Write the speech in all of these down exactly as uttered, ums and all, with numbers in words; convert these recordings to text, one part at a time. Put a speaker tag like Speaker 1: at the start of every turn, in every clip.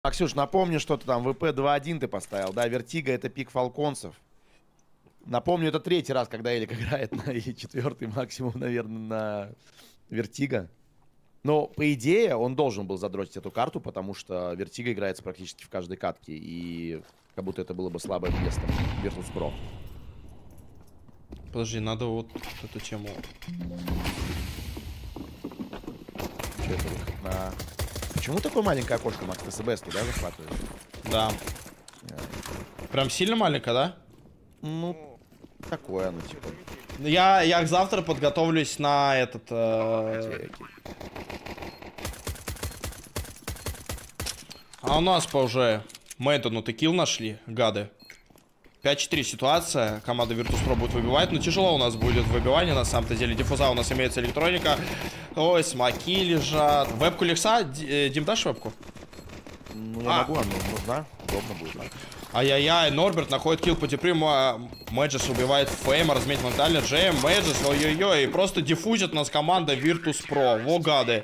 Speaker 1: Максюш, напомни, что ты там вэ пэ два один ты поставил, да? Вертига — это пик фалконцев. Напомню, это третий раз, когда Элик играет на, или четвертый максимум, наверное, на Вертига. Но, по идее, он должен был задротить эту карту, потому что Вертига играется практически в каждой катке. И как будто это было бы слабое место Virtus.pro.
Speaker 2: Подожди, надо вот эту тему.
Speaker 1: Что это выход на... Почему такое маленькое окошко, Макс? Ты с эй би эс-ки, да, захватываешь?
Speaker 2: Да. Прям сильно маленько, да?
Speaker 1: Ну, такое, ну, типа.
Speaker 2: Я, я завтра подготовлюсь на этот... Э... А у нас по уже Мэйдону ты килл нашли, гады. пять четыре ситуация. Команда Virtus.pro будет выбивать. Но тяжело у нас будет выбивание, на самом-то деле. Диффуза у нас имеется электроника. Ой, смоки лежат. Вебку Лекса. Дим, дашь вебку?
Speaker 1: Ну, я а. могу, она нужна. Удобно будет.
Speaker 2: Ай-яй-яй, Норберт находит килл по деприму. Мэджис убивает Фейма, разметь моментально. Джейм, Мэджис, ой-ой-ой. Просто диффузит нас команда Virtus.pro. Во, гады.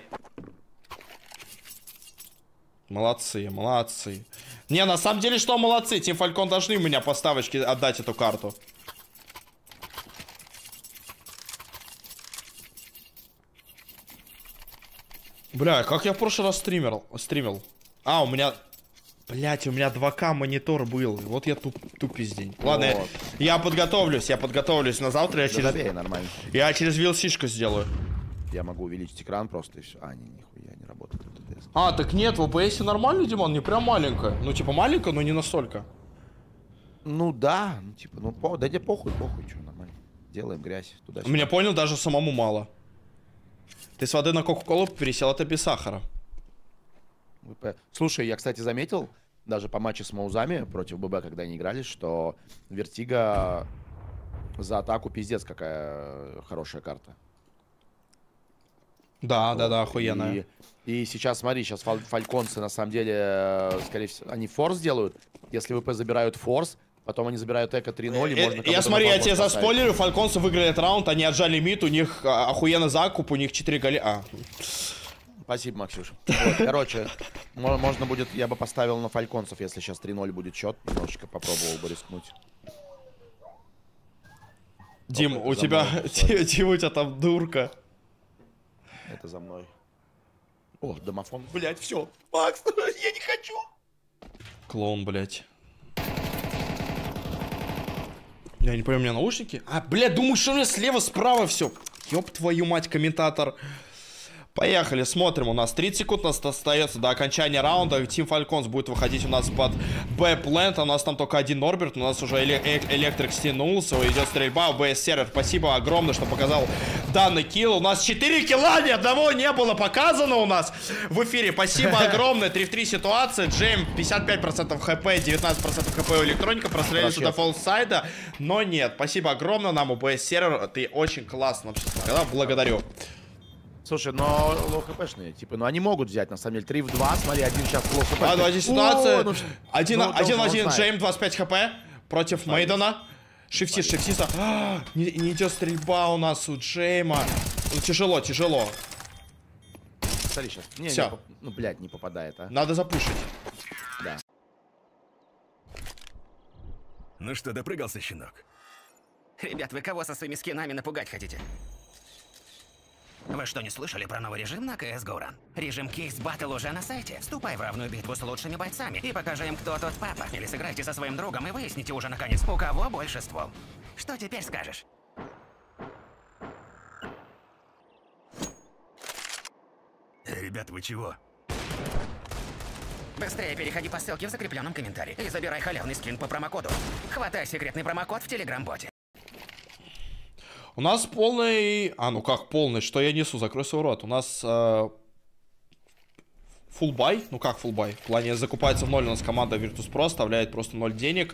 Speaker 2: Молодцы, молодцы. Не, на самом деле, что молодцы. Тим Фалькон должны у меня по ставочке отдать эту карту. Бля, как я в прошлый раз стримил? стримил? А, у меня... Блять, у меня два ка монитор был. Вот я туп, тупиздень. Ладно, вот. я, я подготовлюсь, я подготовлюсь на завтра. Я, да через... Добей, нормально. Я через ви эл си-шку сделаю.
Speaker 1: Я могу увеличить экран просто и все. А, не, нихуя не работает.
Speaker 2: А, так нет, в о бэ эс нормально, Димон, не прям маленько. Ну, типа маленько, но не настолько.
Speaker 1: Ну да, ну типа, ну по... да тебе похуй, похуй, что, нормально. Делаем грязь туда-сюда.
Speaker 2: Меня понял, даже самому мало. Ты с воды на кока-колу пересел, это без сахара.
Speaker 1: Слушай, я, кстати, заметил, даже по матчу с Маузами против ББ, когда они играли, что Вертига за атаку пиздец какая хорошая карта.
Speaker 2: Да, вот. да, да, охуенная.
Speaker 1: И, и сейчас, смотри, сейчас фаль фальконцы, на самом деле, скорее всего, они форс делают. Если ВП забирают форс, потом они забирают эко три ноль, и можно...
Speaker 2: Я смотри, я тебе заспойлерю, фальконцы выиграли этот раунд, они отжали мид, у них охуенный закуп, у них четыре голи... А.
Speaker 1: Спасибо, Максюш. Вот, короче, можно будет, я бы поставил на фальконцев, если сейчас три ноль будет счет, немножечко попробовал бы рискнуть.
Speaker 2: Дим, Опа, у тебя, мной, Дим, у тебя там дурка.
Speaker 1: Это за мной. О, домофон. Блять, все. Макс, я не хочу.
Speaker 2: Клоун, блять. Я не понимаю, у меня наушники. А, блядь, думаю, что у меня слева, справа все. Ёб твою мать, комментатор. Поехали, смотрим, у нас тридцать секунд у нас остается до окончания раунда. Тим Фальконс будет выходить у нас под Б-плент. У нас там только один Норберт, у нас уже электрик стянулся, идет стрельба. бэ эс сервер, спасибо огромное, что показал данный килл. У нас четыре килла, ни одного не было показано у нас в эфире. Спасибо огромное, три в три ситуация. Джейм пятьдесят пять процентов хп, девятнадцать процентов хп у электроника, прострелили сюда фоллсайда, но нет. Спасибо огромное нам у бэ эс сервер, ты очень классно вообще сказал, благодарю.
Speaker 1: Слушай, но лоу-хпшные, типа, ну они могут взять, на самом деле, три в два, смотри, один сейчас лоу-хп.
Speaker 2: А, давайте ситуация. Ну, один, ну, один в один, Джейм двадцать пять хп против Мэйдона. Шифтист, шифтиста. А, не, не идет стрельба у нас у Джейма. Ну, тяжело, тяжело.
Speaker 1: Смотри сейчас. Не,
Speaker 2: Все.
Speaker 1: Не, ну, блядь, не попадает, а.
Speaker 2: Надо запушить.
Speaker 1: Да.
Speaker 3: Ну что, допрыгался, щенок?
Speaker 4: Ребят, вы кого со своими скинами напугать хотите? Вы что, не слышали про новый режим на си эс го Run? Режим Case Battle уже на сайте. Вступай в равную битву с лучшими бойцами и покажи им, кто тот папа. Или сыграйте со своим другом и выясните уже наконец, у кого больше ствол. Что теперь скажешь?
Speaker 3: Эй, ребят, вы чего?
Speaker 4: Быстрее переходи по ссылке в закрепленном комментарии и забирай халявный скин по промокоду. Хватай секретный промокод в телеграм-боте.
Speaker 2: У нас полный... А, ну как полный? Что я несу? Закрой свой рот. У нас... Э... Фулбай. Ну как фулбай? В плане закупается в ноль. У нас команда Virtus.pro оставляет просто ноль денег.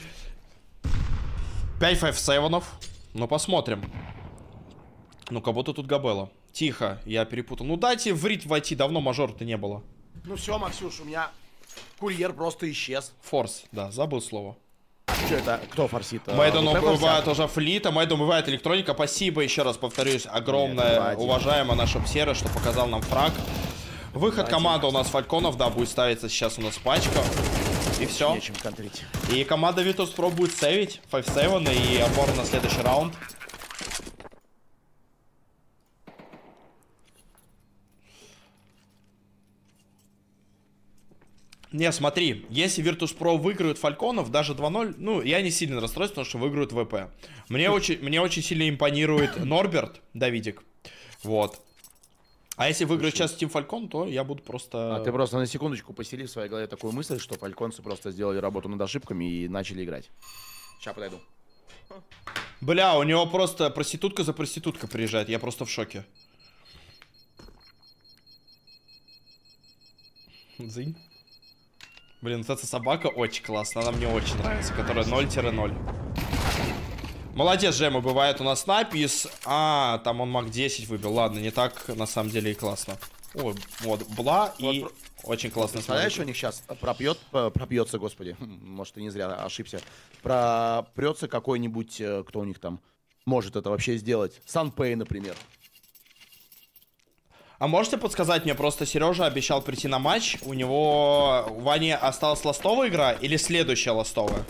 Speaker 2: пять пять семь. Ну посмотрим. Ну как будто тут Габелла. Тихо, я перепутал. Ну дайте в рит войти. Давно мажора-то не было.
Speaker 1: Ну все, Максюш, у меня курьер просто исчез.
Speaker 2: Форс, да, забыл слово.
Speaker 1: Что это? Кто форсит?
Speaker 2: Мэйдон убивает уже флита, Мэйдон убивает электроника. Спасибо, еще раз повторюсь, огромное, Нет, уважаемая наша псера, что показал нам фраг. Выход
Speaker 1: Да,
Speaker 2: команды у нас Фальконов, да, будет ставиться сейчас у нас пачка. И все.
Speaker 1: Нечем контрить.
Speaker 2: И команда Virtus.pro будет сейвить пять семь и опор на следующий раунд. Не, смотри, если Virtus.pro выиграют Фальконов, даже два ноль, ну, я не сильно расстроюсь, потому что выиграют ВП. Мне очень, мне очень сильно импонирует Норберт, Давидик. Вот. А если выиграет сейчас Team Falcon, то я буду просто...
Speaker 1: А ты просто на секундочку посели в своей голове такую мысль, что фальконцы просто сделали работу над ошибками и начали играть. Сейчас подойду.
Speaker 2: Бля, у него просто проститутка за проституткой приезжает, я просто в шоке. Зынь. Блин, вот эта собака очень классная, она мне очень нравится, которая ноль ноль. Молодец, Жема, бывает у нас напис. А, там он маг десять выбил. Ладно, не так на самом деле и классно. О, вот, бла вот, и очень классно.
Speaker 1: Представляешь, у них сейчас пропьет, пропьется, господи, может, и не зря ошибся. Пропрется какой-нибудь, кто у них там может это вообще сделать. Санпей, например.
Speaker 2: А можете подсказать мне, просто Сережа обещал прийти на матч. У него, у Вани осталась ластовая игра или следующая ластовая?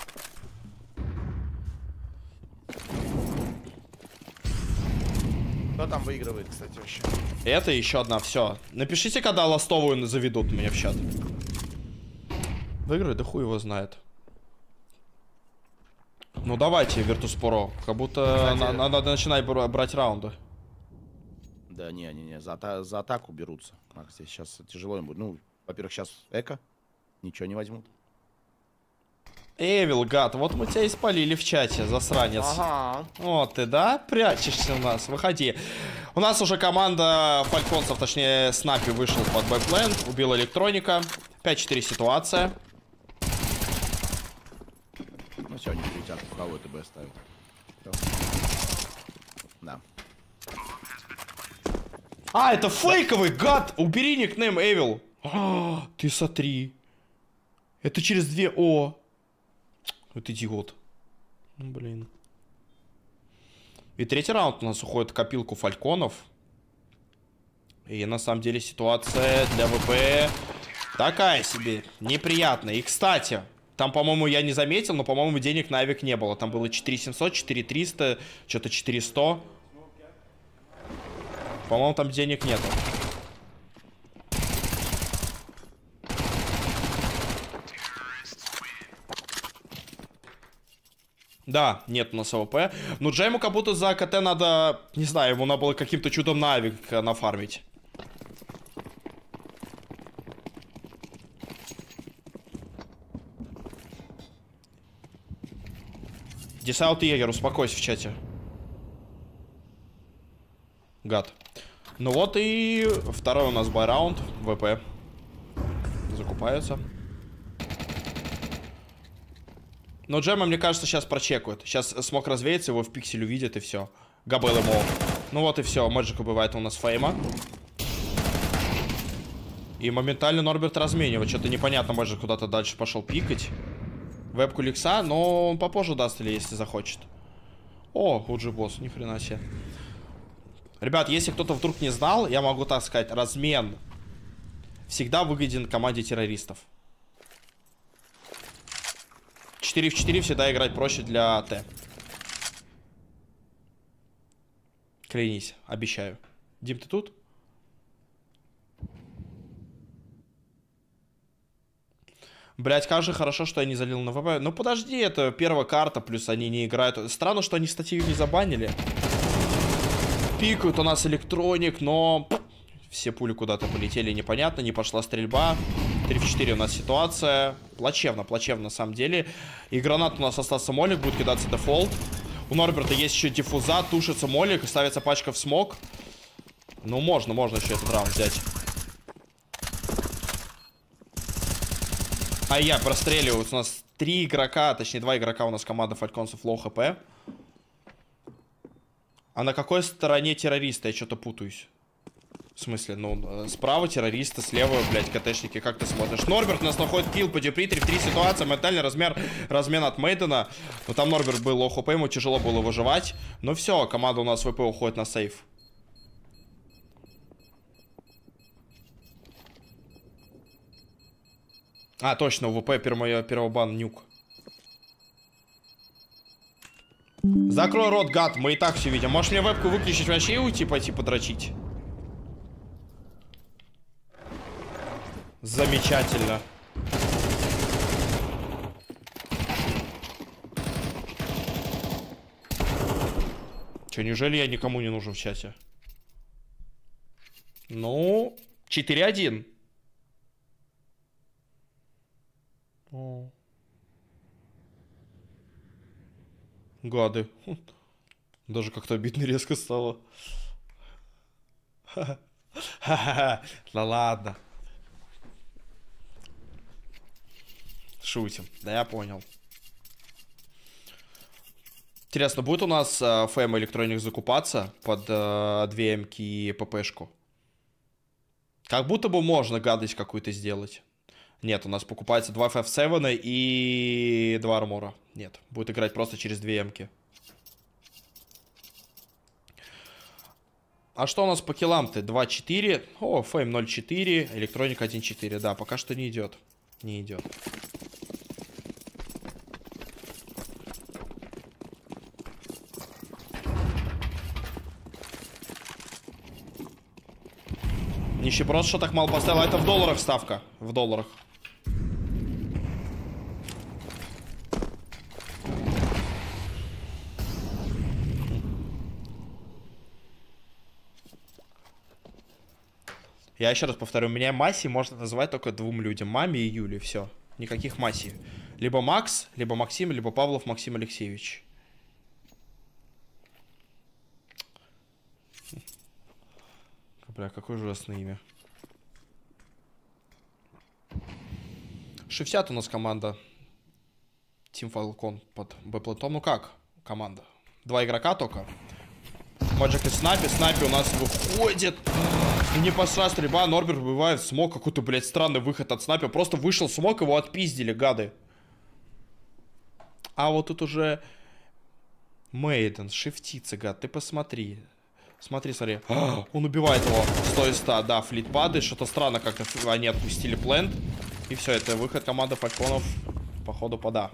Speaker 1: Кто там выигрывает, кстати, вообще?
Speaker 2: Это еще одна, все. Напишите, когда ластовую заведут мне в чат. Выиграет, да хуй его знает. Ну давайте, Virtus.pro. Как будто
Speaker 1: Кстати...
Speaker 2: на надо начинать брать раунды.
Speaker 1: Да не-не-не, за, ата за атаку берутся. А, здесь сейчас тяжело им будет. Ну, во-первых, сейчас эко. Ничего не возьмут.
Speaker 2: Эвил, гад, вот мы тебя и спалили в чате, засранец. Ага. Вот ты, да? Прячешься у нас, выходи. У нас уже команда фальконцев, точнее, Снапи вышел под бэкплен, убил электроника. пять четыре ситуация.
Speaker 1: Ну все, они прилетят, у кого это Б ставят. Да.
Speaker 2: А, это фейковый, гад! Убери никнейм Эвил. А, ты смотри. Это через две О. Вот идиот. Ну, блин. И третий раунд у нас уходит в копилку фальконов. И на самом деле ситуация для ВП такая себе, неприятная. И, кстати, там, по-моему, я не заметил, но, по-моему, денег на авик не было. Там было четыре семьсот, четыре триста, что-то четыре сто. По-моему, там денег нету. Да, нет у нас АВП. Но Джейму как будто за КТ надо... Не знаю, ему надо было каким-то чудом на авик нафармить. Десаут Егер, успокойся в чате. Гад. Ну вот и второй у нас байраунд. ВП. Закупаются. Но Джема, мне кажется, сейчас прочекают. Сейчас смог развеяться, его в пиксель увидят и все. Габел ему. Ну вот и все. Мэджик убивает у нас Фейма. И моментально Норберт разменивает. Что-то непонятно, Мэджик куда-то дальше пошел пикать. Вебку Лекса, но он попозже даст или если захочет. О, Уджи босс, ни хрена себе. Ребят, если кто-то вдруг не знал, я могу так сказать, размен всегда выгоден команде террористов. четыре в четыре всегда играть проще для Т. Клянись, обещаю. Дим, ты тут? Блять, как же хорошо, что я не залил на ВП. Ну подожди, это первая карта, плюс они не играют. Странно, что они статью не забанили. Пикают у нас электроник, но все пули куда-то полетели, непонятно, не пошла стрельба. три в четыре у нас ситуация. Плачевно, плачевно на самом деле. И гранат у нас остался молик, будет кидаться дефолт. У Норберта есть еще диффуза, тушится молик, ставится пачка в смог. Ну, можно, можно еще этот раунд взять. А я простреливаю. У нас три игрока, точнее два игрока у нас команда фальконцев лоу хп. А на какой стороне террориста? Я что-то путаюсь. В смысле, ну, справа террористы, слева, блядь, КТшники. Как ты смотришь? Норберт у нас находит килл по Дюпри, три в три ситуация, моментальный размер, размен от Мейдена. Но там Норберт был лоу хп, ему тяжело было выживать. Ну все, команда у нас ВП уходит на сейф. А, точно, у ВП первого, первого бан нюк. Закрой рот, гад, мы и так все видим. Можешь мне вебку выключить вообще и уйти, пойти подрочить? Замечательно. Че, неужели я никому не нужен в чате? Ну, четыре один. О. Гады. Даже как-то обидно резко стало. Да ладно. Шутим. Да я понял. Интересно, будет у нас э, ФМ Electronics закупаться под э, две эмки и ППшку? Как будто бы можно гадость какую-то сделать. Нет, у нас покупается два эф эф семь и два армора. Нет, будет играть просто через две эмки. А что у нас по киллам-то? два четыре. О, Фейм ноль четыре, Electronic один четыре. Да, пока что не идет. Не идет. Нищеброд, что так мало поставил? Это в долларах ставка. В долларах. Я еще раз повторю, меня Маси можно назвать только двум людям. Маме и Юле. Все. Никаких Маси. Либо Макс, либо Максим, либо Павлов Максим Алексеевич. Бля, какое ужасное имя. шестьдесят у нас команда. Team Falcon под Б-плентом. Ну как команда? Два игрока только. Magic и Снапи. Снапи у нас выходит. И не пошла стрельба. Норберт выбивает смог. Какой-то, блядь, странный выход от Снапи. Просто вышел смог, его отпиздили, гады. А вот тут уже Мейден, шифтится, гад. Ты посмотри. Смотри, смотри. А, он убивает его. сто из ста. Да, флит падает. Что-то странно как-то они отпустили плент. И все, это выход команды Фальконов. Походу, пода.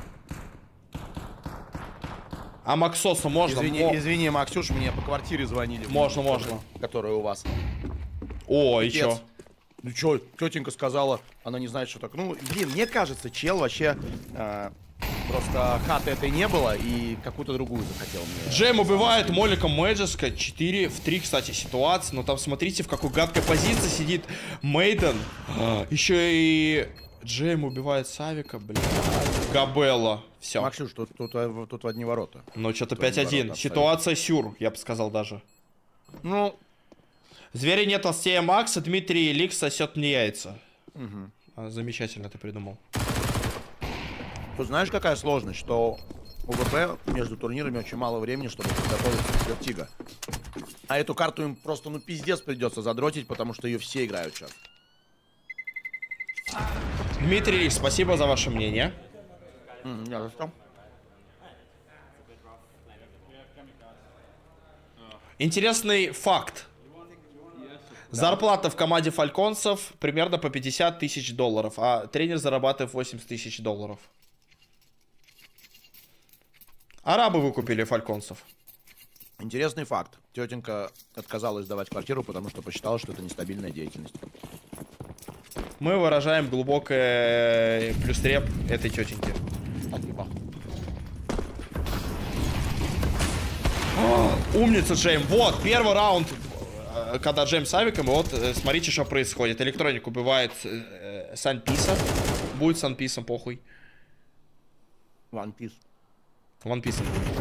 Speaker 2: А Максосу можно?
Speaker 1: Извини,
Speaker 2: Мо...
Speaker 1: извини, Максюш, мне по квартире звонили.
Speaker 2: Можно, можно.
Speaker 1: Которая у вас.
Speaker 2: О, и чё?
Speaker 1: Ну чё, тетенька сказала, она не знает, что так. Ну, блин, мне кажется, чел вообще... Э, просто хаты этой не было и какую-то другую захотел мне.
Speaker 2: Джейм убивает моликом Мэджеска. четыре в три, кстати, ситуация. Но там смотрите, в какой гадкой позиции сидит Мейден. Еще и Джейм убивает Савика, блин. Габелла. Все.
Speaker 1: Максюш, тут, тут, тут, тут в одни ворота.
Speaker 2: Ну, что-то пять один. Ситуация сюр, я бы сказал даже.
Speaker 1: Ну...
Speaker 2: Звери нет толстее Макса, Дмитрий Ликс сосет мне яйца.
Speaker 1: Угу.
Speaker 2: А, замечательно ты придумал.
Speaker 1: Тут знаешь, какая сложность, что у ВП между турнирами очень мало времени, чтобы подготовиться к Вертиго. А эту карту им просто, ну, пиздец придется задротить, потому что ее все играют сейчас.
Speaker 2: Дмитрий Ликс, спасибо за ваше мнение.
Speaker 1: Mm, yeah, that's
Speaker 2: Интересный факт. Зарплата в команде фальконцев примерно по пятьдесят тысяч долларов, а тренер зарабатывает восемьдесят тысяч долларов. Арабы выкупили фальконцев.
Speaker 1: Интересный факт. Тетенька отказалась сдавать квартиру, потому что посчитала, что это нестабильная деятельность.
Speaker 2: Мы выражаем глубокое плюс-реп этой тетеньки.
Speaker 1: Спасибо.
Speaker 2: Умница, Джейм. Вот, первый раунд, когда Джейм с Авиком, и вот смотрите, что происходит. Электроник убивает э, Санписа. Будет Санписом, похуй.
Speaker 1: One Piece.
Speaker 2: One Piece.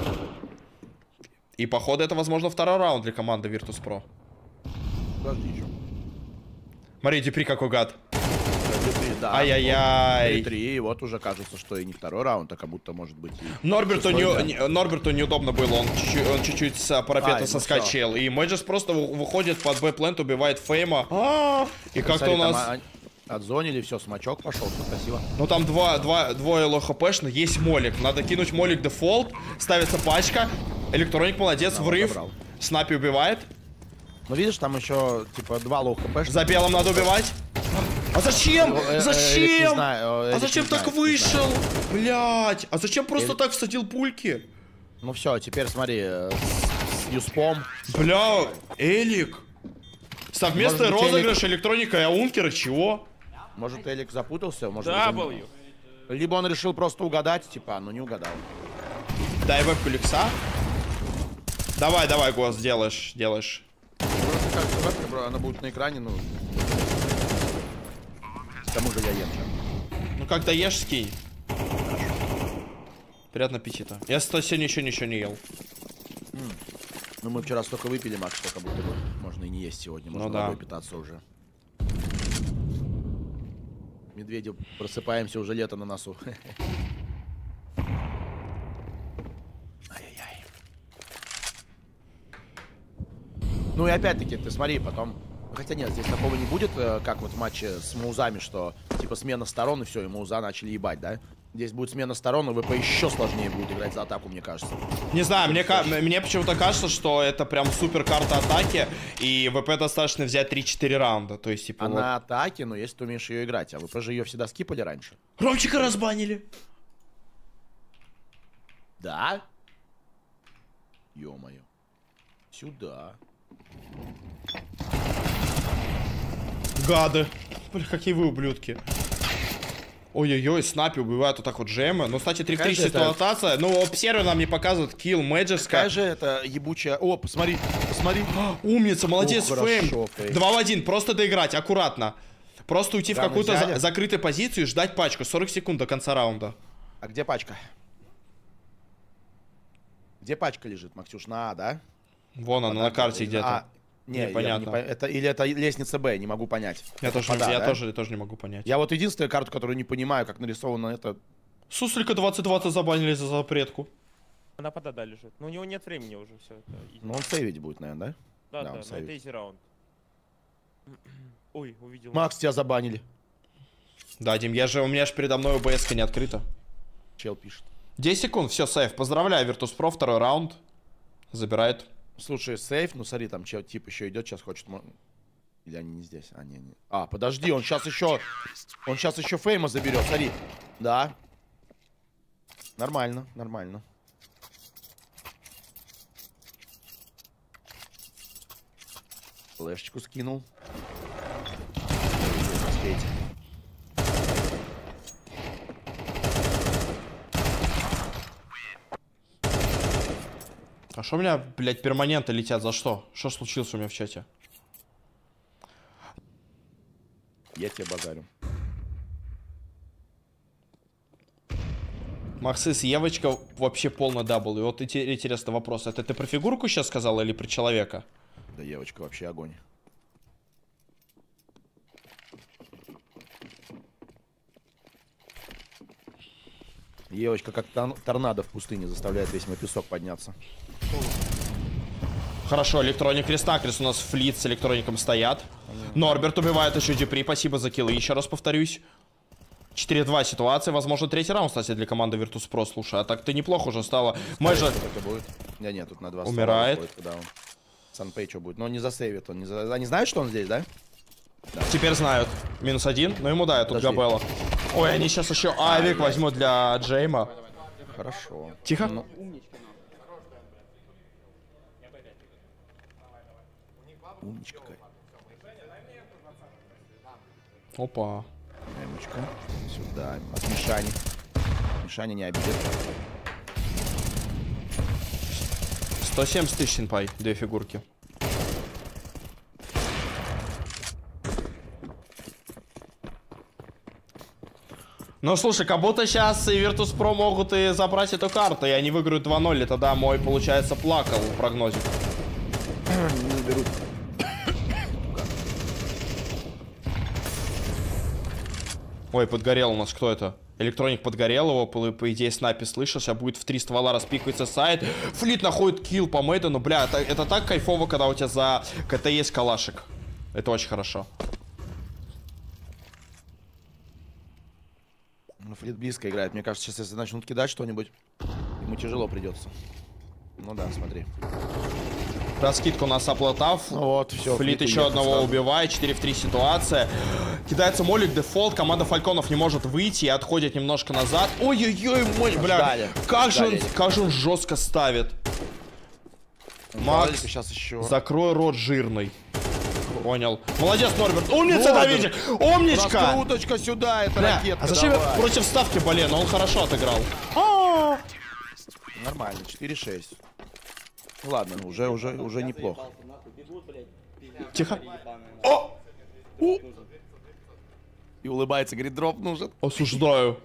Speaker 2: И походу это, возможно, второй раунд для команды Virtus.pro.
Speaker 1: Подожди еще.
Speaker 2: Смотри, Дипри какой гад.
Speaker 1: Да,
Speaker 2: ай-яй-яй.
Speaker 1: три, вот уже кажется, что и не второй раунд, а как будто может быть и
Speaker 2: Норберту,
Speaker 1: шестой,
Speaker 2: не,
Speaker 1: да.
Speaker 2: не, Норберту неудобно было, он чуть-чуть, он чуть-чуть с парапета
Speaker 1: а,
Speaker 2: соскочил.
Speaker 1: Ну,
Speaker 2: и Мэджес просто выходит под Б-плент, убивает Фейма. А-а-а! И как-то у нас...
Speaker 1: Там, а, отзонили, все, смачок пошел, все красиво.
Speaker 2: Ну там два, два, двое лохпшно, есть молик. Надо кинуть молик дефолт, ставится пачка. Электроник молодец,
Speaker 1: Да,
Speaker 2: врыв.
Speaker 1: забрал.
Speaker 2: Снапи убивает.
Speaker 1: Ну видишь, там еще типа два лоу хп.
Speaker 2: За белым надо убивать. А зачем?
Speaker 1: Э, э,
Speaker 2: Зачем?
Speaker 1: Элик не знаю,
Speaker 2: А
Speaker 1: Элик
Speaker 2: зачем
Speaker 1: не
Speaker 2: так
Speaker 1: знает, не
Speaker 2: вышел? Блять. А зачем просто
Speaker 1: Элик-
Speaker 2: так всадил пульки?
Speaker 1: Ну все, теперь смотри, э, с, с Юспом.
Speaker 2: Бля, Элик. Совместный
Speaker 1: Может быть,
Speaker 2: розыгрыш электроника и аункера, чего?
Speaker 1: Может, Элик запутался? Может, быть, он-
Speaker 5: W.
Speaker 1: Либо он решил просто угадать, типа, но не угадал.
Speaker 2: Дай вебку Лекса. Давай, давай, Гос, делаешь, делаешь.
Speaker 1: Просто кажется, вебка, бро, она будет на экране, ну... К тому же я ем.
Speaker 2: Ну, когда ешь, скинь. Приятного аппетита. Я сто сегодня еще ничего не ел.
Speaker 1: Ну, мы вчера столько выпили, Макс, что как будто бы можно и не есть сегодня. Можно
Speaker 2: Ну да.
Speaker 1: водой питаться уже. Медведи, просыпаемся, уже лето на носу. Ай-яй-яй. Ну и опять-таки, ты смотри, потом... Хотя нет, здесь такого не будет, э, как вот в матче с Маузами, что типа смена сторон и все, и Мауза начали ебать, да? Здесь будет смена сторон, и ВП еще сложнее будет играть за атаку, мне кажется.
Speaker 2: Не знаю, мне, ка- мне почему-то кажется, что это прям супер карта атаки, и ВП достаточно взять три-четыре раунда. То есть, типа,
Speaker 1: А
Speaker 2: вот.
Speaker 1: на атаке, ну, если ты умеешь ее играть, а ВП же ее всегда скипали раньше.
Speaker 2: Ромчика разбанили.
Speaker 1: Да? Ё-моё. Сюда.
Speaker 2: Гады. Бля, какие вы ублюдки. Ой-ой-ой, Снапи убивают вот так вот джемы. Ну, кстати, три в три
Speaker 1: Какая же это-
Speaker 2: ситуация. Ну, обсервер нам не показывает килл, мэджиска.
Speaker 1: Какая же это ебучая... О, посмотри, посмотри.
Speaker 2: Умница, молодец,
Speaker 1: О,
Speaker 2: Фейм.
Speaker 1: хорошо, Фейм.
Speaker 2: два в один, просто доиграть, аккуратно. Просто уйти
Speaker 1: Да,
Speaker 2: в
Speaker 1: мы
Speaker 2: какую-то
Speaker 1: взяли.
Speaker 2: за- закрытую позицию и ждать пачку. сорок секунд до конца раунда.
Speaker 1: А где пачка? Где пачка лежит, Максюш? На А, да?
Speaker 2: Вон она, на карте где-то.
Speaker 1: А, не, я
Speaker 2: Непонятно.
Speaker 1: не по- это, или это лестница Б, не могу понять.
Speaker 2: Я,
Speaker 1: Это
Speaker 2: тоже,
Speaker 1: пода,
Speaker 2: я,
Speaker 1: да?
Speaker 2: тоже, я тоже не могу понять.
Speaker 1: Я вот единственную карту, которую не понимаю, как нарисовано это...
Speaker 2: Суслика двадцать двадцать забанили за запретку.
Speaker 5: Она под да лежит. Но у него нет времени уже, все. Это easy.
Speaker 1: Ну, он сейвить будет, наверное, да?
Speaker 5: Да,
Speaker 1: да,
Speaker 5: да,
Speaker 1: он
Speaker 5: но это
Speaker 1: сейвит.
Speaker 5: изи раунд. Ой, увидел.
Speaker 1: Макс, тебя забанили.
Speaker 2: Да, Дим, я же, у меня же передо мной ОБС-ка не открыта.
Speaker 1: Чел пишет.
Speaker 2: десять секунд, все, сейф. Поздравляю, Virtus.pro, второй раунд. Забирает.
Speaker 1: Слушай, сейф, ну смотри, там чел тип еще идет, сейчас хочет... мо- Или они не здесь? А, не, не. А, подожди, он сейчас еще... Он сейчас еще Фейма заберет, смотри. Да. Нормально, нормально. Флешечку скинул. Успейте.
Speaker 2: А что у меня, блядь, перманенты летят? За что? Что случилось у меня в чате?
Speaker 1: Я тебе базарю.
Speaker 2: Максис, Евочка вообще полный дабл. И вот инте- интересный вопрос. Это ты про фигурку сейчас сказал или про человека?
Speaker 1: Да, девочка, вообще огонь. Девочка как тор- торнадо в пустыне заставляет весь мой песок подняться.
Speaker 2: Хорошо, электроник крест-накрест у нас флит с электроником стоят. Норберт убивает еще Дюпри, спасибо за киллы, еще раз повторюсь. четыре-два ситуация, возможно, третий раунд, кстати, для команды Virtus.pro, слушай. А так ты неплохо уже стало. Мы же...
Speaker 1: Это будет. Не, нет, тут на два стола
Speaker 2: Умирает.
Speaker 1: выходит, когда он... Санпей что будет? Но он не засейвит, он не за... Они знают, что он здесь, да?
Speaker 2: Теперь знают. Минус один, но ему дают тут
Speaker 1: Подожди.
Speaker 2: Габелла. Ой, они сейчас еще авик возьмут для Джейма.
Speaker 1: Хорошо.
Speaker 2: Тихо.
Speaker 1: Ну, умничка какая.
Speaker 2: Опа.
Speaker 1: Эмочка. Сюда. От Мишани. Мишаня не обидит.
Speaker 2: сто семьдесят тысяч, синпай, две фигурки. Ну слушай, как будто сейчас и Virtus.pro могут и забрать эту карту, и они выиграют два ноль, и тогда мой, получается, плакал в прогнозе.
Speaker 1: Не берут.
Speaker 2: Ой, подгорел у нас, кто это? Электроник подгорел, его, по, по идее, снайпи слышал, сейчас будет в три ствола распикивается сайт. Флит находит килл по Мэйдену, бля, это, это так кайфово, когда у тебя за КТ есть калашик. Это очень хорошо.
Speaker 1: Ну, Флит близко играет. Мне кажется, сейчас если начнут кидать что-нибудь, ему тяжело придется. Ну да, смотри.
Speaker 2: Раскидка у нас оплатав.
Speaker 1: Вот, все.
Speaker 2: Флит еще одного убивает. четыре в три ситуация. Кидается молик, дефолт. Команда Фальконов не может выйти и отходит немножко назад. Ой-ой-ой, молик, бля.
Speaker 1: Ждали.
Speaker 2: Как же, он,
Speaker 1: Ждали.
Speaker 2: как же он жестко ставит. Макс,
Speaker 1: сейчас еще.
Speaker 2: закрой рот жирный. Понял. Молодец, Норберт. Умница, Давидик. Умничка.
Speaker 1: Раскруточка сюда, это
Speaker 2: Бля,
Speaker 1: ракетка.
Speaker 2: а зачем я
Speaker 1: давай.
Speaker 2: против ставки болею? Но он хорошо отыграл.
Speaker 1: Нормально, четыре шесть. Ладно, ну, уже, уже, уже неплохо.
Speaker 2: Тихо. О!
Speaker 1: У! И улыбается, говорит, дроп нужен.
Speaker 2: Осуждаю.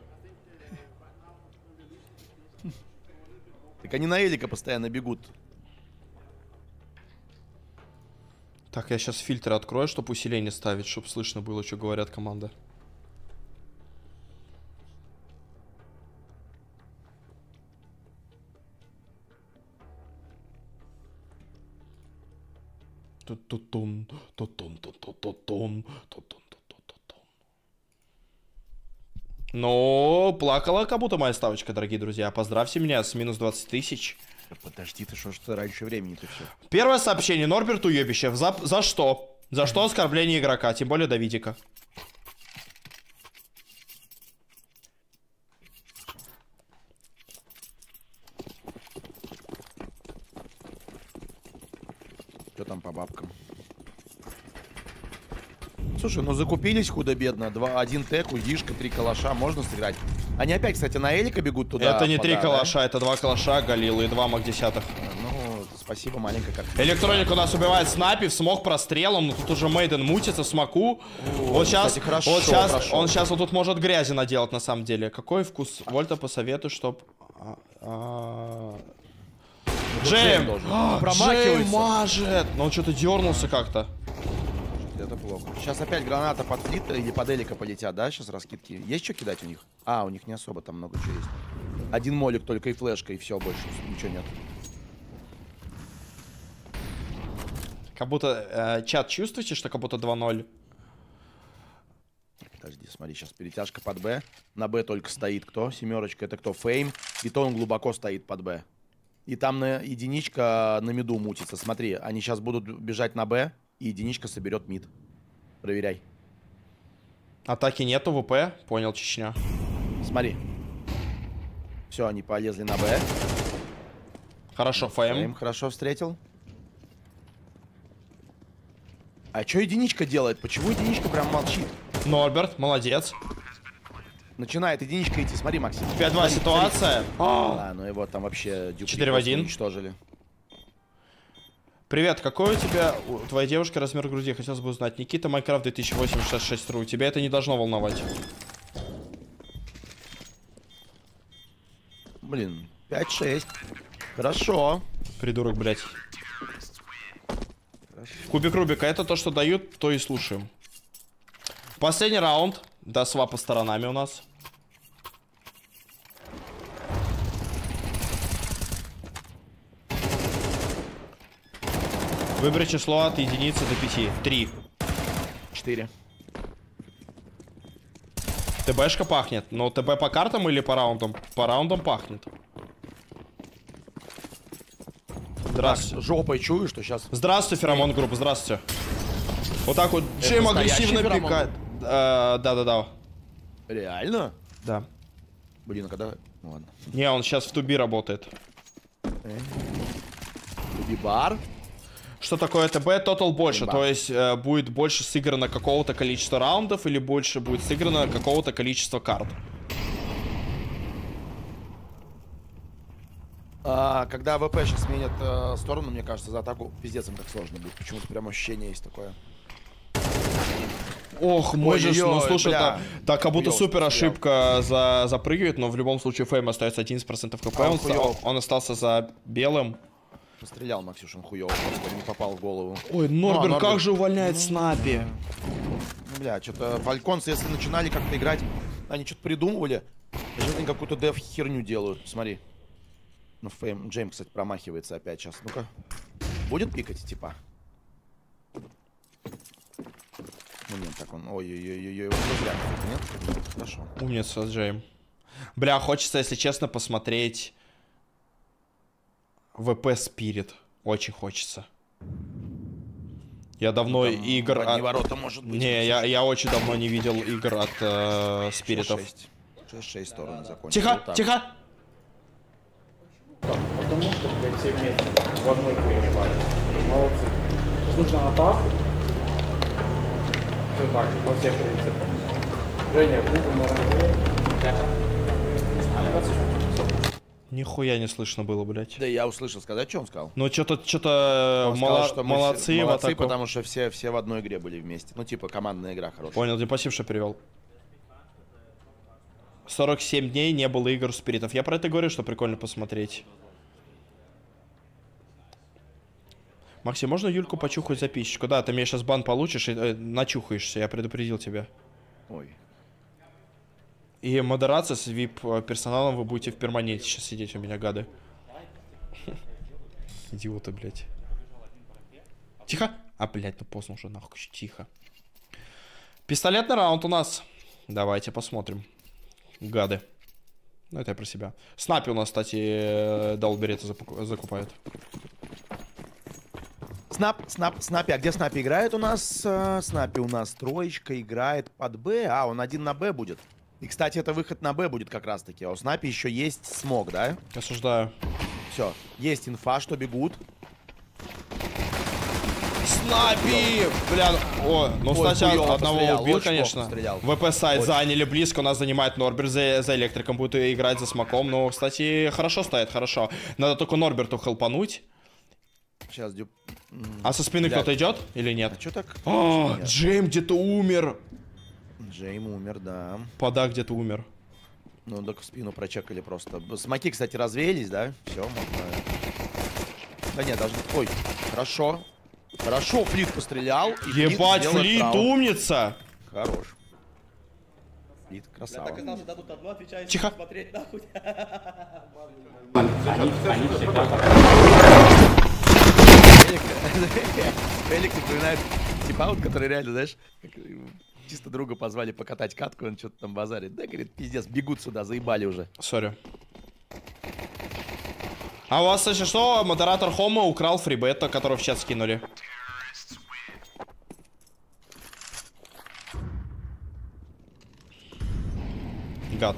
Speaker 1: Так они на Элика постоянно бегут.
Speaker 2: Так, я сейчас фильтры открою, чтобы усиление ставить, чтобы слышно было, что говорят команда. Ту-ту-тун, ту-тун, ту-ту-ту-тун, ту-тун-ту-ту-тун. Ну, плакала как будто моя ставочка, дорогие друзья. Поздравьте меня с минус двадцать тысяч.
Speaker 1: Подожди, ты что ж ты раньше времени-то все.
Speaker 2: Первое сообщение Норберту Уебищев. За, за что? За что оскорбление игрока, тем более Давидика.
Speaker 1: Что там по бабкам? Слушай, ну закупились худо-бедно. Два, один тег, удишка, три калаша. Можно сыграть. Они опять, кстати, на Элика бегут туда.
Speaker 2: Это не
Speaker 1: пода,
Speaker 2: три
Speaker 1: да?
Speaker 2: калаша, это два калаша, Галилы и два мак-десятых.
Speaker 1: Ну, спасибо, маленькая картина.
Speaker 2: Электроник у нас убивает снайпи, смог прострелом, но тут уже Мейден мутится в смоку. Вот сейчас,
Speaker 1: кстати, хорошо
Speaker 2: вот сейчас,
Speaker 1: прошел.
Speaker 2: он сейчас вот тут может грязи наделать на самом деле. Какой вкус? Вольта посоветую, чтоб... А, а... Джейм!
Speaker 1: должен.
Speaker 2: А,
Speaker 1: Промахивается.
Speaker 2: Джейм мажет! Но он что-то дернулся как-то.
Speaker 1: Это плохо. Сейчас опять граната под флит или под Элика полетят, да? Сейчас раскидки. Есть что кидать у них? А, у них не особо там много чего есть. Один молик только и флешка, и все, больше ничего нет.
Speaker 2: Как будто... Э, чат, чувствуете, что как будто два ноль?
Speaker 1: Подожди, смотри, сейчас перетяжка под Б. На Б только стоит кто? Семерочка, это кто? Фейм. И то он глубоко стоит под Б. И там на единичка на миду мутится. Смотри, они сейчас будут бежать на Б, и единичка соберет мид. Проверяй.
Speaker 2: Атаки нету, ВП. Понял, Чечня.
Speaker 1: Смотри. Все, они полезли на Б.
Speaker 2: Хорошо, Фейм.
Speaker 1: Фейм хорошо встретил. А что единичка делает? Почему единичка прям молчит?
Speaker 2: Норберт, молодец.
Speaker 1: Начинает единичка идти. Смотри, Максим.
Speaker 2: пять-два
Speaker 1: Смотри,
Speaker 2: ситуация.
Speaker 1: А, ну его там вообще дюпли
Speaker 2: четыре в
Speaker 1: просто
Speaker 2: один.
Speaker 1: уничтожили.
Speaker 2: Привет, какой у тебя, у твоей девушки размер груди? Хотелось бы узнать. Никита Майнкрафт две тысячи восемь шестьдесят шесть ру. Тебя это не должно волновать.
Speaker 1: Блин, пять шесть. Хорошо.
Speaker 2: Придурок, блядь. Кубик Рубика, это то, что дают, то и слушаем. Последний раунд. До свапа сторонами у нас. Выбери число от единицы до пяти. Три.
Speaker 1: Четыре.
Speaker 2: ТБшка пахнет. Но ТБ по картам или по раундам? По раундам пахнет. Здравствуйте.
Speaker 1: Жопой чую, что сейчас...
Speaker 2: Здравствуйте, Феромон Групп, здравствуйте. Вот так вот Джейм
Speaker 1: настоящий
Speaker 2: агрессивно
Speaker 1: Феромон?
Speaker 2: пикает. Э, Да-да-да.
Speaker 1: Реально?
Speaker 2: Да.
Speaker 1: Блин, а когда... Ну, ладно.
Speaker 2: Не, он сейчас в туби работает.
Speaker 1: Туби-бар?
Speaker 2: Что такое ТБ? Тотал больше,
Speaker 1: Ба.
Speaker 2: то есть э, будет больше сыграно какого-то количества раундов или больше будет сыграно какого-то количества карт.
Speaker 1: А, когда ВП сейчас сменят э, сторону, мне кажется, за атаку пиздец им так сложно будет. Почему-то прям ощущение есть такое.
Speaker 2: Ох, можешь, ну
Speaker 1: Ой-ой-ой,
Speaker 2: слушай,
Speaker 1: бля.
Speaker 2: так, так как будто
Speaker 1: Хуёво
Speaker 2: супер
Speaker 1: стрелял.
Speaker 2: ошибка за, запрыгивает, но в любом случае Фейм остается одиннадцать процентов КП,
Speaker 1: А,
Speaker 2: он,
Speaker 1: хуёво.
Speaker 2: ста- он остался за белым.
Speaker 1: Пострелял Максюш, он хуёво, просто не попал в голову.
Speaker 2: Ой, Норберт,
Speaker 1: Норберт.
Speaker 2: как же увольняет снапи.
Speaker 1: Ну, бля, что-то фальконцы, если начинали как-то играть, они что-то придумывали. А сейчас они какую-то деф херню делают. Смотри. Ну, Фейм, Джейм, кстати, промахивается опять сейчас. Ну-ка. Будет пикать, типа? Ну нет, так он... Ой-ой-ой-ой-ой, он зря. Нет? Хорошо.
Speaker 2: Умница, Джейм. Бля, хочется, если честно, посмотреть ВП Спирит. Очень хочется. Я давно
Speaker 1: Там
Speaker 2: игр...
Speaker 1: одни
Speaker 2: от-
Speaker 1: ворота, может быть.
Speaker 2: Не, я, я очень давно не видел игр от э, спиритов.
Speaker 1: шесть-шесть стороны закончили.
Speaker 2: Тихо,
Speaker 1: Вот так.
Speaker 2: тихо!
Speaker 6: Потому что, блядь, все вместе в одной принимали. Молодцы. Сейчас нужно атаку. Все так, по всем принципам. Женя, губы на ранге.
Speaker 2: Нихуя не слышно было, блядь.
Speaker 1: Да я услышал сказать, что он сказал.
Speaker 2: Ну, что-то, что-то
Speaker 1: Он сказал,
Speaker 2: мало...
Speaker 1: что мы
Speaker 2: молодцы,
Speaker 1: все,
Speaker 2: в
Speaker 1: молодцы,
Speaker 2: атаку.
Speaker 1: потому что все, все в одной игре были вместе. Ну, типа, командная игра хорошая.
Speaker 2: Понял, ты спасибо, что перевел. сорок семь дней не было игр спиритов. Я про это говорю, что прикольно посмотреть. Максим, можно Юльку почухать записчику? Да, ты мне сейчас бан получишь и э, начухаешься, я предупредил тебя.
Speaker 1: Ой.
Speaker 2: И модерация с вип персоналом вы будете в перманенте сейчас сидеть у меня, гады. Идиоты, блядь. Тихо. А, блядь, ну поздно уже, нахуй, тихо. Пистолетный раунд у нас. Давайте посмотрим. Гады. Ну, это я про себя. Снапи у нас, кстати, Далберета закупает.
Speaker 1: Снап, снап, снапи. А где снапи играет у нас? Э, Снапи у нас троечка играет под Б. А, он один на Б будет. И, кстати, это выход на Б будет как раз-таки. А у снапи еще есть смог, да?
Speaker 2: Осуждаю.
Speaker 1: Все. Есть инфа, что бегут.
Speaker 2: Снапи! Бля, о, ну,
Speaker 1: Ой,
Speaker 2: кстати,
Speaker 1: хуёво
Speaker 2: одного
Speaker 1: пострелял,
Speaker 2: убил,
Speaker 1: очень
Speaker 2: конечно.
Speaker 1: плохо пострелял.
Speaker 2: ВП-сайт
Speaker 1: Очень.
Speaker 2: заняли близко, у нас занимает Норберт за, за электриком, будет играть за смоком. Но, кстати, хорошо стоит, хорошо. Надо только Норберту хелпануть.
Speaker 1: Сейчас, дюб... м,
Speaker 2: А со спины
Speaker 1: блядь.
Speaker 2: кто-то идет или нет?
Speaker 1: А что так?
Speaker 2: О,
Speaker 1: Нет.
Speaker 2: Джейм где-то умер.
Speaker 1: Джейм умер, да.
Speaker 2: Пода где-то умер.
Speaker 1: Ну, так в спину прочекали просто. Смоки, кстати, развеялись, да? Все, можно... Да нет, даже... Ой, хорошо. Хорошо, Флит пострелял. И Флит
Speaker 2: Ебать,
Speaker 1: делает
Speaker 2: Флит
Speaker 1: раунд.
Speaker 2: умница.
Speaker 1: Хорош. Флит, красава.
Speaker 2: Тихо.
Speaker 1: Элик напоминает типа вот, который реально, знаешь, как, э, чисто друга позвали покатать катку, он что-то там базарит. Да, говорит, пиздец, бегут сюда, заебали уже.
Speaker 2: Сори. А у вас, если что, модератор Хома украл фрибета, который в чат скинули. Гад.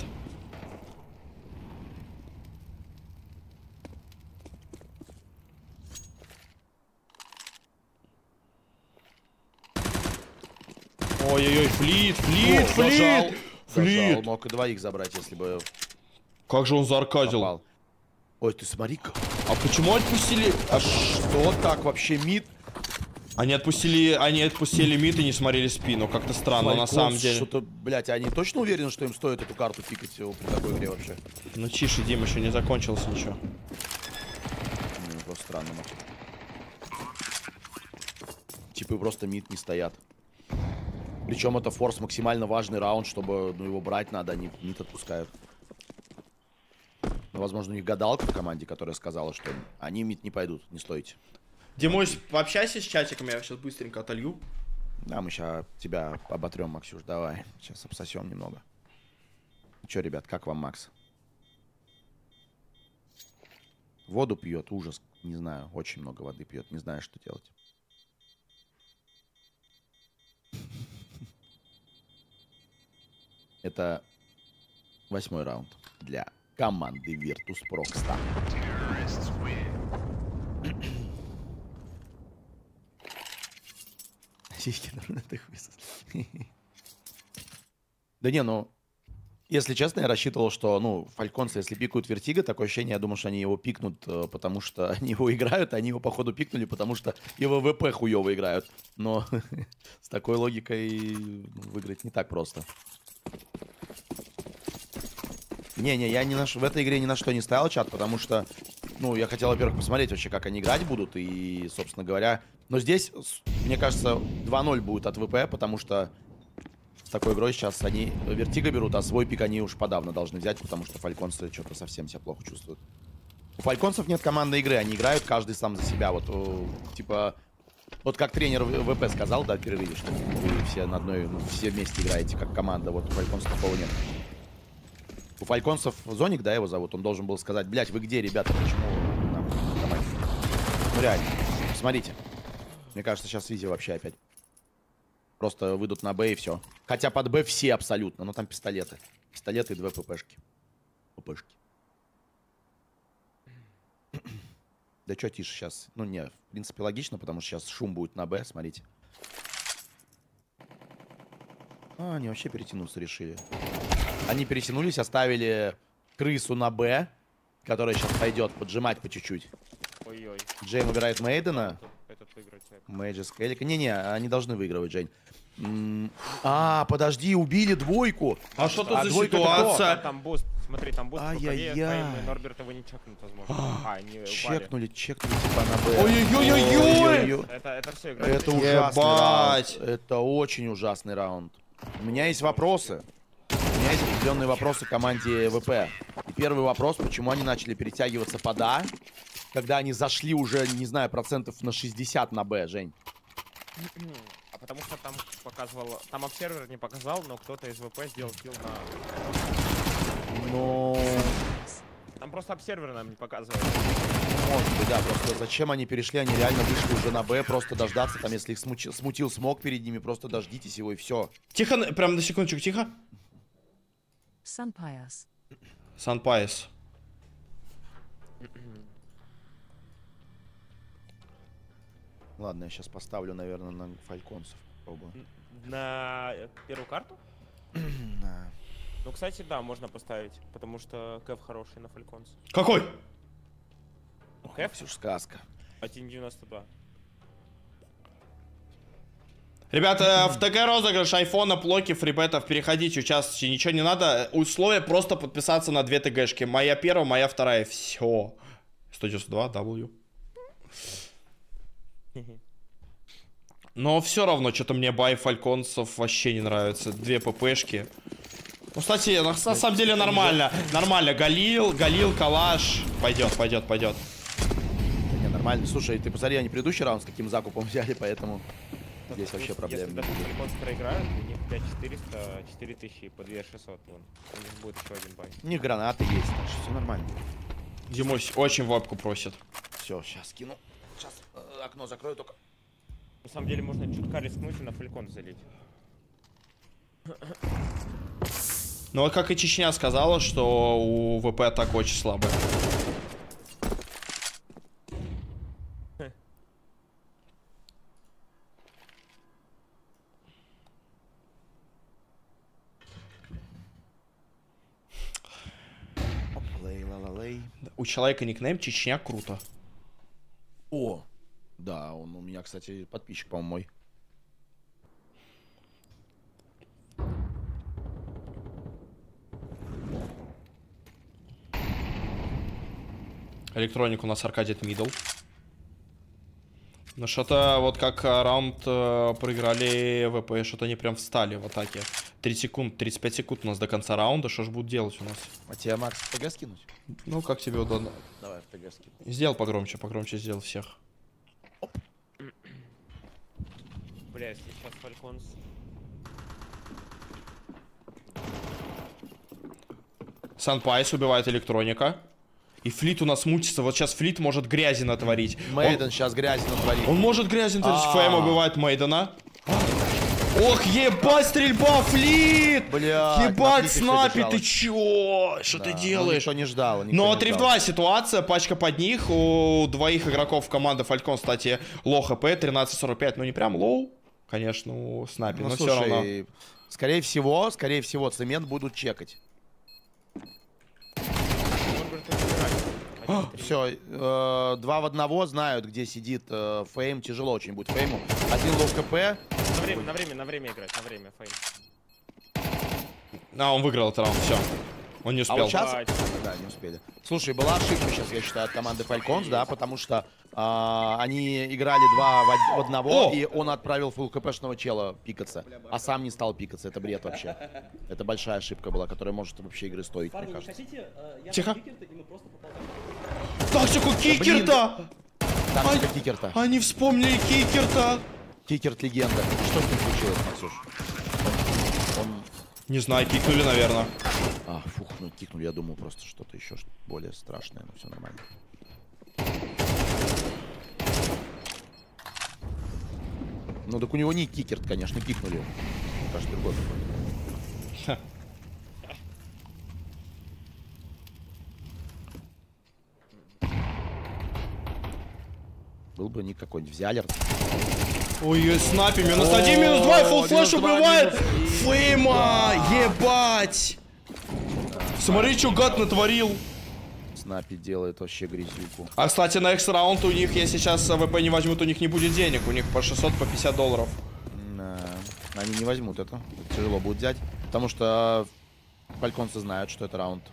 Speaker 2: Ой-ой-ой, флит, флит,
Speaker 1: О,
Speaker 2: флит!
Speaker 1: зажал. Зажал.
Speaker 2: Флит!
Speaker 1: Мог и двоих забрать, если бы
Speaker 2: Как же он зааркадил.
Speaker 1: попал. Ой, ты смотри-ка.
Speaker 2: А почему отпустили?
Speaker 1: А что так вообще мид?
Speaker 2: Они отпустили, они отпустили мид и не смотрели спину. Как-то странно, на самом деле.
Speaker 1: Что-то, блядь, они точно уверены, что им стоит эту карту пикать при такой игре вообще?
Speaker 2: Ну тише, Дим, еще не закончилось ничего.
Speaker 1: Ну, просто странно. но. Типы просто мид не стоят. Причем это форс максимально важный раунд, чтобы ну, его брать надо, они мид отпускают. Ну, возможно, у них гадалка в команде, которая сказала, что они мид не пойдут, не стойте.
Speaker 2: Димусь, пообщайся с чатиком, я сейчас быстренько отолью.
Speaker 1: Да, мы сейчас тебя оботрем, Максюш, давай. Сейчас обсосем немного. Че, ребят, как вам Макс? Воду пьет, ужас. Не знаю, очень много воды пьет, не знаю, что делать. Это восьмой раунд для команды Virtus.pro. Да не, ну, если честно, я рассчитывал, что, ну, фальконцы, если пикают Вертига, такое ощущение, я думал, что они его пикнут, э, потому что они его играют, а они его, походу, пикнули, потому что его ВП хуёво играют. Но с такой логикой выиграть не так просто. Не-не, я ни на ш... в этой игре ни на что не ставил чат, потому что, ну, я хотел, во-первых, посмотреть вообще, как они играть будут, и, собственно говоря... Но здесь, мне кажется, два ноль будет от ВП, потому что с такой игрой сейчас они Вертига берут, а свой пик они уж подавно должны взять, потому что фальконцы что-то совсем себя плохо чувствуют. У фальконцев нет командной игры, они играют каждый сам за себя, вот, о, типа... Вот как тренер ВП сказал, да, в перерыве, что вы все на одной, ну, все вместе играете как команда, вот у фальконцев такого нет. У фальконцев Зоник, да, его зовут, он должен был сказать, блять, вы где, ребята, почему нам команде? Ну реально, смотрите. Мне кажется, сейчас Изи вообще опять. Просто выйдут на Б и все. Хотя под Б все абсолютно. Но там пистолеты. Пистолеты и две ППшки. ППшки. Да что тише сейчас? Ну не, в принципе логично, потому что сейчас шум будет на Б, смотрите. А, они вообще перетянуться решили. Они перетянулись, оставили крысу на Б, которая сейчас пойдет поджимать по чуть-чуть.
Speaker 5: Ой-ой.
Speaker 1: Джейн выбирает Мейдена.
Speaker 5: Этот выиграет.
Speaker 1: Мейджи с Келлика. Не-не, они должны выигрывать, Жень. М а, подожди, убили двойку.
Speaker 2: А что тут
Speaker 1: А
Speaker 2: за
Speaker 1: двойка это
Speaker 2: ситуация?
Speaker 5: Там буст, смотри, там буст.
Speaker 1: Ай-яй-яй.
Speaker 5: Норберт его не чекнут, возможно. А, они упали.
Speaker 1: Чекнули, чекнули типа на Б.
Speaker 2: Ой-ой-ой-ой!
Speaker 5: Это, это все играет.
Speaker 1: Это ужасный
Speaker 2: Ебать.
Speaker 1: раунд. Это очень ужасный раунд. У меня есть вопросы. У меня есть определенные вопросы к команде ВП. И первый вопрос, почему они начали перетягиваться под А, когда они зашли уже, не знаю, процентов на шестьдесят на Б, Жень.
Speaker 5: А потому что там показывал, там обсервер не показал, но кто-то из ВП сделал килл на...
Speaker 1: Ну...
Speaker 5: Там просто обсервер нам не показывает.
Speaker 1: Может быть, да, просто зачем они перешли, они реально вышли уже на Б, просто дождаться, там, если их смутил, смутил смог перед ними, просто дождитесь его и все.
Speaker 2: Тихо, прям на секундочку, тихо.
Speaker 7: Sunpias.
Speaker 2: Sunpias.
Speaker 1: Ладно, я сейчас поставлю, наверное, на фальконцев. Попробую.
Speaker 5: На первую карту?
Speaker 1: Да.
Speaker 5: Ну, кстати, да, можно поставить, потому что Кэв хороший на Фальконс.
Speaker 2: Какой?
Speaker 5: Кэв?
Speaker 1: Все ж сказка.
Speaker 5: один девяносто два.
Speaker 2: Ребята, в ТГ розыгрыш айфона, плоки, фрибетов, переходите, участвуйте, ничего не надо. Условие просто подписаться на две ТГшки. Моя первая, моя вторая, все. сто девяносто два, W. Но все равно, что-то мне бай фальконцев вообще не нравится. Две ППшки. Ну, кстати, на, на самом деле нормально. Нормально. Галил, Галил, Калаш. Пойдет, пойдет, пойдет.
Speaker 1: Не, нормально. Слушай, ты посмотри, они предыдущий раунд с каким закупом взяли, поэтому здесь вообще проблем
Speaker 5: Если
Speaker 1: не
Speaker 5: даже
Speaker 1: будет.
Speaker 5: Фальконс проиграют, у них пять четыреста, четыре тысячи по две шестьсот. Вон. У них будет еще один бай.
Speaker 1: У них гранаты есть, так что все нормально.
Speaker 2: Димусь очень вебку просит.
Speaker 1: Все, сейчас скину. Сейчас э, окно закрою только.
Speaker 5: На самом деле можно чутка рискнуть и на Фальконс залить.
Speaker 2: Ну, вот как и Чечня сказала, что у ВП атака очень слабая. У человека никнейм Чечня круто.
Speaker 1: О, да, он у меня, кстати, подписчик, по-моему, мой.
Speaker 2: Электроник у нас Аркадит Мидл. Ну что-то вот как раунд э, проиграли ВП, что-то они прям встали в атаке. тридцать секунд, тридцать пять секунд у нас до конца раунда, что же будут делать у нас?
Speaker 1: А тебе, Макс, в ТГ скинуть?
Speaker 2: Ну, как тебе удобно.
Speaker 1: Давай в ТГ скину.
Speaker 2: Сделал погромче, погромче сделал всех.
Speaker 5: Бля, если сейчас Фальконс...
Speaker 2: Санпайс убивает электроника. И Флит у нас мучится. Вот сейчас Флит может грязи натворить.
Speaker 1: Мейден
Speaker 2: он,
Speaker 1: сейчас грязь натворит.
Speaker 2: он может грязи натворить.
Speaker 1: А.
Speaker 2: Фэм убивает Мейдена. Ох, ебать, стрельба, Флит!
Speaker 1: Бля,
Speaker 2: Ебать, снайпер, ты чё? Что ты делаешь?
Speaker 1: Никто не ждал. никто
Speaker 2: Но
Speaker 1: не
Speaker 2: три в
Speaker 1: ждал.
Speaker 2: два ситуация, пачка под них. У двоих игроков команды Фалькон, кстати, лоу хп, тринадцать сорок пять. Ну не прям лоу, конечно, у снайпера,
Speaker 1: Ну,
Speaker 2: но все
Speaker 1: слушай,
Speaker 2: равно.
Speaker 1: скорее всего, скорее всего, цемент будут чекать. Все, э, два в одного знают, где сидит э, Фейм. Тяжело очень будет Фейму. Один лоу КП.
Speaker 5: На время, на время, на время играть, на время, Фейм.
Speaker 2: А, он выиграл этот раунд, все. Он не
Speaker 1: А
Speaker 2: успел.
Speaker 1: вот сейчас...
Speaker 5: Давай.
Speaker 1: Да, не успели. Слушай, была ошибка сейчас, я считаю, от команды Falcons, да, потому что а, они играли два в, од- в одного,
Speaker 2: О!
Speaker 1: и он отправил фулл КПшного чела пикаться, а сам не стал пикаться. Это бред вообще. Это большая ошибка была, которая может вообще игры стоить, мне кажется.
Speaker 2: Тихо. Тактику кикер-то!
Speaker 1: Там
Speaker 2: Ай.
Speaker 1: тебе кикер-то.
Speaker 2: Они вспомнили кикер-то!
Speaker 1: Кикер-то легенда. Что с ним случилось, Максюш? Он... он-
Speaker 2: Не знаю, кикнули, наверное.
Speaker 1: А, фух, ну кикнули, я думал просто что-то еще что- более страшное, но все нормально. Ну так у него не кикер, конечно, кикнули. Кажется, другой какой-то. Был бы ник какой-нибудь. Взяли.
Speaker 2: Ой-ой, снапи. Минус один, минус два. Фулл флэш убивает. Фейма. Ебать. Смотри, что гад натворил.
Speaker 1: Снапи делает вообще грязюку.
Speaker 2: А, кстати, на X раунд у них, если сейчас ВП не возьмут, у них не будет денег. У них по шестьсот, по пятьдесят долларов.
Speaker 1: Да. Они не возьмут это. Это тяжело будет взять. Потому что фальконцы знают, что это раунд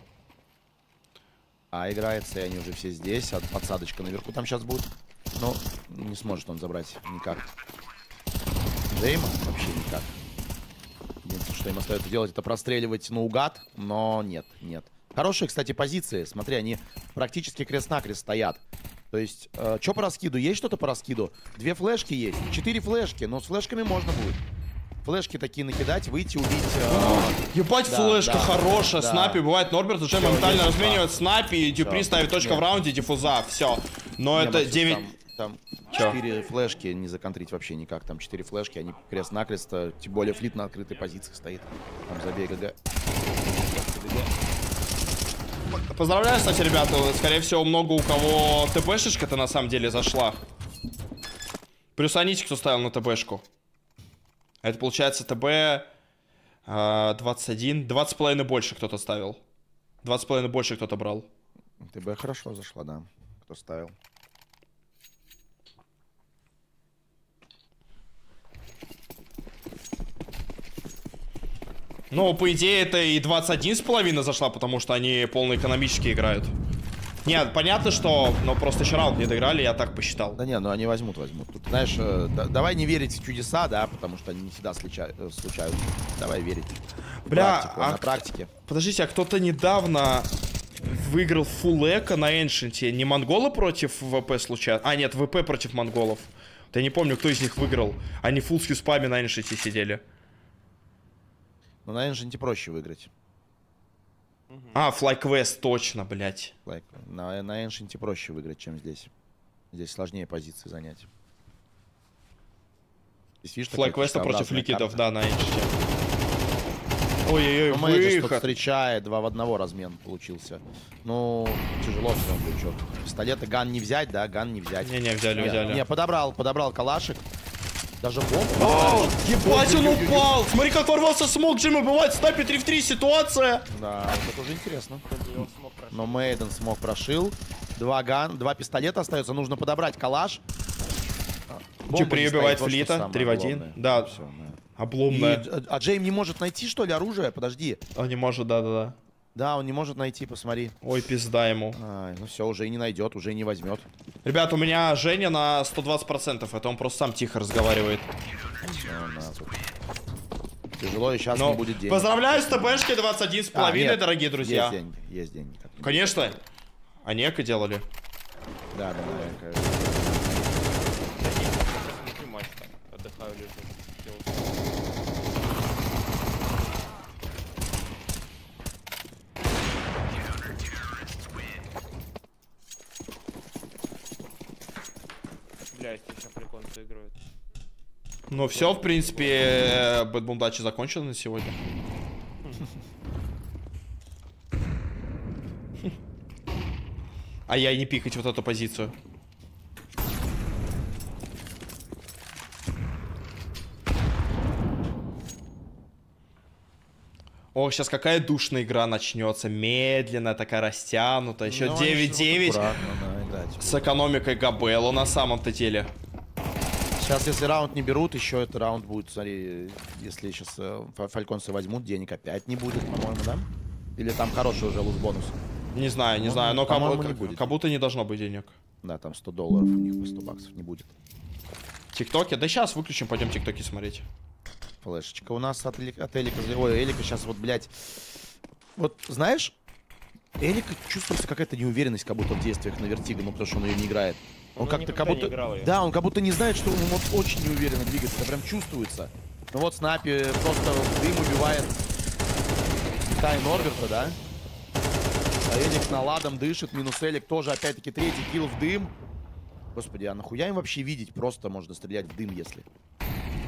Speaker 1: А играется, и они уже все здесь. А подсадочка наверху там сейчас будет. Но не сможет он забрать никак. Джейма вообще никак. Единственное, что им остается делать, это простреливать наугад. Но нет, нет. Хорошие, кстати, позиции. Смотри, они практически крест-накрест стоят. То есть, э, что по раскиду? Есть что-то по раскиду? Две флешки есть. Четыре флешки. Но с флешками можно будет. Флешки такие накидать, выйти, убить. Э...
Speaker 2: Ебать,
Speaker 1: да,
Speaker 2: флешка
Speaker 1: да,
Speaker 2: хорошая.
Speaker 1: да.
Speaker 2: Снапи бывает. Норберт уже
Speaker 1: Всё,
Speaker 2: моментально
Speaker 1: есть,
Speaker 2: разменивает
Speaker 1: да.
Speaker 2: снапи. Дюпри
Speaker 1: Всё.
Speaker 2: ставит точка
Speaker 1: Нет.
Speaker 2: в раунде, диффуза. Все. Но
Speaker 1: Не,
Speaker 2: это
Speaker 1: Максим,
Speaker 2: девять...
Speaker 1: Там, там
Speaker 2: Чё?
Speaker 1: четыре флешки не законтрить вообще никак. Там четыре флешки, они крест-накрест. Тем более флит на открытой позиции стоит. Там забей ГГ.
Speaker 2: Поздравляю, кстати, ребята. Скорее всего, много у кого ТПшечка-то на самом деле зашла. Плюс Анити, кто ставил на ТПшку. Это получается ТБ э, двадцать один. двадцать с половиной больше кто-то ставил. двадцать с половиной больше кто-то брал.
Speaker 1: ТБ хорошо зашла, да. Кто ставил.
Speaker 2: Ну, по идее, это и двадцать один с половиной зашла, потому что они полноэкономически играют. Нет, понятно, что... Но просто еще раунд не доиграли, я так посчитал.
Speaker 1: Да не, ну они возьмут, возьмут. Тут, знаешь, э, да, давай не верить в чудеса, да, потому что они не всегда случа э, случаются. Давай верить. В
Speaker 2: Бля,
Speaker 1: практику,
Speaker 2: а...
Speaker 1: на практике.
Speaker 2: Подождите, а кто-то недавно выиграл фулл эко на Эншенте. Не монголы против ВП случайно? А, нет, ВП против монголов. Вот я не помню, кто из них выиграл. Они фулл с юспами на Эншенте сидели.
Speaker 1: Но на Энженте проще выиграть.
Speaker 2: А, FlyQuest, точно, блядь.
Speaker 1: Like, на, на Эншенте проще выиграть, чем здесь. Здесь сложнее позиции занять. Здесь, видишь, такая
Speaker 2: FlyQuest против
Speaker 1: крестообразная
Speaker 2: ликвидов,
Speaker 1: карта.
Speaker 2: да, на Эншенте. Ой-ой-ой,
Speaker 1: Ну, менеджер что-то
Speaker 2: выход.
Speaker 1: встречает, два в одного размен получился. Ну, тяжело все равно будет. Пистолеты, ган не взять, да, ган не взять.
Speaker 2: Не-не, взяли,
Speaker 1: Не,
Speaker 2: взяли.
Speaker 1: не, подобрал, подобрал калашик. Даже бомбу.
Speaker 2: О, ебать, он
Speaker 1: Ой-ой-ой-ой-ой.
Speaker 2: упал! Смотри, как ворвался смог, Джима, бывает, снайпер три в три ситуация.
Speaker 1: Да, вот это уже интересно.
Speaker 5: Его смог прошить.
Speaker 1: Но Мейден смог прошил. Два ган, два пистолета остается. Нужно подобрать калаш. Бомба
Speaker 2: Дюпри
Speaker 1: не
Speaker 2: убивает
Speaker 1: стоит, вот что
Speaker 2: Флита,
Speaker 1: самое
Speaker 2: три в один.
Speaker 1: главное.
Speaker 2: Да.
Speaker 1: Всё, да.
Speaker 2: Обломная.
Speaker 1: И, а Джейм не может найти, что ли, оружие? Подожди.
Speaker 2: Он не может, да-да-да.
Speaker 1: Да, он не может найти, посмотри.
Speaker 2: Ой, пизда ему.
Speaker 1: Ай, ну все, уже и не найдет, уже и не возьмет.
Speaker 2: Ребят, у меня Женя на сто двадцать процентов. Это он просто сам тихо разговаривает.
Speaker 1: Всё, на, тут. Тяжело, и сейчас
Speaker 2: Но
Speaker 1: не будет денег.
Speaker 2: поздравляю с ТБшкой двадцать один с
Speaker 1: А,
Speaker 2: половиной,
Speaker 1: нет,
Speaker 2: дорогие друзья.
Speaker 1: Есть деньги, есть деньги. как-нибудь.
Speaker 2: Конечно. Они эко делали.
Speaker 1: Да, да, да. я, кажется.
Speaker 5: Смотри матч там. Отдыхаю, лежу. Делаю. Бля, эти сейчас прикольно играют.
Speaker 2: Ну все, в принципе, Бэтбум Дачи закончена на сегодня. А я и не пикать вот эту позицию. Ох, сейчас какая душная игра начнется. Медленно, такая растянутая. Еще
Speaker 1: Ну, они
Speaker 2: девять девять.
Speaker 1: же вот аккуратно, да, играть.
Speaker 2: С экономикой Габелло на самом-то деле.
Speaker 1: Сейчас, если раунд не берут, еще этот раунд будет, смотри, если сейчас э, фальконцы возьмут, денег опять не будет, по-моему, да? Или там хороший уже луз-бонус?
Speaker 2: Не знаю, не
Speaker 1: По-моему,
Speaker 2: знаю, но как,
Speaker 1: по-моему,
Speaker 2: бу-
Speaker 1: не
Speaker 2: как-
Speaker 1: будет.
Speaker 2: как будто не должно быть денег.
Speaker 1: Да, там сто долларов у них по сто баксов не будет.
Speaker 2: ТикТоки? Да сейчас выключим, пойдем ТикТоки смотреть.
Speaker 1: Флешечка у нас от, Эли- от Элика. Ой, Элика сейчас вот, блядь. Вот, знаешь, Элика чувствуется какая-то неуверенность, как будто в действиях на Вертиго, ну, потому что он ее не играет. Он
Speaker 5: Он
Speaker 1: как-то как
Speaker 5: никогда не
Speaker 1: будто...
Speaker 5: играл её.
Speaker 1: Да, он как будто не знает, что он вот очень неуверенно двигается. Это прям чувствуется. Ну вот Снапи просто в дым убивает Тай Норберта, да? А Элик наладом дышит, минус Элик тоже опять-таки третий килл в дым. Господи, а нахуя им вообще видеть? Просто можно стрелять в дым, если...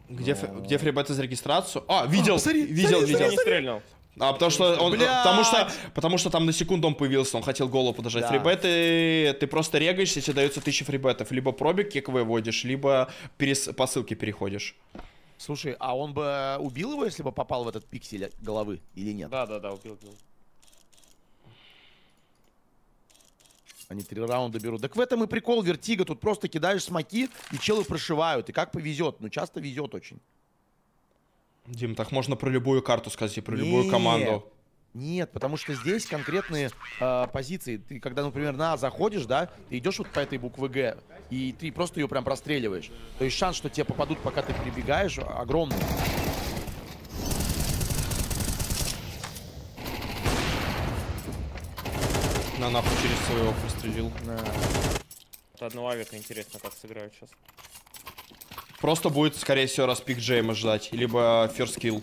Speaker 2: Где, Но... где фрибет из регистрацию? А, видел,
Speaker 1: О, смотри,
Speaker 2: видел,
Speaker 1: смотри,
Speaker 2: видел.
Speaker 5: Я не стрельнул.
Speaker 2: А, потому что он,
Speaker 1: Блядь!
Speaker 2: потому что, потому что там на секунду он появился, он хотел голову подожать.
Speaker 1: Да.
Speaker 2: Фрибеты, ты просто регаешься, тебе дается тысяча фрибетов. Либо пробег кек выводишь, либо перес, по ссылке переходишь.
Speaker 1: Слушай, а он бы убил его, если бы попал в этот пиксель головы или нет?
Speaker 5: Да, да, да, убил, убил.
Speaker 1: Они три раунда берут. Так в этом и прикол Вертига. Тут просто кидаешь смоки, и челы прошивают. И как повезет. Ну, часто везет очень.
Speaker 2: Дим, так можно про любую карту сказать и про любую
Speaker 1: Нет.
Speaker 2: команду.
Speaker 1: Нет, потому что здесь конкретные э, позиции. Ты когда, например, на А заходишь, да, ты идешь вот по этой букве Г, и ты просто ее прям простреливаешь. То есть шанс, что тебе попадут, пока ты перебегаешь, огромный.
Speaker 2: На нахуй через своего прострелил.
Speaker 5: Это одного авика интересно, как сыграют сейчас.
Speaker 2: Просто будет, скорее всего, распик Джейма ждать. Либо first kill.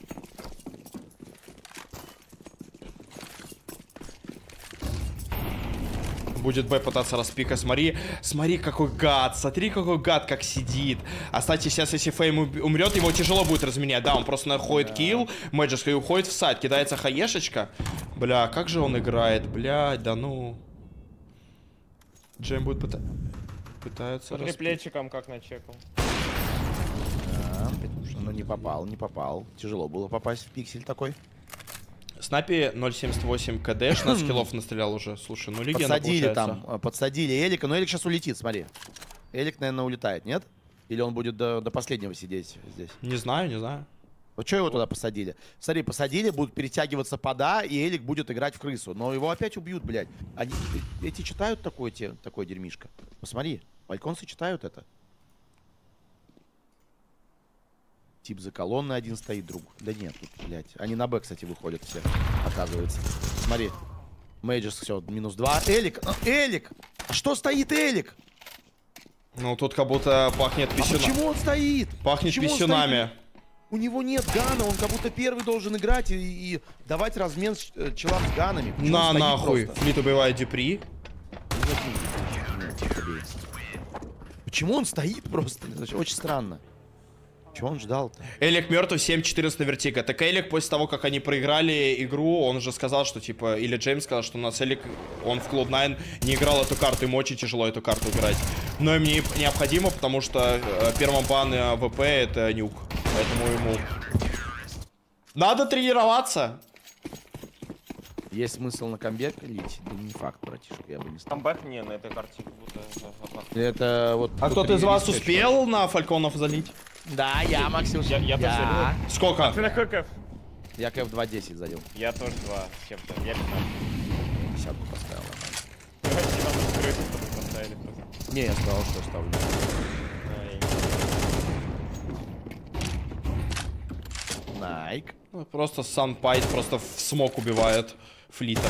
Speaker 2: Будет Б пытаться распикать. Смотри, смотри, какой гад. Смотри, какой гад, как сидит. А, кстати, сейчас, если Фейм умрет, его тяжело будет разменять. Да, он просто находит килл, Мэджик, и уходит в сайт. Кидается хаешечка. Бля, как же он играет. Блядь, да ну. Джейм будет пыта... пытается
Speaker 5: Смотри
Speaker 2: распикать.
Speaker 5: плечиком как начекал.
Speaker 1: Да, ну не попал, не попал. Тяжело было попасть в пиксель такой.
Speaker 2: Снапи ноль семьдесят восемь КД, шестнадцать киллов настрелял уже. Слушай, ну легенда
Speaker 1: Подсадили
Speaker 2: получается.
Speaker 1: там, подсадили Элика. Но Элик сейчас улетит, смотри. Элик, наверное, улетает, нет? Или он будет до, до последнего сидеть здесь?
Speaker 2: Не знаю, не знаю.
Speaker 1: Вот что его туда посадили? Смотри, посадили, будут перетягиваться пода, и Элик будет играть в крысу. Но его опять убьют, блядь. Они, эти читают такое, те, такое дерьмишко? Посмотри, вальконцы читают это. Тип за колонной один стоит, друг. Да нет, тут, блядь. Они на Б, кстати, выходят все, оказывается. Смотри. Мейджес, все, минус два. Элик, ну, Элик! А что стоит Элик?
Speaker 2: Ну, тут как будто пахнет писюнами.
Speaker 1: А почему он стоит?
Speaker 2: Пахнет
Speaker 1: Почему он
Speaker 2: писюнами.
Speaker 1: стоит? У него нет гана, он как будто первый должен играть и, и давать размен с, э, челам с ганами. Почему
Speaker 2: На
Speaker 1: он стоит
Speaker 2: нахуй.
Speaker 1: просто?
Speaker 2: Флит убивает Дюпри.
Speaker 1: Нет, нет, нет, нет, почему он стоит просто? Это очень странно. Чего он ждал-то?
Speaker 2: Элик мертвый, семь четырнадцать на вертика. Так Элик после того, как они проиграли игру, он же сказал, что типа, или Джеймс сказал, что у нас Элик, он в клуб девять не играл эту карту, ему очень тяжело эту карту играть. Но им не, необходимо, потому что э, первым бан э, ВП это нюк. Поэтому ему надо тренироваться.
Speaker 1: Есть смысл на камбэк лить? Да не факт, братишка, я бы не стал.
Speaker 5: Камбэк не, на этой карте как будто опасно.
Speaker 1: Это вот...
Speaker 2: А кто-то из вас успел на фальконов залить?
Speaker 1: Да, я, Максим.
Speaker 5: Я, я,
Speaker 1: я.
Speaker 5: тоже.
Speaker 2: Сколько?
Speaker 5: Ты на КК?
Speaker 1: Я КФ два десять залил.
Speaker 5: Я тоже два с чем-то. Я пятнадцать.
Speaker 1: Десятку поставил.
Speaker 5: Давайте там с крысы что-то поставили просто.
Speaker 1: Не, я сказал, что ставлю.
Speaker 5: Ай.
Speaker 1: Найк.
Speaker 2: Ну, просто Санпайт просто в смок убивает Флита.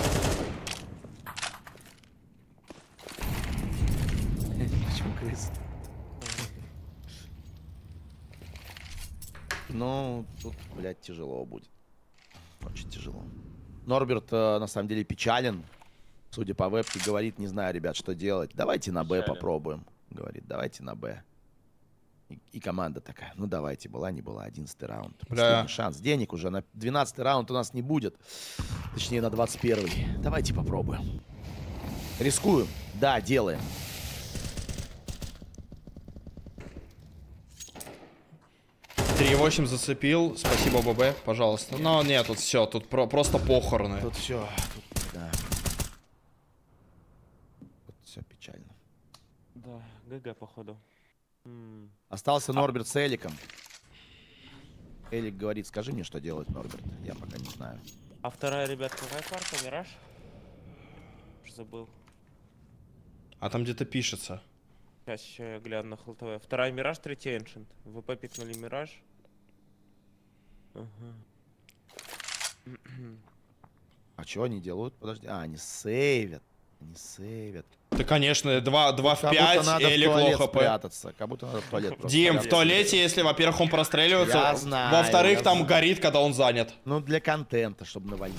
Speaker 1: Почему крыс? Ну, тут, блядь, тяжело будет. Очень тяжело. Норберт, э, на самом деле, печален. Судя по вебке, говорит, не знаю, ребят, что делать. Давайте на Б
Speaker 5: Печален.
Speaker 1: попробуем. Говорит, давайте на Б. И, и команда такая, ну давайте, была, не была, одиннадцатый раунд.
Speaker 2: Бля.
Speaker 1: Последний шанс. Денег уже на двенадцатый раунд у нас не будет. Точнее, на двадцать первый. Давайте попробуем. Рискуем. Да, делаем.
Speaker 2: три восемь зацепил. Спасибо, ББ, пожалуйста. Но нет, тут все, тут про просто похороны.
Speaker 1: Тут все, тут, да. Тут все печально.
Speaker 5: Да, ГГ походу. М.
Speaker 1: Остался Норберт с Эликом. Элик говорит, скажи мне, что делать, Норберт. Я пока не знаю.
Speaker 5: А вторая, ребят, какая карта? Мираж? Уж забыл.
Speaker 2: А там где-то пишется.
Speaker 5: Сейчас еще я гляну на ХЛТВ. Вторая Мираж, третий Эншент. ВП пикнули Мираж. Ага.
Speaker 1: А что они делают? Подожди. А, они сейвят. Они сейвят.
Speaker 2: Да, конечно, два в
Speaker 1: Как будто
Speaker 2: пять,
Speaker 1: надо в
Speaker 2: Элик
Speaker 1: туалет
Speaker 2: лоу хп.
Speaker 1: спрятаться. Как будто надо в туалет просто
Speaker 2: Дим, в
Speaker 1: спрятаться.
Speaker 2: туалете, если, во-первых, он простреливается,
Speaker 1: Я знаю,
Speaker 2: во-вторых,
Speaker 1: я
Speaker 2: там
Speaker 1: знаю.
Speaker 2: горит, когда он занят.
Speaker 1: Ну, для контента, чтобы навалить.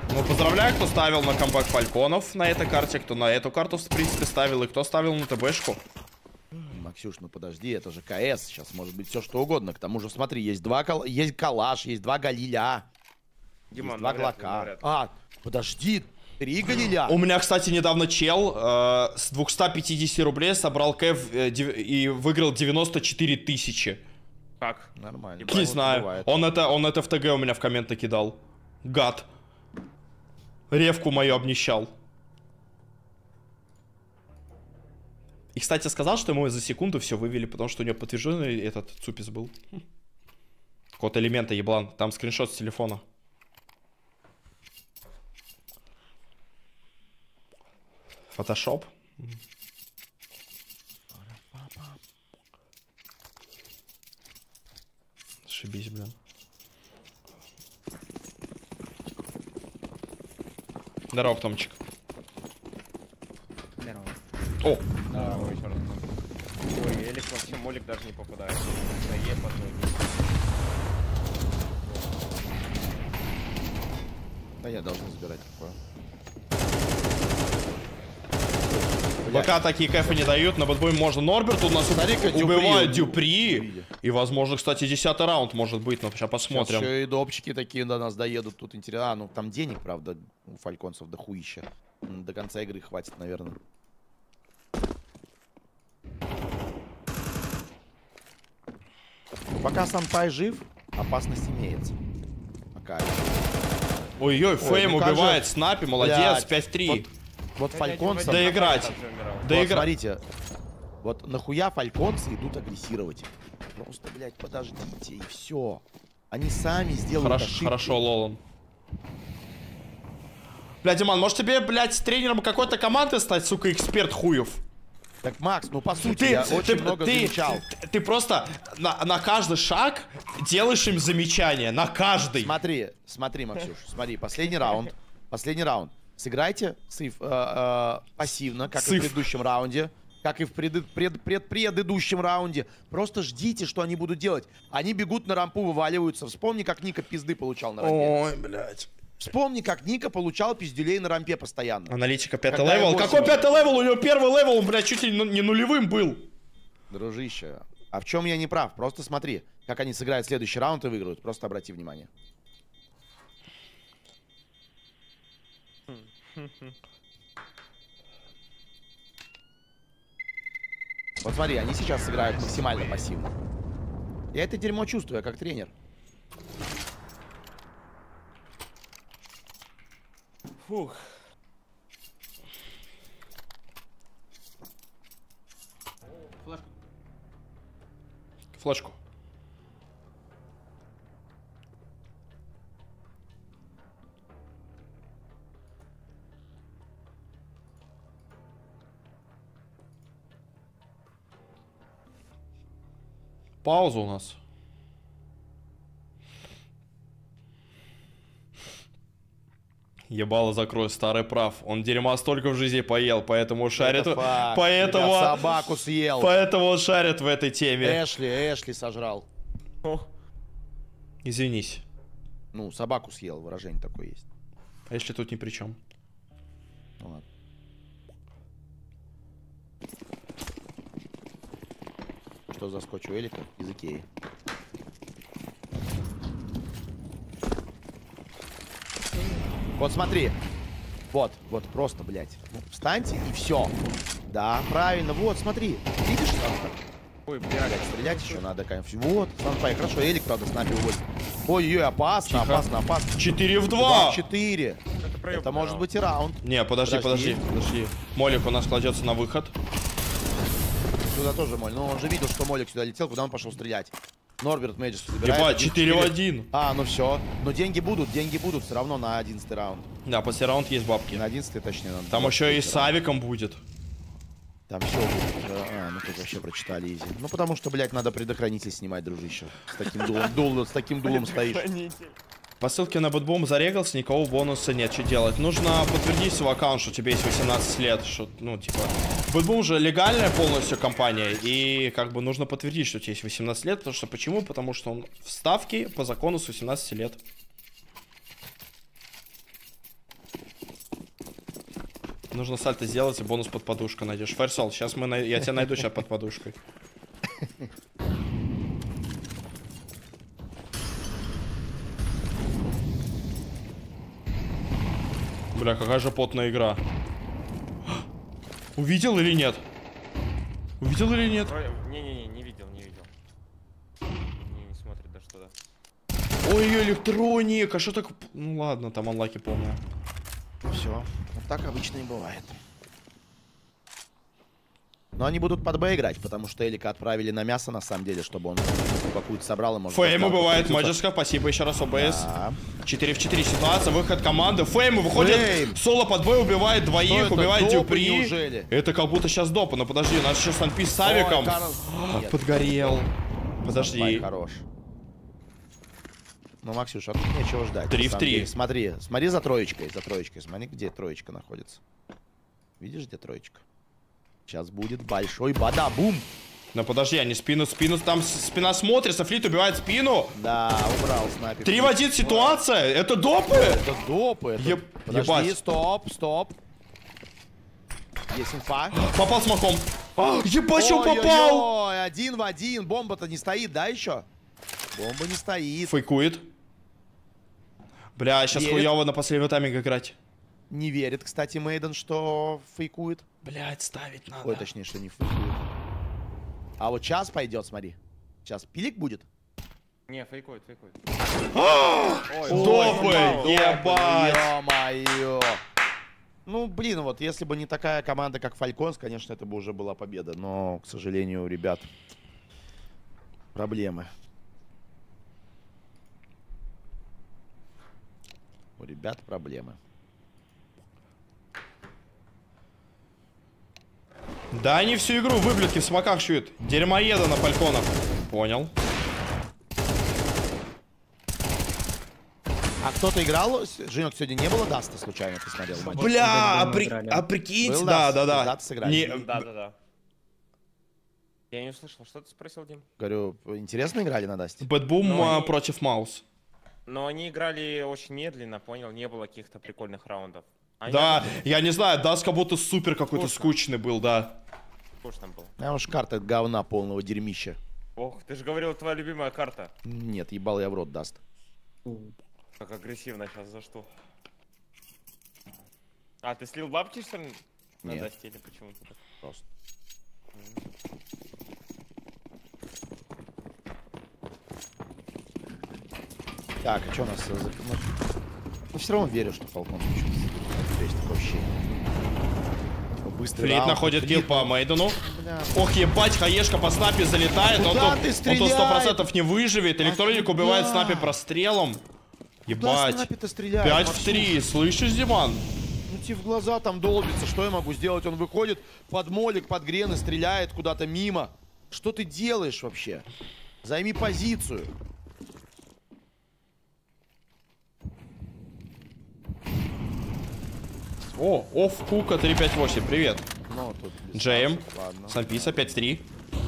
Speaker 2: Ну, поздравляю, кто ставил на камбэк Фальконов на этой карте, кто на эту карту, в принципе, ставил, и кто ставил на ТБшку.
Speaker 1: Максюш, ну подожди, это же КС, сейчас может быть все что угодно. К тому же, смотри, есть два кал... есть калаш, есть два галиля,
Speaker 5: Димон,
Speaker 1: есть два
Speaker 5: навряд ли,
Speaker 1: глока.
Speaker 5: навряд ли.
Speaker 1: А, подожди, три галиля.
Speaker 2: У меня, кстати, недавно чел э, с двухсот пятидесяти рублей собрал кэф э, дев... и выиграл девяносто четыре тысячи.
Speaker 5: Как?
Speaker 1: Нормально.
Speaker 2: Не
Speaker 1: Вот
Speaker 2: знаю,
Speaker 1: бывает.
Speaker 2: он это, он это в ТГ у меня в комменты кидал. Гад. Ревку мою обнищал. И, кстати, сказал, что ему за секунду все вывели, потому что у него подтвержденный этот цупис был. Хм. Код элемента, еблан. Там скриншот с телефона. Фотошоп. Ошибись, блин. Здорово, Томчик.
Speaker 5: Здорово.
Speaker 2: О!
Speaker 5: Здорово еще раз. Ой, Элик вообще молик даже не попадает. На Е подходит.
Speaker 1: Да я должен забирать такое.
Speaker 2: Пока такие кэфы не дают, на бэтбой можно Норберт, у нас
Speaker 1: Смотри-ка,
Speaker 2: убивает
Speaker 1: Дюпри.
Speaker 2: Дюпри. И, возможно, кстати, десятый раунд может быть, но сейчас посмотрим.
Speaker 1: Еще и допчики такие до нас доедут, тут интересно. А, ну там денег, правда, у фальконцев до хуища. До конца игры хватит, наверное. Пока Санпай жив, опасность имеется. Пока.
Speaker 2: Ой-ой, Фейм
Speaker 1: ну как
Speaker 2: убивает,
Speaker 1: же-
Speaker 2: Снапи, молодец,
Speaker 1: Блядь,
Speaker 2: пять три.
Speaker 1: Вот, вот фальконцам...
Speaker 2: Доиграть.
Speaker 1: Вот,
Speaker 2: Доигра...
Speaker 1: смотрите. Вот нахуя фальконцы идут агрессировать? Просто, блядь, подождите, и все. Они сами сделают
Speaker 2: Хорошо,
Speaker 1: ошибки.
Speaker 2: хорошо, Лолан. Блядь, Диман, может тебе, блядь, с тренером какой-то команды стать, сука, эксперт хуев?
Speaker 1: Так, Макс, ну по сути,
Speaker 2: Ты,
Speaker 1: я
Speaker 2: ты,
Speaker 1: очень
Speaker 2: ты,
Speaker 1: много
Speaker 2: ты,
Speaker 1: замечал.
Speaker 2: ты- ты просто на, на каждый шаг делаешь им замечания. На каждый.
Speaker 1: Смотри, смотри, Максюш, смотри, последний раунд. Последний раунд. Сыграйте сейф, э, э, пассивно, как и
Speaker 2: Сейф.
Speaker 1: в предыдущем раунде. Как и в пред, пред, пред, предыдущем раунде. Просто ждите, что они будут делать. Они бегут на рампу, вываливаются. Вспомни, как Ника пизды получал на рампе.
Speaker 2: Ой, блядь.
Speaker 1: Вспомни, как Ника получал пиздюлей на рампе постоянно.
Speaker 2: Аналитика пятый
Speaker 1: Когда
Speaker 2: левел.
Speaker 1: его
Speaker 2: Какой
Speaker 1: восемь-
Speaker 2: пятый левел? У него первый левел, он, блядь, чуть ли ну- не нулевым был.
Speaker 1: Дружище, а в чем я не прав? Просто смотри, как они сыграют следующий раунд и выиграют. Просто обрати внимание. Вот смотри, они сейчас сыграют максимально пассивно. Я это дерьмо чувствую, я как тренер.
Speaker 5: Фух.
Speaker 2: Флешку. Пауза у нас. Ебало закрой, старый прав. Он дерьма столько в жизни поел, поэтому шарит.
Speaker 1: Это факт.
Speaker 2: Поэтому,
Speaker 1: Ребят, собаку съел.
Speaker 2: поэтому он шарит в этой теме.
Speaker 1: Эшли, Эшли сожрал.
Speaker 2: Извинись.
Speaker 1: Ну, собаку съел, выражение такое есть.
Speaker 2: А если тут ни при чем?
Speaker 1: Ну ладно. Что за скотч у Элика? Из Икеи. Вот смотри. Вот, вот, просто, блядь. Ну, встаньте и все. Да, правильно. Вот, смотри. Видишь, там как?
Speaker 5: Ой,
Speaker 1: Блядь,
Speaker 5: блядь.
Speaker 1: стрелять еще надо, конечно. Вот, Санпай, хорошо, Элик, правда, с нами уводит. Ой-ой, опасно,
Speaker 2: Тихо.
Speaker 1: опасно, опасно.
Speaker 2: четыре в два.
Speaker 1: четыре.
Speaker 5: Это, проеб,
Speaker 1: Это может
Speaker 5: да.
Speaker 1: быть и раунд.
Speaker 2: Не, подожди,
Speaker 1: Подожди.
Speaker 2: подожди, подожди. Молик у нас кладется на выход.
Speaker 1: Сюда тоже Моль. Ну, он же видел, что Молик сюда летел, куда он пошел стрелять. Норберт Мэджис забирает.
Speaker 2: Ебать, четыре в один.
Speaker 1: А, ну все. Но деньги будут, деньги будут все равно на одиннадцатый раунд.
Speaker 2: Да, после раунд есть
Speaker 1: И
Speaker 2: бабки.
Speaker 1: на одиннадцатый точнее надо.
Speaker 2: Там еще и
Speaker 1: двадцать
Speaker 2: с
Speaker 1: третий раунд.
Speaker 2: авиком будет.
Speaker 1: Там все будет. А, ну тут вообще прочитали изи. Ну потому что, блядь, надо предохранитель снимать, дружище. С таким дулом, дул, с таким дулом стоишь.
Speaker 5: Хранитель.
Speaker 2: По ссылке на бэтбум зарегался, никого бонуса нет, что делать? Нужно подтвердить свой аккаунт, что тебе есть восемнадцать лет, что, ну, типа... Бэтбум же легальная полностью компания, и как бы нужно подтвердить, что тебе есть восемнадцать лет, потому что почему? Потому что он в ставке по закону с восемнадцати лет. Нужно сальто сделать и бонус под подушку найдешь. Фэрсол, сейчас мы най... я тебя найду сейчас под подушкой. Бля, какая же потная игра. Увидел или нет? Увидел или нет?
Speaker 5: Не-не-не, не видел, не видел. Не, не смотрит даже туда.
Speaker 2: Ой, электроник, а что так... Ну ладно, там анлаки полные.
Speaker 1: Все, вот так обычно и бывает. Но они будут под Б играть, потому что Элика отправили на мясо, на самом деле, чтобы он какую-то собрал и может...
Speaker 2: Фейму бывает, Маджеска, спасибо еще раз, ОБС. Да. четыре в четыре ситуация, выход команды. Фейму выходит, Фейм. Соло под Б убивает двоих, что убивает это, Дюпри. Неужели? Это как будто сейчас допы, но подожди, у нас сейчас Санпи с Савиком. Ой, подгорел. Подожди.
Speaker 1: Санпай хорош. Ну, Максюша, тут нечего ждать.
Speaker 2: три в три.
Speaker 1: Смотри, смотри за троечкой, за троечкой. Смотри, где троечка находится. Видишь, где троечка? Сейчас будет большой бада-бум.
Speaker 2: Ну подожди, они спину, спину, там спина смотрится, Флит убивает спину.
Speaker 1: Да, убрал снайпер.
Speaker 2: три в один ситуация, это допы?
Speaker 1: Это допы. Это...
Speaker 2: Еб...
Speaker 1: Подожди,
Speaker 2: Ебать.
Speaker 1: стоп, стоп. Есть инфа.
Speaker 2: Попал смоком. А, ебать, он попал.
Speaker 1: Ой, один в один, бомба-то не стоит, да, еще? Бомба не стоит.
Speaker 2: Фейкует. Бля, сейчас
Speaker 1: Верит.
Speaker 2: хуёво на последнем тайминг играть.
Speaker 1: Не верит, кстати, Мейден, что фейкует.
Speaker 2: Блять, ставить надо.
Speaker 1: Ой, точнее, что не фейкует. А вот сейчас пойдет, смотри. Сейчас пилик будет?
Speaker 5: Не, фейкует, фейкует.
Speaker 2: Допы, ебать.
Speaker 1: Ё-моё. Ну, блин, вот если бы не такая команда, как Фальконс, конечно, это бы уже была победа. Но, к сожалению, у ребят проблемы. У ребят проблемы.
Speaker 2: Да они всю игру выблетки в смоках шьют. Дерьмоеда на фальконах. Понял.
Speaker 1: А кто-то играл? Женек, сегодня не было Даста случайно, ты смотрел матч?
Speaker 2: Бля, а, при... а прикиньте, да, да, да.
Speaker 1: Даст сыграли?
Speaker 2: Не...
Speaker 5: Да, да, да. Я не услышал, что ты спросил, Дим?
Speaker 1: Говорю, интересно играли на Дасте?
Speaker 2: Бэтбум
Speaker 5: Но
Speaker 2: а,
Speaker 5: они...
Speaker 2: против Маус.
Speaker 5: Но они играли очень медленно, понял? Не было каких-то прикольных раундов. Они
Speaker 2: Да,
Speaker 5: были...
Speaker 2: я не знаю, Даст как будто супер какой-то скучный был, да.
Speaker 5: Скучно был.
Speaker 1: А уж карта говна полного дерьмища.
Speaker 5: Ох, ты же говорил, твоя любимая карта.
Speaker 1: Нет, ебал я в рот Даст.
Speaker 5: Как агрессивно сейчас, за что? А, ты слил бабки, что ли? На
Speaker 1: Нет.
Speaker 5: Дасте или почему-то?
Speaker 1: Просто. Так, а что у нас? Ну, ну все равно верю, что Фалкон есть такое ощущение. Быстрый
Speaker 2: Флит
Speaker 1: раунд,
Speaker 2: находит
Speaker 1: Флит,
Speaker 2: килл по
Speaker 1: ну,
Speaker 2: Мейдену.
Speaker 1: бля.
Speaker 2: Ох, ебать, хаешка по снапе залетает. Он
Speaker 1: Куда
Speaker 2: тут,
Speaker 1: ты
Speaker 2: он
Speaker 1: стреляй?
Speaker 2: тут сто процентов не выживет. Электроник
Speaker 1: куда?
Speaker 2: убивает снапе прострелом.
Speaker 1: Куда
Speaker 2: Ебать.
Speaker 1: снайпер-то стреляет,
Speaker 2: пять в
Speaker 1: Максим?
Speaker 2: три, слышишь, Диман?
Speaker 1: Ну тебе в глаза там долбится, что я могу сделать? Он выходит под молик, под грен и стреляет куда-то мимо. Что ты делаешь вообще? Займи позицию.
Speaker 2: О, оф Кука три пять восемь, привет.
Speaker 1: Ну, тут без
Speaker 2: Джейм,
Speaker 1: шансов, ладно.
Speaker 2: Самписа пять три.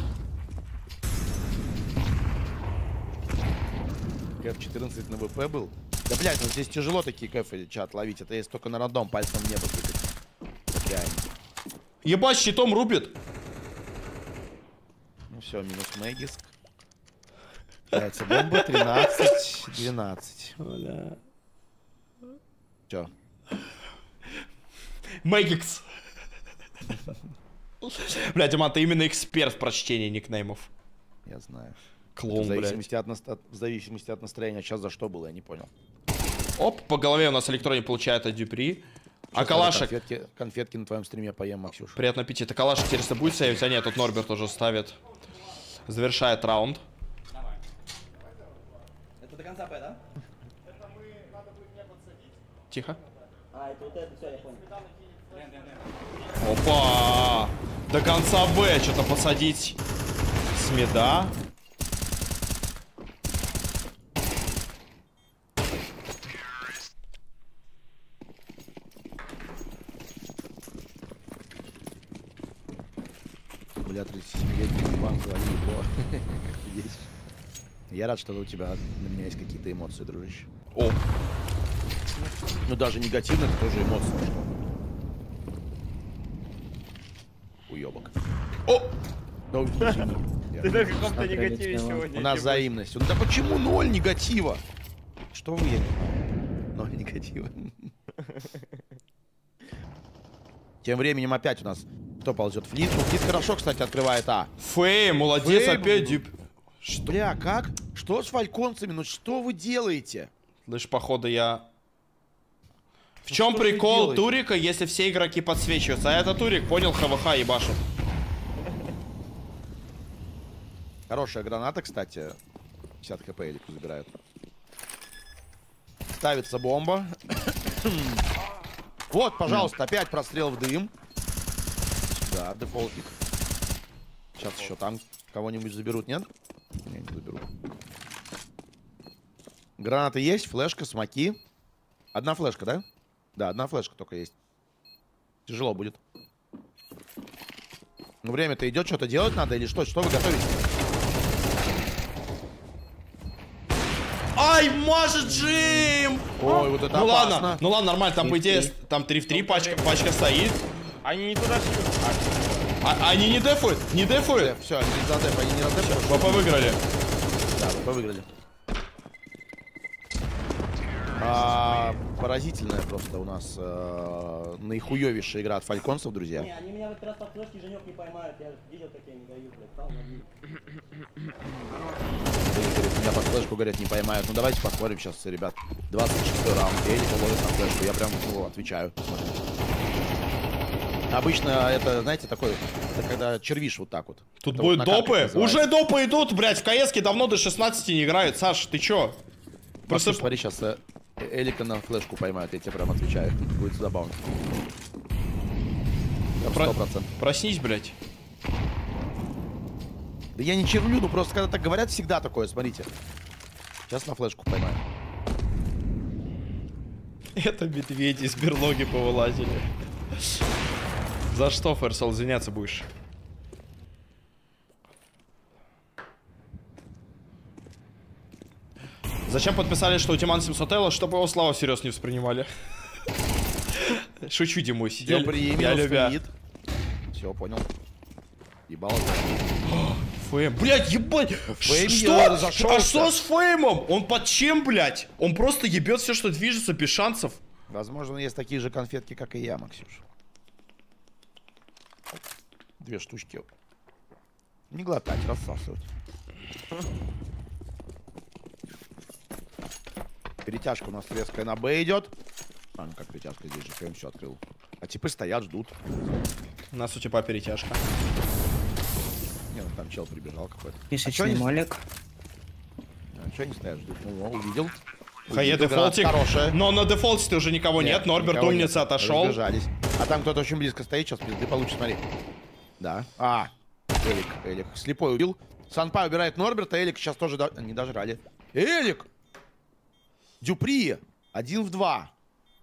Speaker 1: Кэф четырнадцать на ВП был. Да, блядь, ну здесь тяжело такие кэфы, чат, ловить. Это если только на рандом пальцем в небо тыкать. Реально.
Speaker 2: Ебать, щитом рубит.
Speaker 1: Ну все, минус Мэгиск. Яйца бомба тринадцать двенадцать. Че?
Speaker 2: Мэгикс. Бля, Диман, ты именно эксперт в прочтении никнеймов.
Speaker 1: Я знаю.
Speaker 2: Клоун,
Speaker 1: в, зависимости
Speaker 2: блядь.
Speaker 1: от, нас- от- в зависимости от настроения. Сейчас за что было, я не понял.
Speaker 2: Оп, по голове у нас электроник получает от Дюпри. А
Speaker 1: Сейчас
Speaker 2: калашек...
Speaker 1: Конфетки, конфетки на твоем стриме поем, Максюш.
Speaker 2: Приятного аппетита. Калашек, интересно, будет сейвить? А нет, тут Норберт тоже ставит. Завершает раунд.
Speaker 7: Это до конца Б, да?
Speaker 2: Тихо.
Speaker 7: А, это вот это, все, я понял.
Speaker 2: Опа! До конца Б что-то посадить. С меда.
Speaker 1: Бля, тридцатисемилетний банк звонит. Я рад, что у тебя на меня есть какие-то эмоции, дружище.
Speaker 2: О,
Speaker 1: Ну даже негативно, это тоже эмоции. уебок.
Speaker 2: О!
Speaker 1: Да, извини.
Speaker 5: Ты на каком-то негативе сегодня.
Speaker 1: У нас
Speaker 5: Тим.
Speaker 1: взаимность. Ну да почему ноль негатива? Что вы? Ноль негатива. Тем временем опять у нас кто ползет? Флит. Ну, Флит хорошо, кстати, открывает А.
Speaker 2: Фэй, молодец,
Speaker 1: Фэй,
Speaker 2: опять
Speaker 1: б-
Speaker 2: дип.
Speaker 1: Бля, как? Что с фальконцами? Ну что вы делаете?
Speaker 2: Слышь, походу я... В
Speaker 1: Ну
Speaker 2: чем
Speaker 1: что вы
Speaker 2: прикол
Speaker 1: делаете?
Speaker 2: турика, если все игроки подсвечиваются? А это турик, понял, ХВХ ебашит.
Speaker 1: Хорошая граната, кстати. пятьдесят хп элику забирают. Ставится бомба. Вот, пожалуйста, опять прострел в дым. Да, дефолтик. Сейчас еще там кого-нибудь заберут, нет? Не, не заберут. Гранаты есть, флешка, смоки. Одна флешка, да? Да, одна флешка только есть. Тяжело будет. Ну, время-то идет, что-то делать надо или что? Что вы готовите?
Speaker 2: Ай, может Джим!
Speaker 1: Ой, вот это
Speaker 2: Ну
Speaker 1: опасно.
Speaker 2: ладно, ну ладно, нормально, там по идее, там три в три пачка, пачка стоит.
Speaker 5: Они не туда шьют.
Speaker 2: А, они не дефают, не дефают.
Speaker 1: Все, они не задеф, они не раздеф.
Speaker 2: ВП выиграли.
Speaker 1: Да, ВП выиграли. А, поразительная просто у нас э, наихуевейшая игра от фальконцев, друзья.
Speaker 7: Не, они меня в этот раз под флешки Женек не поймают. Я видел, как я не даю, блядь. Стал на дни.
Speaker 1: Меня под флешку, говорят, не поймают. Ну давайте посмотрим сейчас, ребят. двадцать шестой раунд. Элика ловит на флешку. Я прям ну, отвечаю. Обычно это, знаете, такой, это когда червиш вот так вот.
Speaker 2: Тут
Speaker 1: Это
Speaker 2: будут
Speaker 1: вот на карте
Speaker 2: допы.
Speaker 1: называется.
Speaker 2: Уже допы идут, блядь, в КС-ке давно до шестнадцати не играют. Саш, ты чё?
Speaker 1: Просто
Speaker 2: Просто...
Speaker 1: смотри, сейчас э, Элика на флешку поймают, я тебе прям отвечаю. Будет забавно.
Speaker 2: Про-
Speaker 1: Сто процентов.
Speaker 2: Проснись, блядь.
Speaker 1: Да я не червлю, ну просто когда так говорят, всегда такое, смотрите. Сейчас на флешку поймаю.
Speaker 2: Это медведи из берлоги повылазили. За что, Ферсол, извиняться будешь? Зачем подписали, что у Тиман семьсот Элла, чтобы его славу всерьез не воспринимали? Шучу, Димусь. Я, я любя.
Speaker 1: Все, понял. Ебало.
Speaker 2: Фейм. Блядь, ебать!
Speaker 1: Фейм
Speaker 2: Что?
Speaker 1: я разошелся.
Speaker 2: А что с Феймом? Он под чем, блядь? Он просто ебет все, что движется, без шансов.
Speaker 1: Возможно, есть такие же конфетки, как и я, Максюш. Две штучки. Не глотать, рассасывать. Перетяжка у нас резкая на Б идет. А, ну как перетяжка, здесь же Фейм все открыл. А типы стоят, ждут.
Speaker 2: У нас у типа перетяжка.
Speaker 1: Не, ну там чел прибежал какой-то.
Speaker 8: Пишечный
Speaker 1: а
Speaker 8: молик.
Speaker 1: А, что они стоят, ждут? Ну, о, увидел.
Speaker 2: Хае
Speaker 1: Увидел,
Speaker 2: дефолтик.
Speaker 1: хорошая.
Speaker 2: Но на дефолте уже никого нет. Норберт
Speaker 1: никого
Speaker 2: умница
Speaker 1: нет.
Speaker 2: отошел.
Speaker 1: Разбежались. А там кто-то очень близко стоит, сейчас пизды получит, смотри. Да. А, Элик, Элик. Слепой убил. Санпа убирает Норберта, Элик сейчас тоже до... не дожрали. Элик! Дюпри! Один в два.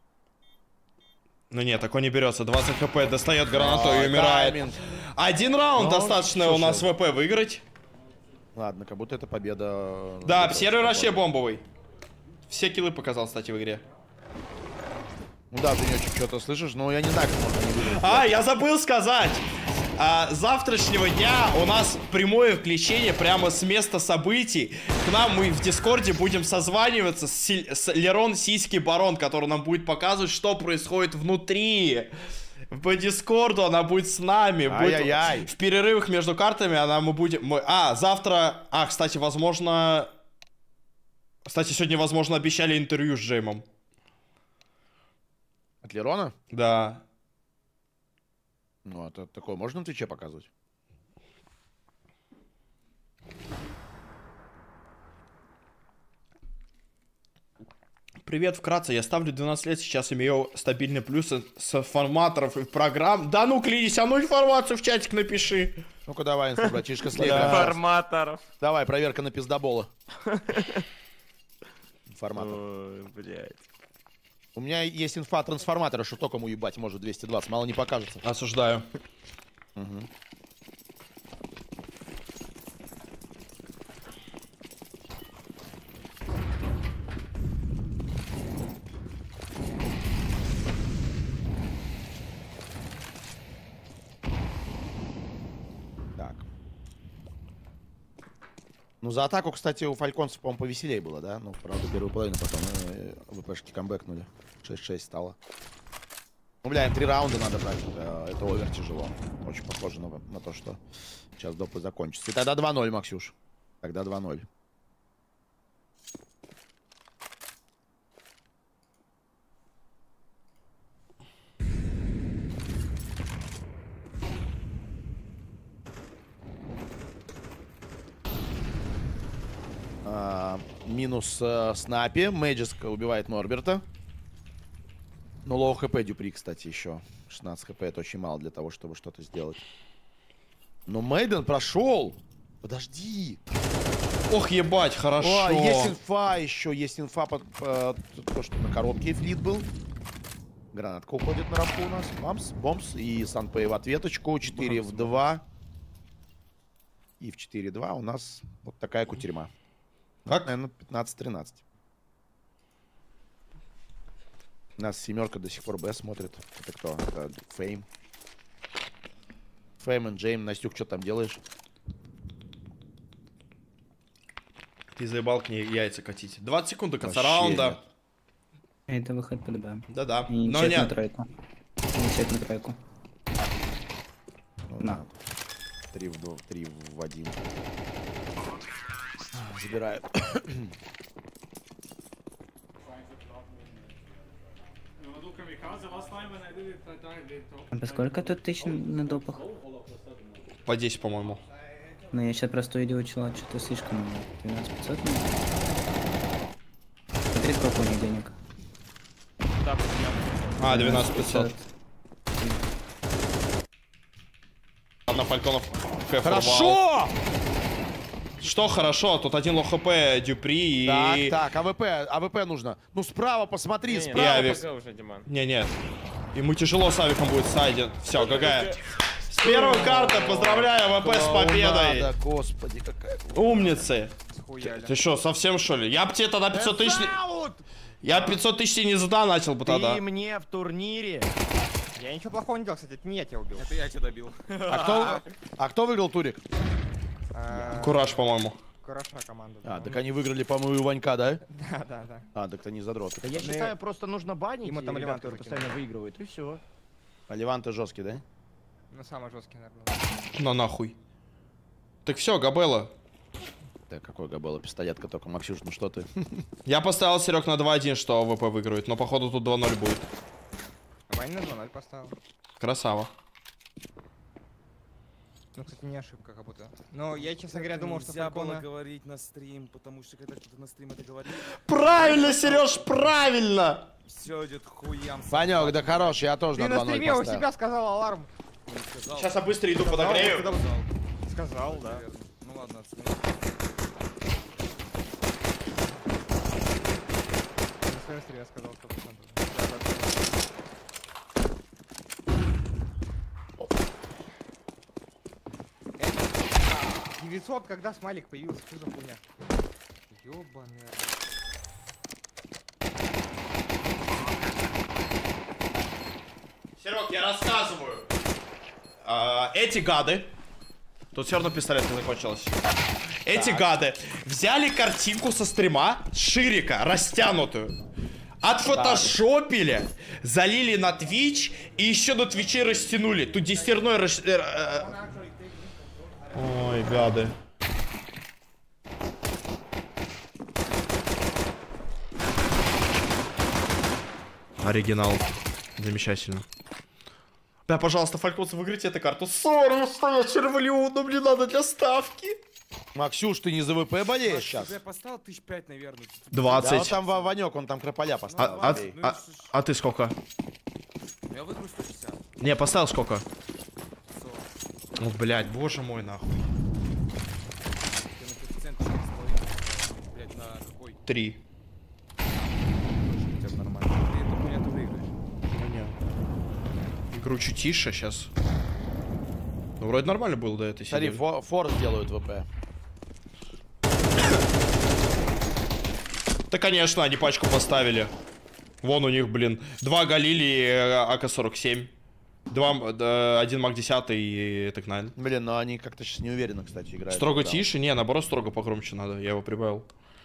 Speaker 2: Ну нет, такой не берется. двадцать хп, достает гранату
Speaker 1: А,
Speaker 2: и умирает.
Speaker 1: тайминг.
Speaker 2: Один раунд
Speaker 1: Ну,
Speaker 2: достаточно
Speaker 1: слушай.
Speaker 2: у нас ВП выиграть.
Speaker 1: Ладно, как будто это победа.
Speaker 2: Да,
Speaker 1: Это
Speaker 2: сервер
Speaker 1: очень
Speaker 2: вообще
Speaker 1: спокойно.
Speaker 2: бомбовый. Все киллы показал, кстати, в игре.
Speaker 1: Ну да, Женечек, что-то слышишь, но я не знаю, как можно не выиграть.
Speaker 2: А, я забыл сказать. А, с завтрашнего дня у нас прямое включение прямо с места событий. К нам мы в Дискорде будем созваниваться с, Силь- с Лерон Сиськи Барон, который нам будет показывать, что происходит внутри. По Дискорду она будет с нами. Будет
Speaker 1: Ай-яй-яй.
Speaker 2: в перерывах между картами она мы будем... Мы... А, завтра... А, кстати, возможно... Кстати, сегодня, возможно, обещали интервью с Джеймом.
Speaker 1: От Лерона?
Speaker 2: Да.
Speaker 1: Ну, это такое можно на Твиче показывать?
Speaker 2: Привет, вкратце, я ставлю двенадцать лет, сейчас имею стабильные плюсы с форматоров и программ. Да ну, клянись, а ну информацию в чатик напиши.
Speaker 1: Ну-ка давай, инфу, братишка, слева.
Speaker 5: Информаторов.
Speaker 1: Давай, проверка на пиздобола. Информатор.
Speaker 5: Ой, блядь.
Speaker 1: У меня есть инфа трансформатора, что током уебать может двести двадцать, мало не покажется.
Speaker 2: Осуждаю.
Speaker 1: Угу. Ну, за атаку, кстати, у фальконцев, по-моему, повеселее было, да? Ну, правда, первую половину потом ну, ВПшки камбэкнули. шесть шесть стало. Ну, бля, им три раунда надо брать. Это, это овер тяжело. Очень похоже на, на то, что сейчас допы закончится. И тогда два ноль, Максюш. Тогда два ноль. А, минус э, снапи. Мэджиск убивает Норберта. Ну, лоу хп Дюпри, кстати, еще. шестнадцать хп это очень мало для того, чтобы что-то сделать. Но Мейден прошел. Подожди.
Speaker 2: Ох, ебать, хорошо.
Speaker 1: О, есть инфа еще. Есть инфа под, под то, что на коробке флит был. Гранатка уходит на рампу у нас. Бамс, бомс. И Санпэй в ответочку. четыре в два. И в четыре два у нас вот такая кутерьма.
Speaker 2: Как?
Speaker 1: Наверное, пятнадцать тринадцать. Нас семерка до сих пор Б смотрит. Это кто? Это Фейм. Фейм и Джейм. Настюк, что там делаешь?
Speaker 2: Ты заебал к ней яйца катить. двадцать секунд до конца
Speaker 1: Вообще
Speaker 2: раунда.
Speaker 8: Это выход под Б.
Speaker 2: Да-да.
Speaker 8: И
Speaker 2: Но
Speaker 8: чек на
Speaker 2: нет.
Speaker 8: тройку. И чек на тройку.
Speaker 1: Ну,
Speaker 8: На.
Speaker 1: три в два, три в один. Забираю.
Speaker 8: А по сколько тут тысяч на допах?
Speaker 2: По десять, по-моему.
Speaker 8: Ну я сейчас просто видео учила, что-то слишком много. двенадцать пятьсот. Смотри, сколько у них денег.
Speaker 5: Да, поднял.
Speaker 2: А, двенадцать пятьсот. Одна фальконов. Ф
Speaker 1: Хорошо!
Speaker 2: Что хорошо? Тут один лоу хп Дюпри и...
Speaker 1: Так, так, АВП, АВП нужно. Ну, справа посмотри,
Speaker 5: Не, не,
Speaker 1: справа.
Speaker 2: И
Speaker 5: я
Speaker 2: авик.
Speaker 1: пос-
Speaker 5: ПГ уже, Диман.
Speaker 2: Не-не. Ему тяжело с авиком будет сайден. Все, какая? С первой карты поздравляю АВП с победой.
Speaker 1: Клоунада, господи, какая.
Speaker 2: Умницы.
Speaker 5: Схуяли.
Speaker 2: Ты что, совсем что ли? Я бы тебе тогда пятьсот тысяч... Я пятьсот тысяч не задонатил бы тогда.
Speaker 5: Ты мне в турнире. Я ничего плохого не делал, кстати, это не я тебя убил.
Speaker 9: Это я тебя добил.
Speaker 1: А кто, а кто выиграл турик?
Speaker 5: А,
Speaker 2: Кураж, по-моему.
Speaker 5: Хороша команда.
Speaker 1: А,
Speaker 5: да.
Speaker 1: так они выиграли, по-моему, у Ванька, да?
Speaker 5: Да, да, да.
Speaker 1: А, так они задроты.
Speaker 9: Да я
Speaker 5: Ну,
Speaker 9: считаю, просто нужно банить
Speaker 5: ему там
Speaker 9: ребят,
Speaker 5: Левант
Speaker 9: которые
Speaker 5: закинул.
Speaker 9: постоянно выигрывают, и все.
Speaker 1: А Леванты жесткий, да?
Speaker 5: Ну, самый жесткий, наверное.
Speaker 2: На нахуй. Так все, Габелла.
Speaker 1: Так, какой Габелла пистолетка только, Максюш, ну что ты?
Speaker 2: Я поставил, Серег, на два один, что АВП выиграет. Но походу тут два ноль будет.
Speaker 5: Вань на два ноль поставил.
Speaker 2: Красава.
Speaker 5: Ну, кстати, не ошибка, как будто. Но я, честно говоря, думал, что
Speaker 9: Нельзя было
Speaker 5: Фалькона...
Speaker 9: говорить на стрим, потому что когда кто-то на стрим это говорит,
Speaker 2: Правильно, Сереж, правильно!
Speaker 9: все идет хуям.
Speaker 1: Ванек, да хорош, я тоже
Speaker 5: Ты
Speaker 1: на
Speaker 5: на
Speaker 1: два ноль
Speaker 5: стриме у
Speaker 1: поставил.
Speaker 5: себя сказал аларм.
Speaker 9: Сказал,
Speaker 2: Сейчас я быстро иду
Speaker 5: Сказал,
Speaker 2: подогрею.
Speaker 5: когда- Сказал, да.
Speaker 9: наверное. Ну ладно, отсмотри.
Speaker 5: На своем стриме сказал сто процентов. девятьсот, когда смайлик появился, что за хуйня? Ёбаный.
Speaker 2: Серег, я рассказываю. А, эти гады... Тут все равно пистолет не закончилось. Эти гады взяли картинку со стрима Ширика, растянутую. Отфотошопили, залили на Twitch и еще на Твиче растянули. Тут десятерной рас... э, э, Ой, гады. Оригинал. Замечательно. Да, пожалуйста, Фальконцы, выиграйте эту карту. Сори, что я червлю, но мне надо для ставки.
Speaker 1: Максюш, ты не за ВП болеешь сейчас?
Speaker 9: Я поставил тысяч пять, наверное.
Speaker 1: Да, вот
Speaker 2: двадцать.
Speaker 1: там Ва- Ванек, он там Крополя
Speaker 2: А,
Speaker 1: поставил.
Speaker 2: а,
Speaker 1: Андрей.
Speaker 2: а, а ты сколько?
Speaker 9: Я выиграю сто шестьдесят.
Speaker 2: Не, поставил сколько?
Speaker 9: сорок.
Speaker 2: Ну, блядь, боже мой, нахуй.
Speaker 9: Я на коэффициент шесть с половиной. Блядь, на какой?
Speaker 2: Три.
Speaker 9: Хотя бы нормально. Ты эту хуйню ты выиграешь.
Speaker 2: Игру чуть тише сейчас. Ну, вроде нормально было до этой
Speaker 1: Смотри,
Speaker 2: серии.
Speaker 1: фо- форс делают ВП.
Speaker 2: Да, конечно, они пачку поставили. Вон у них, блин, два Галили и АК сорок семь. Два, да, один маг десятый и Тек Найн.
Speaker 1: Блин, но они как-то сейчас неуверенно, кстати, играют.
Speaker 2: Строго
Speaker 1: Да.
Speaker 2: тише? Не, наоборот, строго погромче надо. Я его прибавил.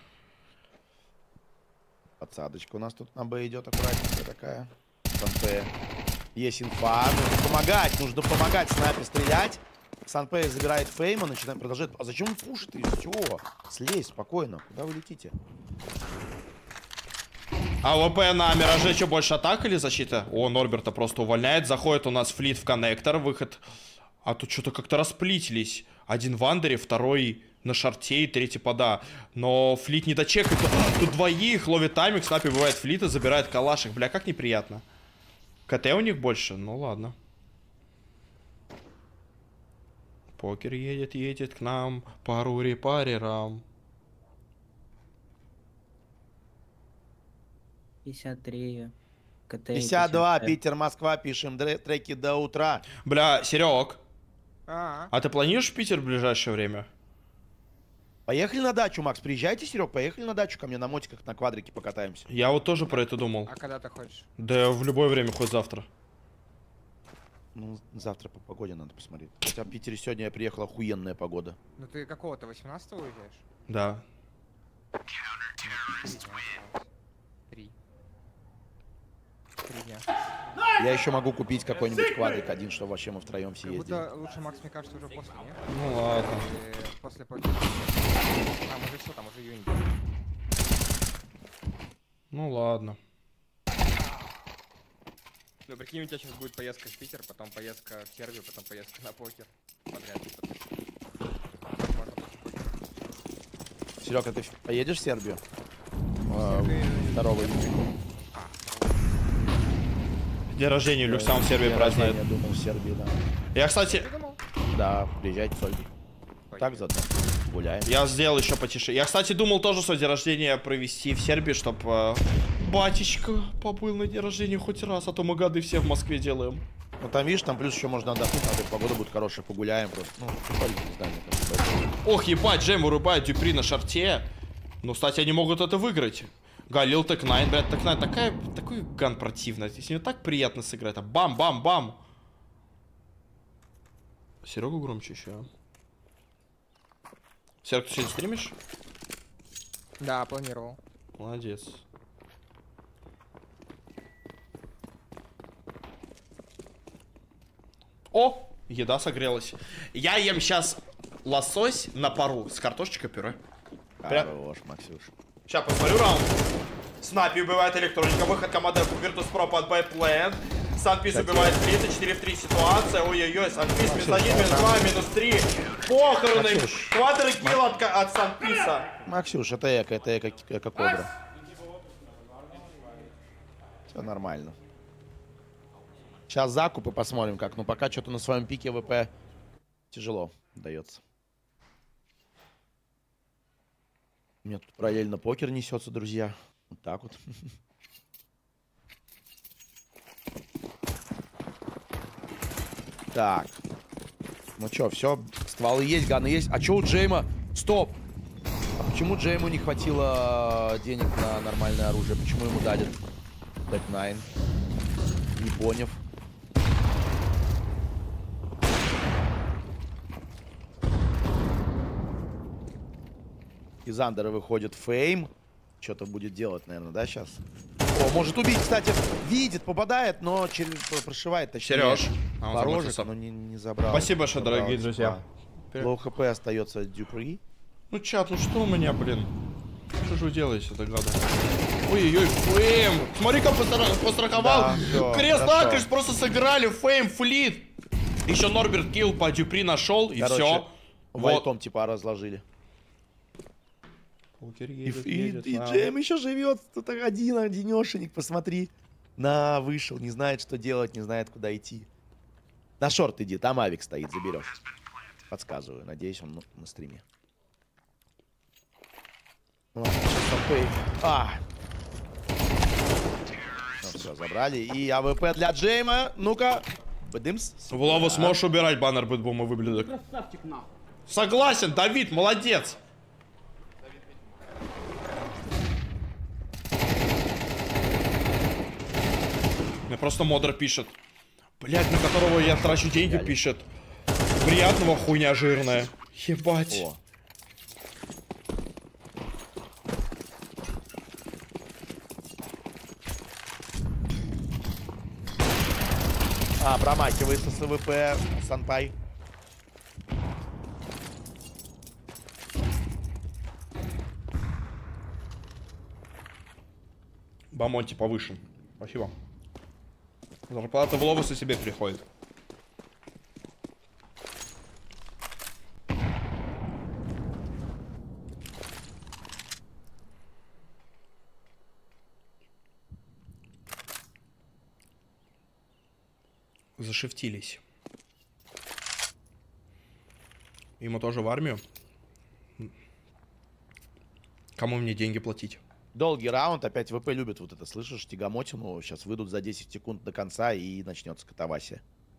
Speaker 1: Подсадочка у нас тут на Б идет аккуратненькая такая. Санпэ. Есть инфа. Нужно помогать, нужно помогать снайпер стрелять. Санпэ забирает фейма, начинает продолжать. А зачем он пушит ее? Все, слезь спокойно. Куда вы летите?
Speaker 2: А ВП на Мираже что, больше атак или защита? О, Норберта просто увольняет. Заходит у нас флит в коннектор. Выход. А тут что-то как-то расплитились. Один в андере, второй на шарте и третий пода. Но флит не дочекает. Тут двоих. Ловит тайминг, снайпер бывает флита, забирает калашек. Бля, как неприятно. КТ у них больше? Ну ладно. Покер едет, едет к нам. Пару репарерам.
Speaker 8: пятьдесят три. КТ
Speaker 1: пятьдесят два, Питер, Москва, пишем треки до утра.
Speaker 2: Бля, Серег.
Speaker 5: А,
Speaker 2: А ты планируешь в Питер в ближайшее время?
Speaker 1: Поехали на дачу, Макс, приезжайте, Серег, поехали на дачу ко мне на мотиках, на квадрике покатаемся.
Speaker 2: Я вот тоже про это думал.
Speaker 5: а когда ты хочешь?
Speaker 2: Да в любое время, хоть завтра.
Speaker 1: Ну, завтра по погоде надо посмотреть. Хотя в Питере сегодня я приехал, охуенная погода.
Speaker 5: Ну ты какого-то восемнадцатого уезжаешь?
Speaker 2: Да.
Speaker 5: Три. Три дня.
Speaker 1: Я еще могу купить какой-нибудь квадрик один, что вообще мы втроем все
Speaker 5: Как
Speaker 1: ездили.
Speaker 5: будто лучше, Макс, мне кажется, уже после, нет?
Speaker 2: Ну ладно.
Speaker 5: Или после покера. Там уже все, там уже июнь.
Speaker 2: Ну ладно.
Speaker 5: Ну прикинь, у тебя сейчас будет поездка в Питер, потом поездка в Сербию, потом поездка на покер. Подряд.
Speaker 1: Серега, ты поедешь в Сербию? Второго июня.
Speaker 2: День рождения Люксам в Сербии празднует.
Speaker 1: Я думал, в Сербии, да.
Speaker 2: Я, кстати,
Speaker 1: Да, приезжайте в Сольвий. Так заодно гуляем.
Speaker 2: я сделал еще потише. Я, кстати, думал тоже свой день рождения провести в Сербии, чтобы батечка побыл на день рождения хоть раз, а то мы годы все в Москве делаем.
Speaker 1: Ну там, видишь, там плюс еще можно отдохнуть, надо, погода будет хорошая, погуляем просто. Ну, прикольно, не знаю, мне кажется.
Speaker 2: Ох, ебать, Джем вырубает Дюпри на шарте. Ну, кстати, они могут это выиграть. Галил Тек Найн, блядь, Тек Найн, такая, такой ган противный. С ним так приятно сыграть. А бам-бам-бам. Серегу громче еще. Серег, ты сегодня стримишь?
Speaker 5: Да, планировал.
Speaker 2: Молодец. О, еда согрелась. Я ем сейчас лосось на пару с картошечкой пюре. Прям...
Speaker 1: Хорош, Максюш.
Speaker 2: Сейчас посмотрю раунд. Снапи убивает электроника. Выход команды Virtus.pro под Бэйплэнд. Санпис убивает Флита. четыре в три ситуация. Ой-ой-ой. Санпис минус один, минус два, минус три. Похороны. Квадрокилл от, от Санписа.
Speaker 1: Максюш, это эко, это эко, эко кобра. Все нормально. Сейчас закупы посмотрим как. Ну пока что-то на своем пике ВП тяжело дается. У меня тут параллельно покер несется, друзья. Вот так вот. Так. Ну чё, все, стволы есть, ганы есть. А чё у Джейма? Стоп! А почему Джейму не хватило денег на нормальное оружие? Почему ему дали Тек Найн? Не поняв. Из Андера выходит Фейм. Что-то будет делать, наверное, да, сейчас? О, может убить, кстати. Видит, попадает, но через прошивает, точнее.
Speaker 2: Сереж. А,
Speaker 1: Порожек, но не, не забрал.
Speaker 2: Спасибо большое,
Speaker 1: Забрал,
Speaker 2: дорогие друзья.
Speaker 1: Лоу хп остается Дюпри.
Speaker 2: Ну, чат, ну что у меня, блин? Что же вы делаете-то, гада? Ой-ой-ой, Фейм! Смотри, как постра- постраховал.
Speaker 1: Да, всё,
Speaker 2: Крест-накрест просто сыграли. Фейм, флит. Еще Норберт килл по Дюпри нашел, и
Speaker 1: Короче,
Speaker 2: все.
Speaker 1: Вайтом типа разложили. И, и, и Джейм еще живет. Тут один, одинешенек, посмотри. На, вышел, не знает, что делать, не знает, куда идти. На шорт иди, там авик стоит, заберешь. Подсказываю, надеюсь, он ну, на стриме. Ну, ладно, сейчас он пей. А! Ну, все, забрали. И АВП для Джейма. Ну-ка. Бдымс.
Speaker 2: Влава, сможешь убирать баннер бэтбома выблюдок?
Speaker 7: Красавчик нахуй.
Speaker 2: Согласен, Давид, молодец. Мне просто модер пишет. Блядь, на которого я трачу деньги, пишет. Приятного, хуйня жирная. Ебать.
Speaker 1: О. А, промахивается с АВП, Санпай.
Speaker 2: Бамонти повыше. Спасибо. Зарплата в ловусы себе приходит. Зашифтились. Ему тоже в армию. Кому мне деньги платить?
Speaker 1: Долгий раунд, опять ВП любит вот это, слышишь, тягомотину. Сейчас выйдут за десять секунд до конца и начнется катавасия.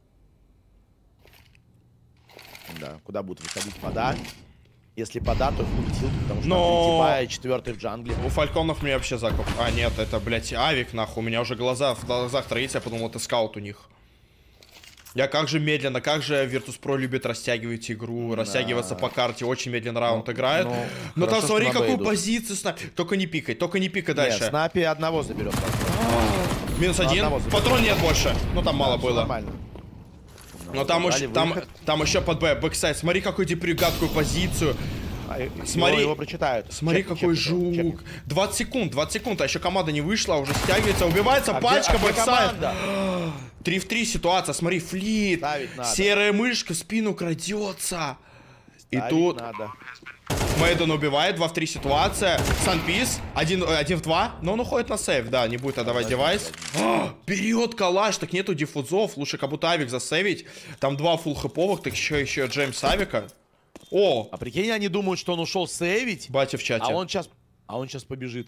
Speaker 1: Да, куда будут выходить пода. Если пода, то фултил, потому что
Speaker 2: Но...
Speaker 1: типа четвертый в джангле.
Speaker 2: У фальконов мне вообще закуп. А, нет, это, блядь, авик, нахуй. У меня уже глаза в глазах троится, я подумал, это скаут у них. Я как же медленно, как же Virtus.pro любит растягивать игру, да. Растягиваться по карте, очень медленно раунд ну, играет. Ну, Но там смотри, какую идут. Позицию снайп. Только не пикай, только не пикай дальше.
Speaker 1: Нет, снайпи одного заберет.
Speaker 2: Минус один, патрон нет больше. Ну там да, мало было.
Speaker 1: Нормально.
Speaker 2: Но там, уж, там, там еще под Б, бэксайд. Смотри, какую теперь гадкую позицию.
Speaker 1: А,
Speaker 2: смотри,
Speaker 1: его, его прочитают.
Speaker 2: Смотри,
Speaker 1: чек,
Speaker 2: какой
Speaker 1: чек,
Speaker 2: жук.
Speaker 1: чек.
Speaker 2: двадцать секунд, двадцать секунд, а еще команда не вышла, уже стягивается, убивается, а пачка,
Speaker 1: где, а
Speaker 2: бэксайд. три в три ситуация, смотри, флит. Серая мышка в спину крадется. И тут
Speaker 1: надо.
Speaker 2: Мейден убивает, два в три ситуация. Санпис, один, один в два. Но он уходит на сейв, да, не будет отдавать девайс. А, берет калаш, так нету диффузов. Лучше как будто авик засейвить. Там два фулл хэповых, так еще еще Джеймс авика. О!
Speaker 1: А прикинь, они думают, что он ушел сейвить.
Speaker 2: Батя в чате.
Speaker 1: А он сейчас, а он сейчас побежит.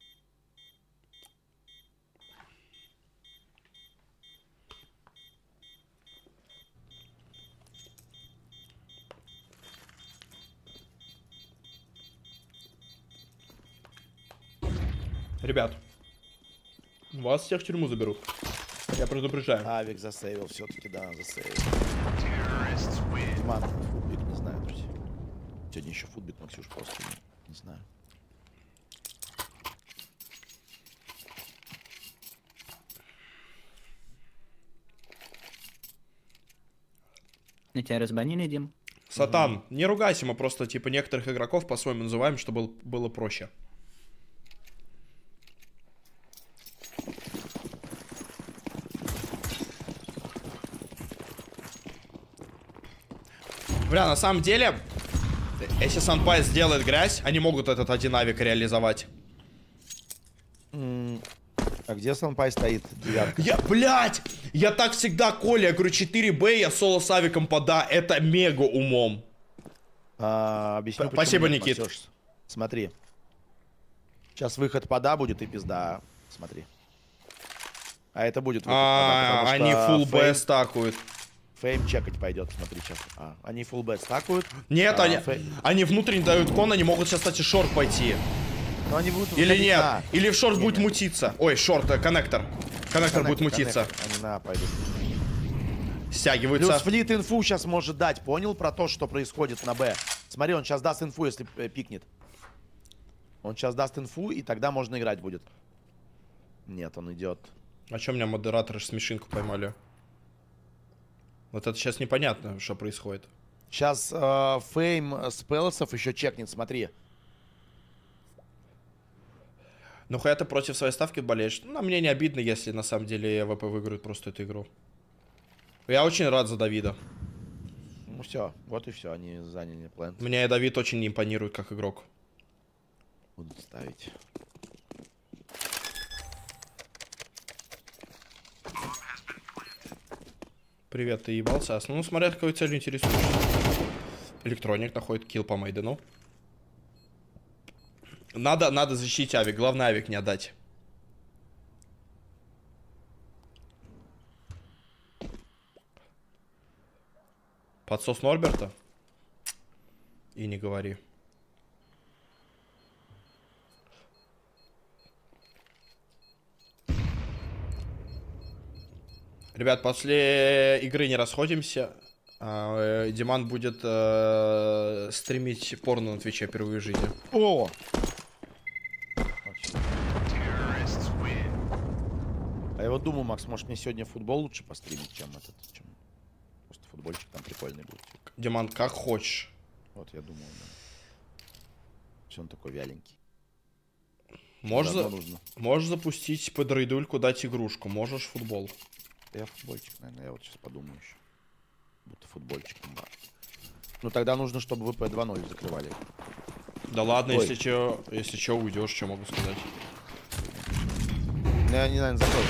Speaker 2: Ребят, вас всех в тюрьму заберут. Я предупреждаю.
Speaker 1: Авик засейвил, все-таки, да, засейвил. Диман, футбит, не знаю, друзья. Сегодня еще футбит, Максюш, просто не, не знаю.
Speaker 8: На тебя разбанили, Дим?
Speaker 2: Сатан, угу. Не ругайся, мы просто типа некоторых игроков по-своему называем, чтобы было проще. Бля, на самом деле, если Санпай сделает грязь, они могут этот один авик реализовать.
Speaker 1: Mm. А где Санпай стоит? Девятка.
Speaker 2: Я, блядь, я так всегда, Коля, я говорю, четыре бэ, я соло с авиком пода, это мега умом.
Speaker 1: А, объясню,
Speaker 2: спасибо,
Speaker 1: нет,
Speaker 2: Никит.
Speaker 1: Максюш. Смотри. Сейчас выход пода будет и пизда. Смотри. А это будет выход
Speaker 2: а, пода, они фулл бэ стакуют.
Speaker 1: Фейм чекать пойдет, смотри сейчас. А, они фулл бэ стакуют.
Speaker 2: Нет,
Speaker 1: а,
Speaker 2: они,
Speaker 1: фей...
Speaker 2: они внутренне дают кон, они могут сейчас, кстати, шорт пойти.
Speaker 1: Но они будут
Speaker 2: или нет,
Speaker 1: на.
Speaker 2: Или в шорт
Speaker 1: не,
Speaker 2: будет
Speaker 1: нет.
Speaker 2: мутиться. Ой, шорт, э, коннектор. Коннектор, коннектор будет мутиться.
Speaker 1: Коннектор. Они на пойдут.
Speaker 2: Стягиваются.
Speaker 1: Плюс флит инфу сейчас может дать, понял про то, что происходит на Б. Смотри, он сейчас даст инфу, если э, пикнет. Он сейчас даст инфу, и тогда можно играть будет. Нет, он идет.
Speaker 2: А чё меня модераторы смешинку поймали? Вот это сейчас непонятно, что происходит.
Speaker 1: Сейчас э, фейм спелсов еще чекнет, смотри.
Speaker 2: Ну хуя ты против своей ставки болеешь? Ну, мне не обидно, если на самом деле ВП выиграют просто эту игру. Я очень рад за Давида.
Speaker 1: Ну все, вот и все, они заняли план.
Speaker 2: Мне Давид очень импонирует как игрок.
Speaker 1: Будут ставить.
Speaker 2: Привет, ты ебался? Ну, смотря какой целью интересуешься. Электроник находит килл по Мейдену. Надо, надо защитить авик. Главное авик не отдать. Подсос Норберта? И не говори. Ребят, после игры не расходимся. А, Диман будет э, стримить порно на Твиче впервые в жизни.
Speaker 1: О! А я вот думаю, Макс, может мне сегодня футбол лучше постримить, чем этот, чем просто футбольчик там прикольный будет.
Speaker 2: Диман, как хочешь.
Speaker 1: Вот, я думаю, да. Все он такой вяленький.
Speaker 2: Можешь, за...
Speaker 1: нужно.
Speaker 2: Можешь запустить под рейдульку, дать игрушку. Можешь футбол.
Speaker 1: Я футбольчик, наверное, я вот сейчас подумаю еще. Будто футбольчиком, да. Ну тогда нужно, чтобы вы П два ноль закрывали.
Speaker 2: Да ладно,
Speaker 1: Ой.
Speaker 2: если чё, если чё, уйдешь, что могу сказать.
Speaker 1: Ну, я не знаю, закрою.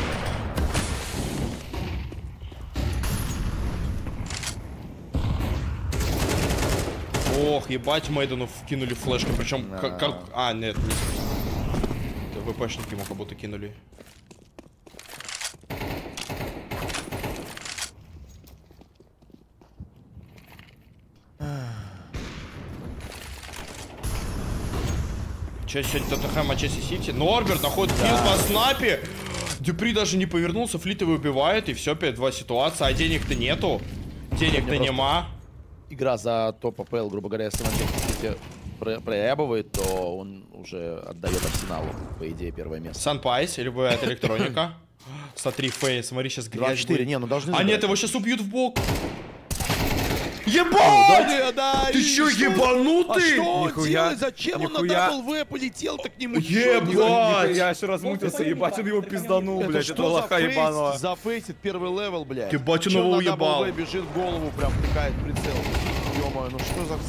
Speaker 2: Ох, ебать, Мейдену вкинули флешку, причем
Speaker 1: Да.
Speaker 2: как, как... А, нет, не... Это ВПшники ему как будто кинули. Че, сегодня Тоттенхэм, Манчестер Сити? Норберт находит килл по снайпе. Дюпри даже не повернулся, флитовый убивает, и все, пять два ситуация. А денег-то нету. Денег-то нема.
Speaker 1: Игра за топ АПЛ, грубо говоря, если Манчестер Сити про- проебывает, то он уже отдает Арсеналу, по идее, первое место.
Speaker 2: Санпайс или бывает электроника. Смотри, Фейс, смотри, сейчас
Speaker 1: два
Speaker 2: грязь
Speaker 1: четыре,
Speaker 2: будет.
Speaker 1: не, ну должны
Speaker 2: А
Speaker 1: забрать.
Speaker 2: нет, его сейчас убьют в бок.
Speaker 1: Да,
Speaker 2: Ебать!
Speaker 1: да,
Speaker 2: Ты
Speaker 1: и
Speaker 2: чё,
Speaker 1: что?
Speaker 2: ебанутый?
Speaker 1: А что он
Speaker 5: Нихуя-
Speaker 1: делает? Зачем он на
Speaker 5: нихуя-
Speaker 1: дабл вэ полетел-то к нему?
Speaker 2: Ебать!
Speaker 5: Я еще размутился, ебать, он его пизданул,
Speaker 1: Это
Speaker 5: блядь,
Speaker 1: что
Speaker 5: это
Speaker 1: за
Speaker 5: лоха
Speaker 1: фейс?
Speaker 5: ебаного.
Speaker 1: Зафейсит первый левел, блядь.
Speaker 2: Ебать, он
Speaker 1: Чё
Speaker 2: его
Speaker 1: на
Speaker 2: уебал.
Speaker 1: дабл вэ бежит в голову, прям втыкает прицел. Ё-моё, ну что за...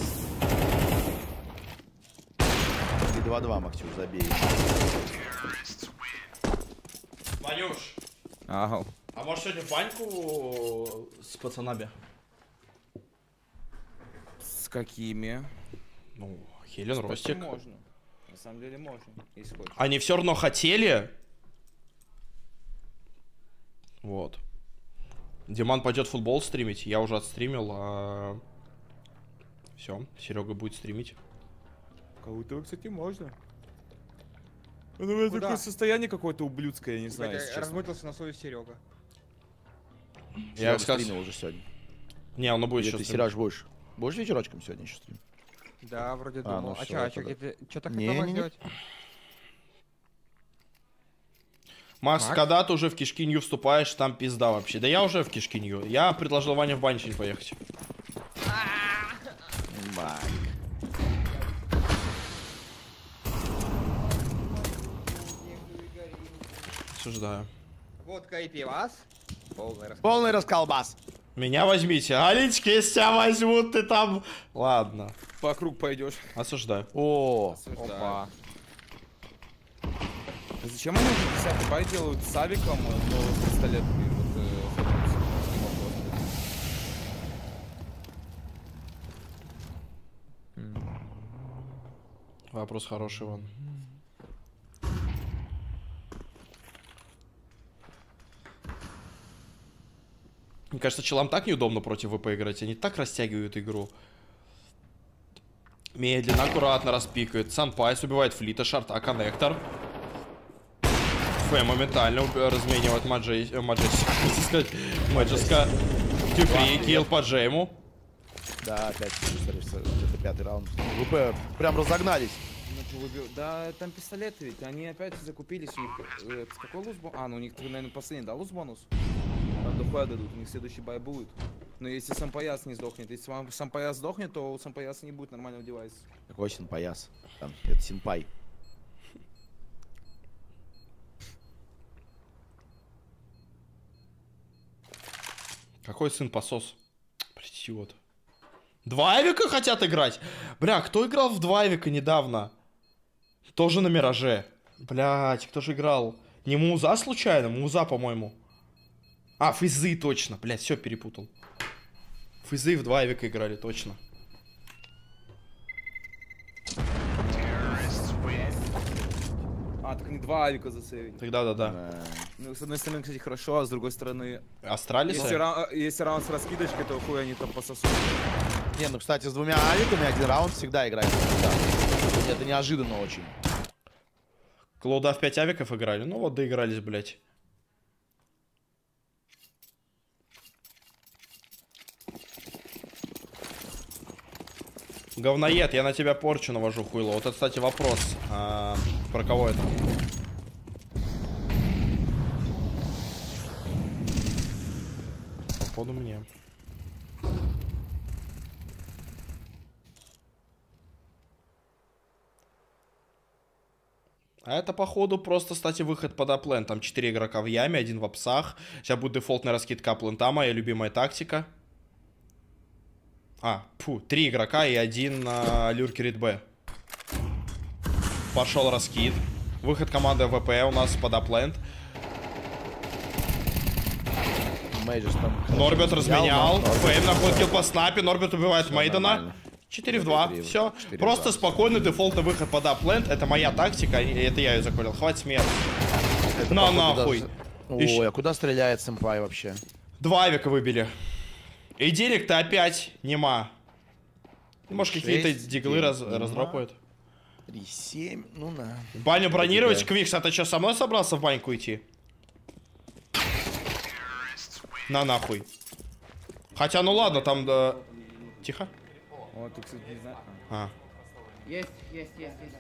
Speaker 1: И два-два, Максим, забей.
Speaker 2: Ванюш,
Speaker 5: Ага.
Speaker 2: а может сегодня в баньку с пацанами?
Speaker 9: С какими?
Speaker 2: Ну, Хелен, Ростик.
Speaker 9: Можно. На самом деле можно, если хочешь.
Speaker 2: Они все равно хотели. Вот. Диман пойдет футбол стримить. Я уже отстримил. А... Все, Серега будет стримить.
Speaker 5: Кого-то, кстати, можно. Ну, у меня
Speaker 9: Куда?
Speaker 5: такое состояние какое-то ублюдское, я не знаю, если честно.
Speaker 9: Размутился на совесть Серега.
Speaker 2: Я
Speaker 1: Я
Speaker 2: сказал-
Speaker 1: стримил уже сегодня.
Speaker 2: Не, он будет
Speaker 1: Или
Speaker 2: сейчас.
Speaker 1: ты, Сереж, будешь? Будешь вечерочком сегодня еще стрим?
Speaker 9: Да, вроде
Speaker 1: А,
Speaker 9: думал.
Speaker 1: ну
Speaker 9: А,
Speaker 1: всё,
Speaker 9: чё, а чё,
Speaker 1: тогда.
Speaker 9: где ты что-то
Speaker 1: Не,
Speaker 9: хотел
Speaker 1: не, не.
Speaker 9: сделать?
Speaker 2: Макс,
Speaker 9: Макс?
Speaker 2: когда ты уже в Кишкинью вступаешь, там пизда вообще. Да я уже в Кишкинью. Я предложил Ване в баню сегодня поехать.
Speaker 1: Мак.
Speaker 2: Осуждаю.
Speaker 9: Водка и пивас. Полный раскол.
Speaker 1: Полный расколбас.
Speaker 2: Меня возьмите. Алиночка, если тебя возьмут, ты там... Ладно.
Speaker 9: По круг пойдешь.
Speaker 2: Осуждаю.
Speaker 1: О,
Speaker 9: Опа. Зачем они уже десятый бай делают с авиком, но с пистолетами? Вот, э, не вопрос.
Speaker 2: Вопрос хороший, Ван. Мне кажется, челам так неудобно против ВП играть. Они так растягивают игру. Медленно, аккуратно распикают. Санпайс убивает флита, шарта, коннектор. Фэ моментально уб- разменивает Маджей... э, Маджесика. Хотел сказать, Маджеска. Дюпри, килл по Джейму.
Speaker 1: да, опять, смотри, это пятый раунд. ВП прям разогнались.
Speaker 9: Ну, чё вы бил- Да, там пистолеты ведь, они опять закупились у них. э, с какой луз бонус? А, ну у них, наверное, последний, да, луз бонус? Там дохуя дадут, у них следующий бай будет. Но если сам пояс не сдохнет, если вам сам пояс сдохнет, то у сам пояса не будет нормального девайса.
Speaker 1: Какой синпаяс? Там, это синпай.
Speaker 2: Какой сын посос? Идиот. Два авика хотят играть? Бля, кто играл в два авика недавно? Тоже на Мираже. Блять, кто же играл? Не Муза случайно? Муза, по-моему. А, Физы, точно. Блять, все перепутал. Физы в два авика играли, точно.
Speaker 9: А, так не два авика засейвить.
Speaker 2: Тогда да-да.
Speaker 1: Э,
Speaker 9: Ну, с одной стороны, кстати, хорошо, а с другой стороны...
Speaker 2: Астралис?
Speaker 9: Если, ра- если раунд с раскидочкой, то хуй они там пососут.
Speaker 1: Не, ну, кстати, с двумя авиками один раунд всегда играет. Да. Это неожиданно очень.
Speaker 2: Клоуда в пять авиков играли. Ну вот доигрались, блять. Говноед, я на тебя порчу навожу, хуйло. Вот это, кстати, вопрос. А, про кого это? Походу мне. А это, походу, просто, кстати, выход под аплен. Там четыре игрока в яме, один в апсах. Сейчас будет дефолтная раскидка аплента, моя любимая тактика. А, фу, три игрока и один на люрке рид Б. Пошел раскид. Выход команды ВП у нас под аплент. Норберт разменял. Фейм находит килл по снайпе. Норберт убивает Мейдена. четыре в два. Все. Просто спокойный дефолтный выход под апленд. Это моя тактика. Это я ее заколил. Хватит смерти. На нахуй.
Speaker 1: Ой, а куда стреляет сэмпай вообще?
Speaker 2: Два авика выбили. И директ-то опять нема. Может, какие-то диглы раз, раздропают.
Speaker 1: три семь, ну на.
Speaker 2: Баню бронировать, Квикс, а ты что, со мной собрался в баньку идти? На нахуй. Хотя, ну ладно, там... Да... Тихо.
Speaker 9: О, ты, кстати, не знаю.
Speaker 2: А.
Speaker 10: Есть, есть, есть, есть.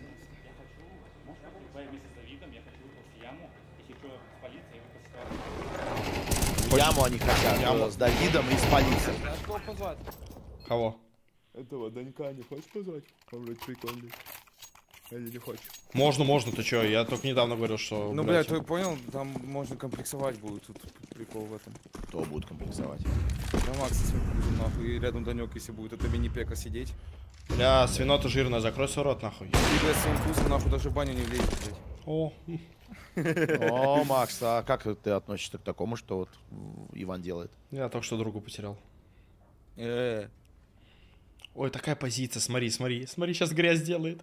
Speaker 1: В яму они хотят.
Speaker 2: Яму.
Speaker 1: С Давидом и с полицией.
Speaker 2: Кого?
Speaker 9: Этого Данька не хочешь позвать? Он вроде прикольный. Или не хочешь?
Speaker 2: Можно, можно, ты чё? Я только недавно говорил, что...
Speaker 9: Ну, блядь, ты понял? Там можно комплексовать будет. Тут прикол в этом.
Speaker 1: Кто будет комплексовать?
Speaker 9: Да, Макс, если будем нахуй. И рядом Данек, если будет это мини-пека сидеть.
Speaker 2: Бля, свинота жирная, закрой свой рот, нахуй.
Speaker 9: И без своим вкусом, нахуй, даже в баню не влезет, блядь.
Speaker 2: О.
Speaker 1: О, Макс, а как ты относишься к такому, что вот Иван делает?
Speaker 2: Я только что другу потерял.
Speaker 9: Э.
Speaker 2: Ой, такая позиция, смотри, смотри. Смотри, сейчас грязь делает.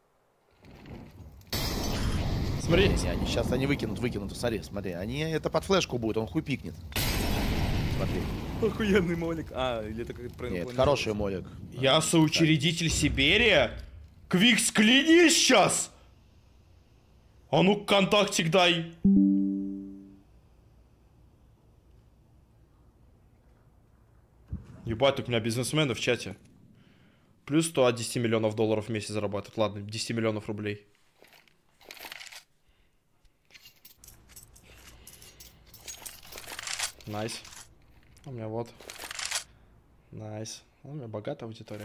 Speaker 2: Смотри.
Speaker 1: Не, не, они сейчас они выкинут, выкинут. Смотри, смотри. Они это под флешку будет, он хуй пикнет. Смотри.
Speaker 9: Охуенный молик. А, или это как-то
Speaker 1: Нет, хороший молик.
Speaker 2: Я соучредитель Сибири. Квикс, клянись сейчас! А ну контактик дай. Ебать, так у меня бизнесмены в чате. Плюс сто от десяти миллионов долларов в месяц зарабатывают. Ладно, десять миллионов рублей. Найс. У меня вот. Найс. У меня богатая аудитория.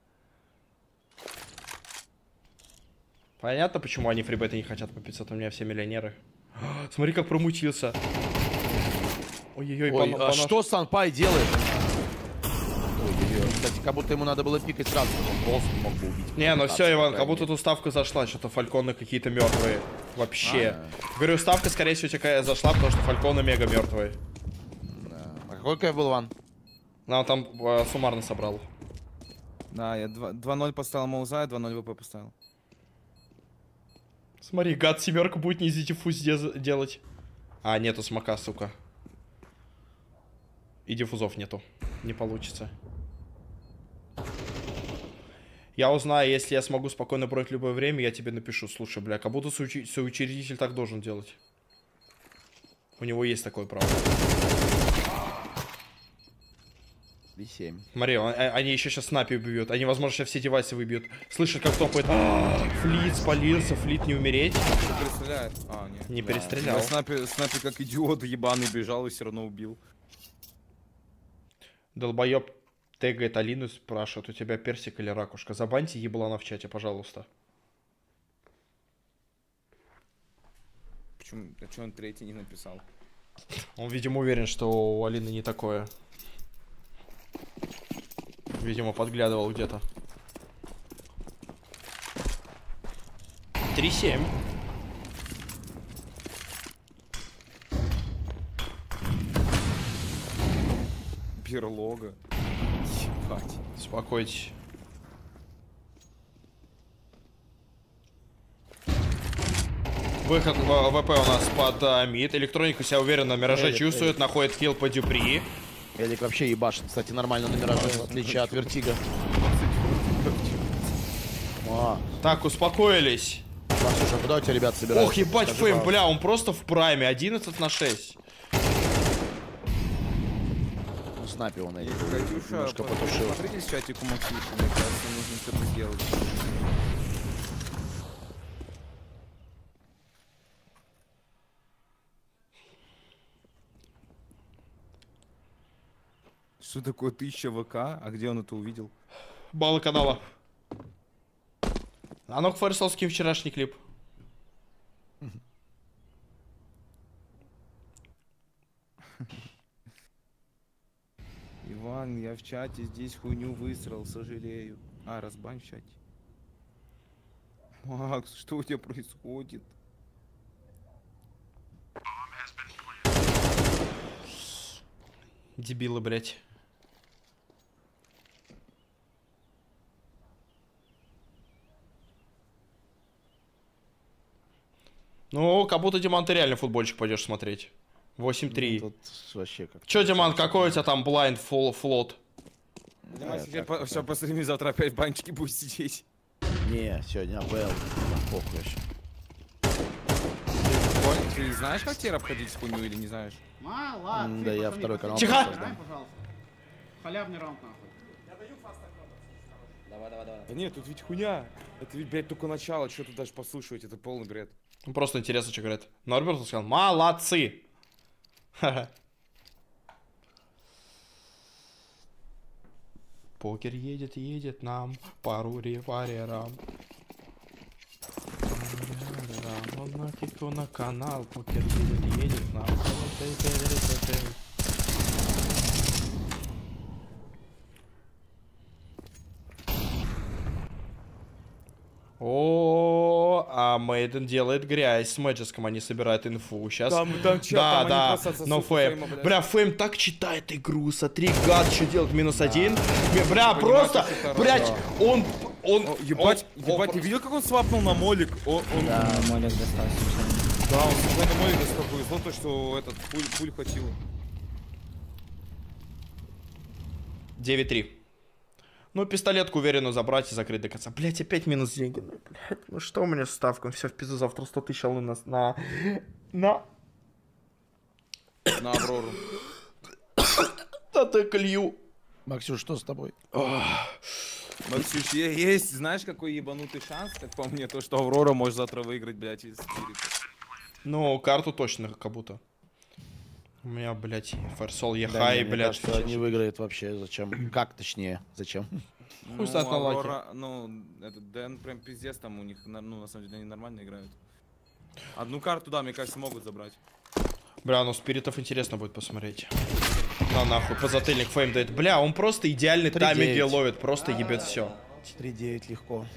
Speaker 2: Понятно, почему они фрибеты не хотят по пятьсот. У меня все миллионеры. Смотри, как промутился. Ой-ой-ой,
Speaker 1: Ой,
Speaker 2: пон-
Speaker 1: а
Speaker 2: понос-
Speaker 1: что Санпай делает? Ой-ой-ой. Кстати, как будто ему надо было пикать сразу, он просто мог бы убить.
Speaker 2: Не, ну все, Иван, как
Speaker 1: крайне.
Speaker 2: будто тут ставка зашла. Что-то фальконы какие-то мертвые. Вообще. Говорю, ставка, скорее всего, такая зашла, потому что фальконы мега мертвые.
Speaker 1: Да. А какой кайф был, Иван?
Speaker 2: Ну, он там э, суммарно собрал.
Speaker 9: Да, я два ноль поставил Мауза, два ноль ВП поставил.
Speaker 2: Смотри, гад семерка будет не диффуз делать. А, нету смока, сука. И диффузов нету. Не получится. Я узнаю, если я смогу спокойно брать любое время, я тебе напишу. Слушай, бля, как будто соуч... соучредитель так должен делать. У него есть такое право.
Speaker 1: три семь.
Speaker 2: Смотри, он, а, они еще сейчас снайпи убьют. Они, возможно, сейчас все девайсы выбьют. Слышишь, как топает. Флит спалился, флит не умереть.
Speaker 9: Не перестреляет. А, нет.
Speaker 2: Не
Speaker 9: Да.
Speaker 2: перестрелял.
Speaker 9: Я снайпер, снайпер как идиот ебаный бежал и все равно убил.
Speaker 2: Долбоеб тегает Алину, спрашивает, у тебя персик или ракушка? Забаньте еблана в чате, пожалуйста.
Speaker 9: Почему, а что он третий не написал?
Speaker 2: Он, видимо, уверен, что у Алины не такое. Видимо, подглядывал где-то. три семь.
Speaker 9: Берлога. Ебать.
Speaker 2: Успокойтесь. Выход в ВП у нас под а, мид. Электроника себя уверенно на Мираже
Speaker 1: Элик,
Speaker 2: чувствует.
Speaker 1: Элик.
Speaker 2: Находит килл по Дюпри.
Speaker 1: Элик вообще ебашит, кстати, нормально на Мираже, в отличие от Вертига. А,
Speaker 2: Так, успокоились.
Speaker 1: Слушай, куда у тебя ребят собираются?
Speaker 2: Ох, ебать,
Speaker 1: Скажи,
Speaker 2: Фейм,
Speaker 1: пожалуйста.
Speaker 2: бля, он просто в прайме. одиннадцать на шесть.
Speaker 1: снапе он эти.
Speaker 9: Катюша,
Speaker 1: Немножко
Speaker 9: по-
Speaker 1: потушил.
Speaker 9: Посмотрите с чатику Максюша, мне кажется, нужно что-то сделать. Что такое тысяча ВК? А где он это увидел?
Speaker 2: Баллы канала. А ну-ка, Фэрсел, скинь вчерашний клип.
Speaker 9: Иван, я в чате здесь хуйню высрал, сожалею. А, разбань в чате. Макс, что у тебя происходит?
Speaker 2: Дебилы, блять. Ну, как будто, Диман, ты реально футбольчик пойдешь смотреть. восемь три.
Speaker 1: Ну, тут вообще как...
Speaker 2: Чё, Диман, какой у тебя там blind full флот?
Speaker 9: Давай теперь по, все, посмотрим, завтра опять в банчике будет сидеть.
Speaker 1: Не, сегодня АПЛ. Похуй вообще.
Speaker 9: Ты, ты знаешь, как теперь обходить с хуйню или не знаешь?
Speaker 10: А, ладно.
Speaker 1: Да, я второй канал.
Speaker 2: Тихо!
Speaker 10: Дай, пожалуйста. Халявный раунд, нахуй.
Speaker 8: Давай, давай, давай.
Speaker 9: Да нет, тут ведь хуйня. Это ведь, блядь, только начало, что тут даже послушивать, это полный бред.
Speaker 2: Ну, просто интересно, что говорят. Норберт сказал, молодцы. Ха-ха. Покер едет, едет нам пару реварерам. Он нафиг на канал, покер едет, едет нам. О, а Мейден делает грязь с Мэджиском, они собирают инфу. Сейчас.
Speaker 9: Там, там чат,
Speaker 2: да,
Speaker 9: там
Speaker 2: да.
Speaker 9: они просто
Speaker 2: Но
Speaker 9: отсосут
Speaker 2: Фейм.
Speaker 9: Фейма, блядь.
Speaker 2: Бля, Фейм так читает игру. Смотри, гад, что делает минус один. Бля,
Speaker 9: Понимаете,
Speaker 2: просто,
Speaker 9: что это
Speaker 2: блядь,
Speaker 9: да.
Speaker 2: он, он,
Speaker 9: О, ебать,
Speaker 2: он-
Speaker 9: ебать,
Speaker 2: он
Speaker 9: ты видел, как он свапнул на молик? Он, он...
Speaker 8: Да, молик достался.
Speaker 9: Да, он свапнул на молик, достал, повезло то, что этот пуль, пуль хватило.
Speaker 2: девять три. Ну, пистолетку уверенно забрать и закрыть до конца. Блять, опять минус деньги. Ну, блядь, ну что у меня с ставкой? Все, в пизду, завтра сто тысяч аллы на... На... На...
Speaker 9: На Аврору.
Speaker 2: Да ты клью.
Speaker 1: Максюш, что с тобой?
Speaker 9: Максюш, е- есть, знаешь, какой ебанутый шанс, как по мне, то, что Аврора может завтра выиграть, блядь, из Спирита.
Speaker 2: Ну, карту точно как будто. У меня, блядь, фарсол
Speaker 1: Да,
Speaker 2: ехай,
Speaker 1: не, мне
Speaker 2: блядь.
Speaker 1: кажется, не выиграет вообще. Зачем? Как точнее? Зачем?
Speaker 9: Ну,
Speaker 2: Хуй знает на лаке.
Speaker 9: Аврора, ну, этот Дэн прям пиздец там у них, на- ну, на самом деле, они нормально играют. Одну карту, да, мне кажется, могут забрать.
Speaker 2: Бля, ну спиритов интересно будет посмотреть. На нахуй, позатыльник Фейм дает. Бля, он просто идеальный
Speaker 1: три
Speaker 2: тайминги
Speaker 1: девять.
Speaker 2: ловит, просто ебет все.
Speaker 1: три девять легко.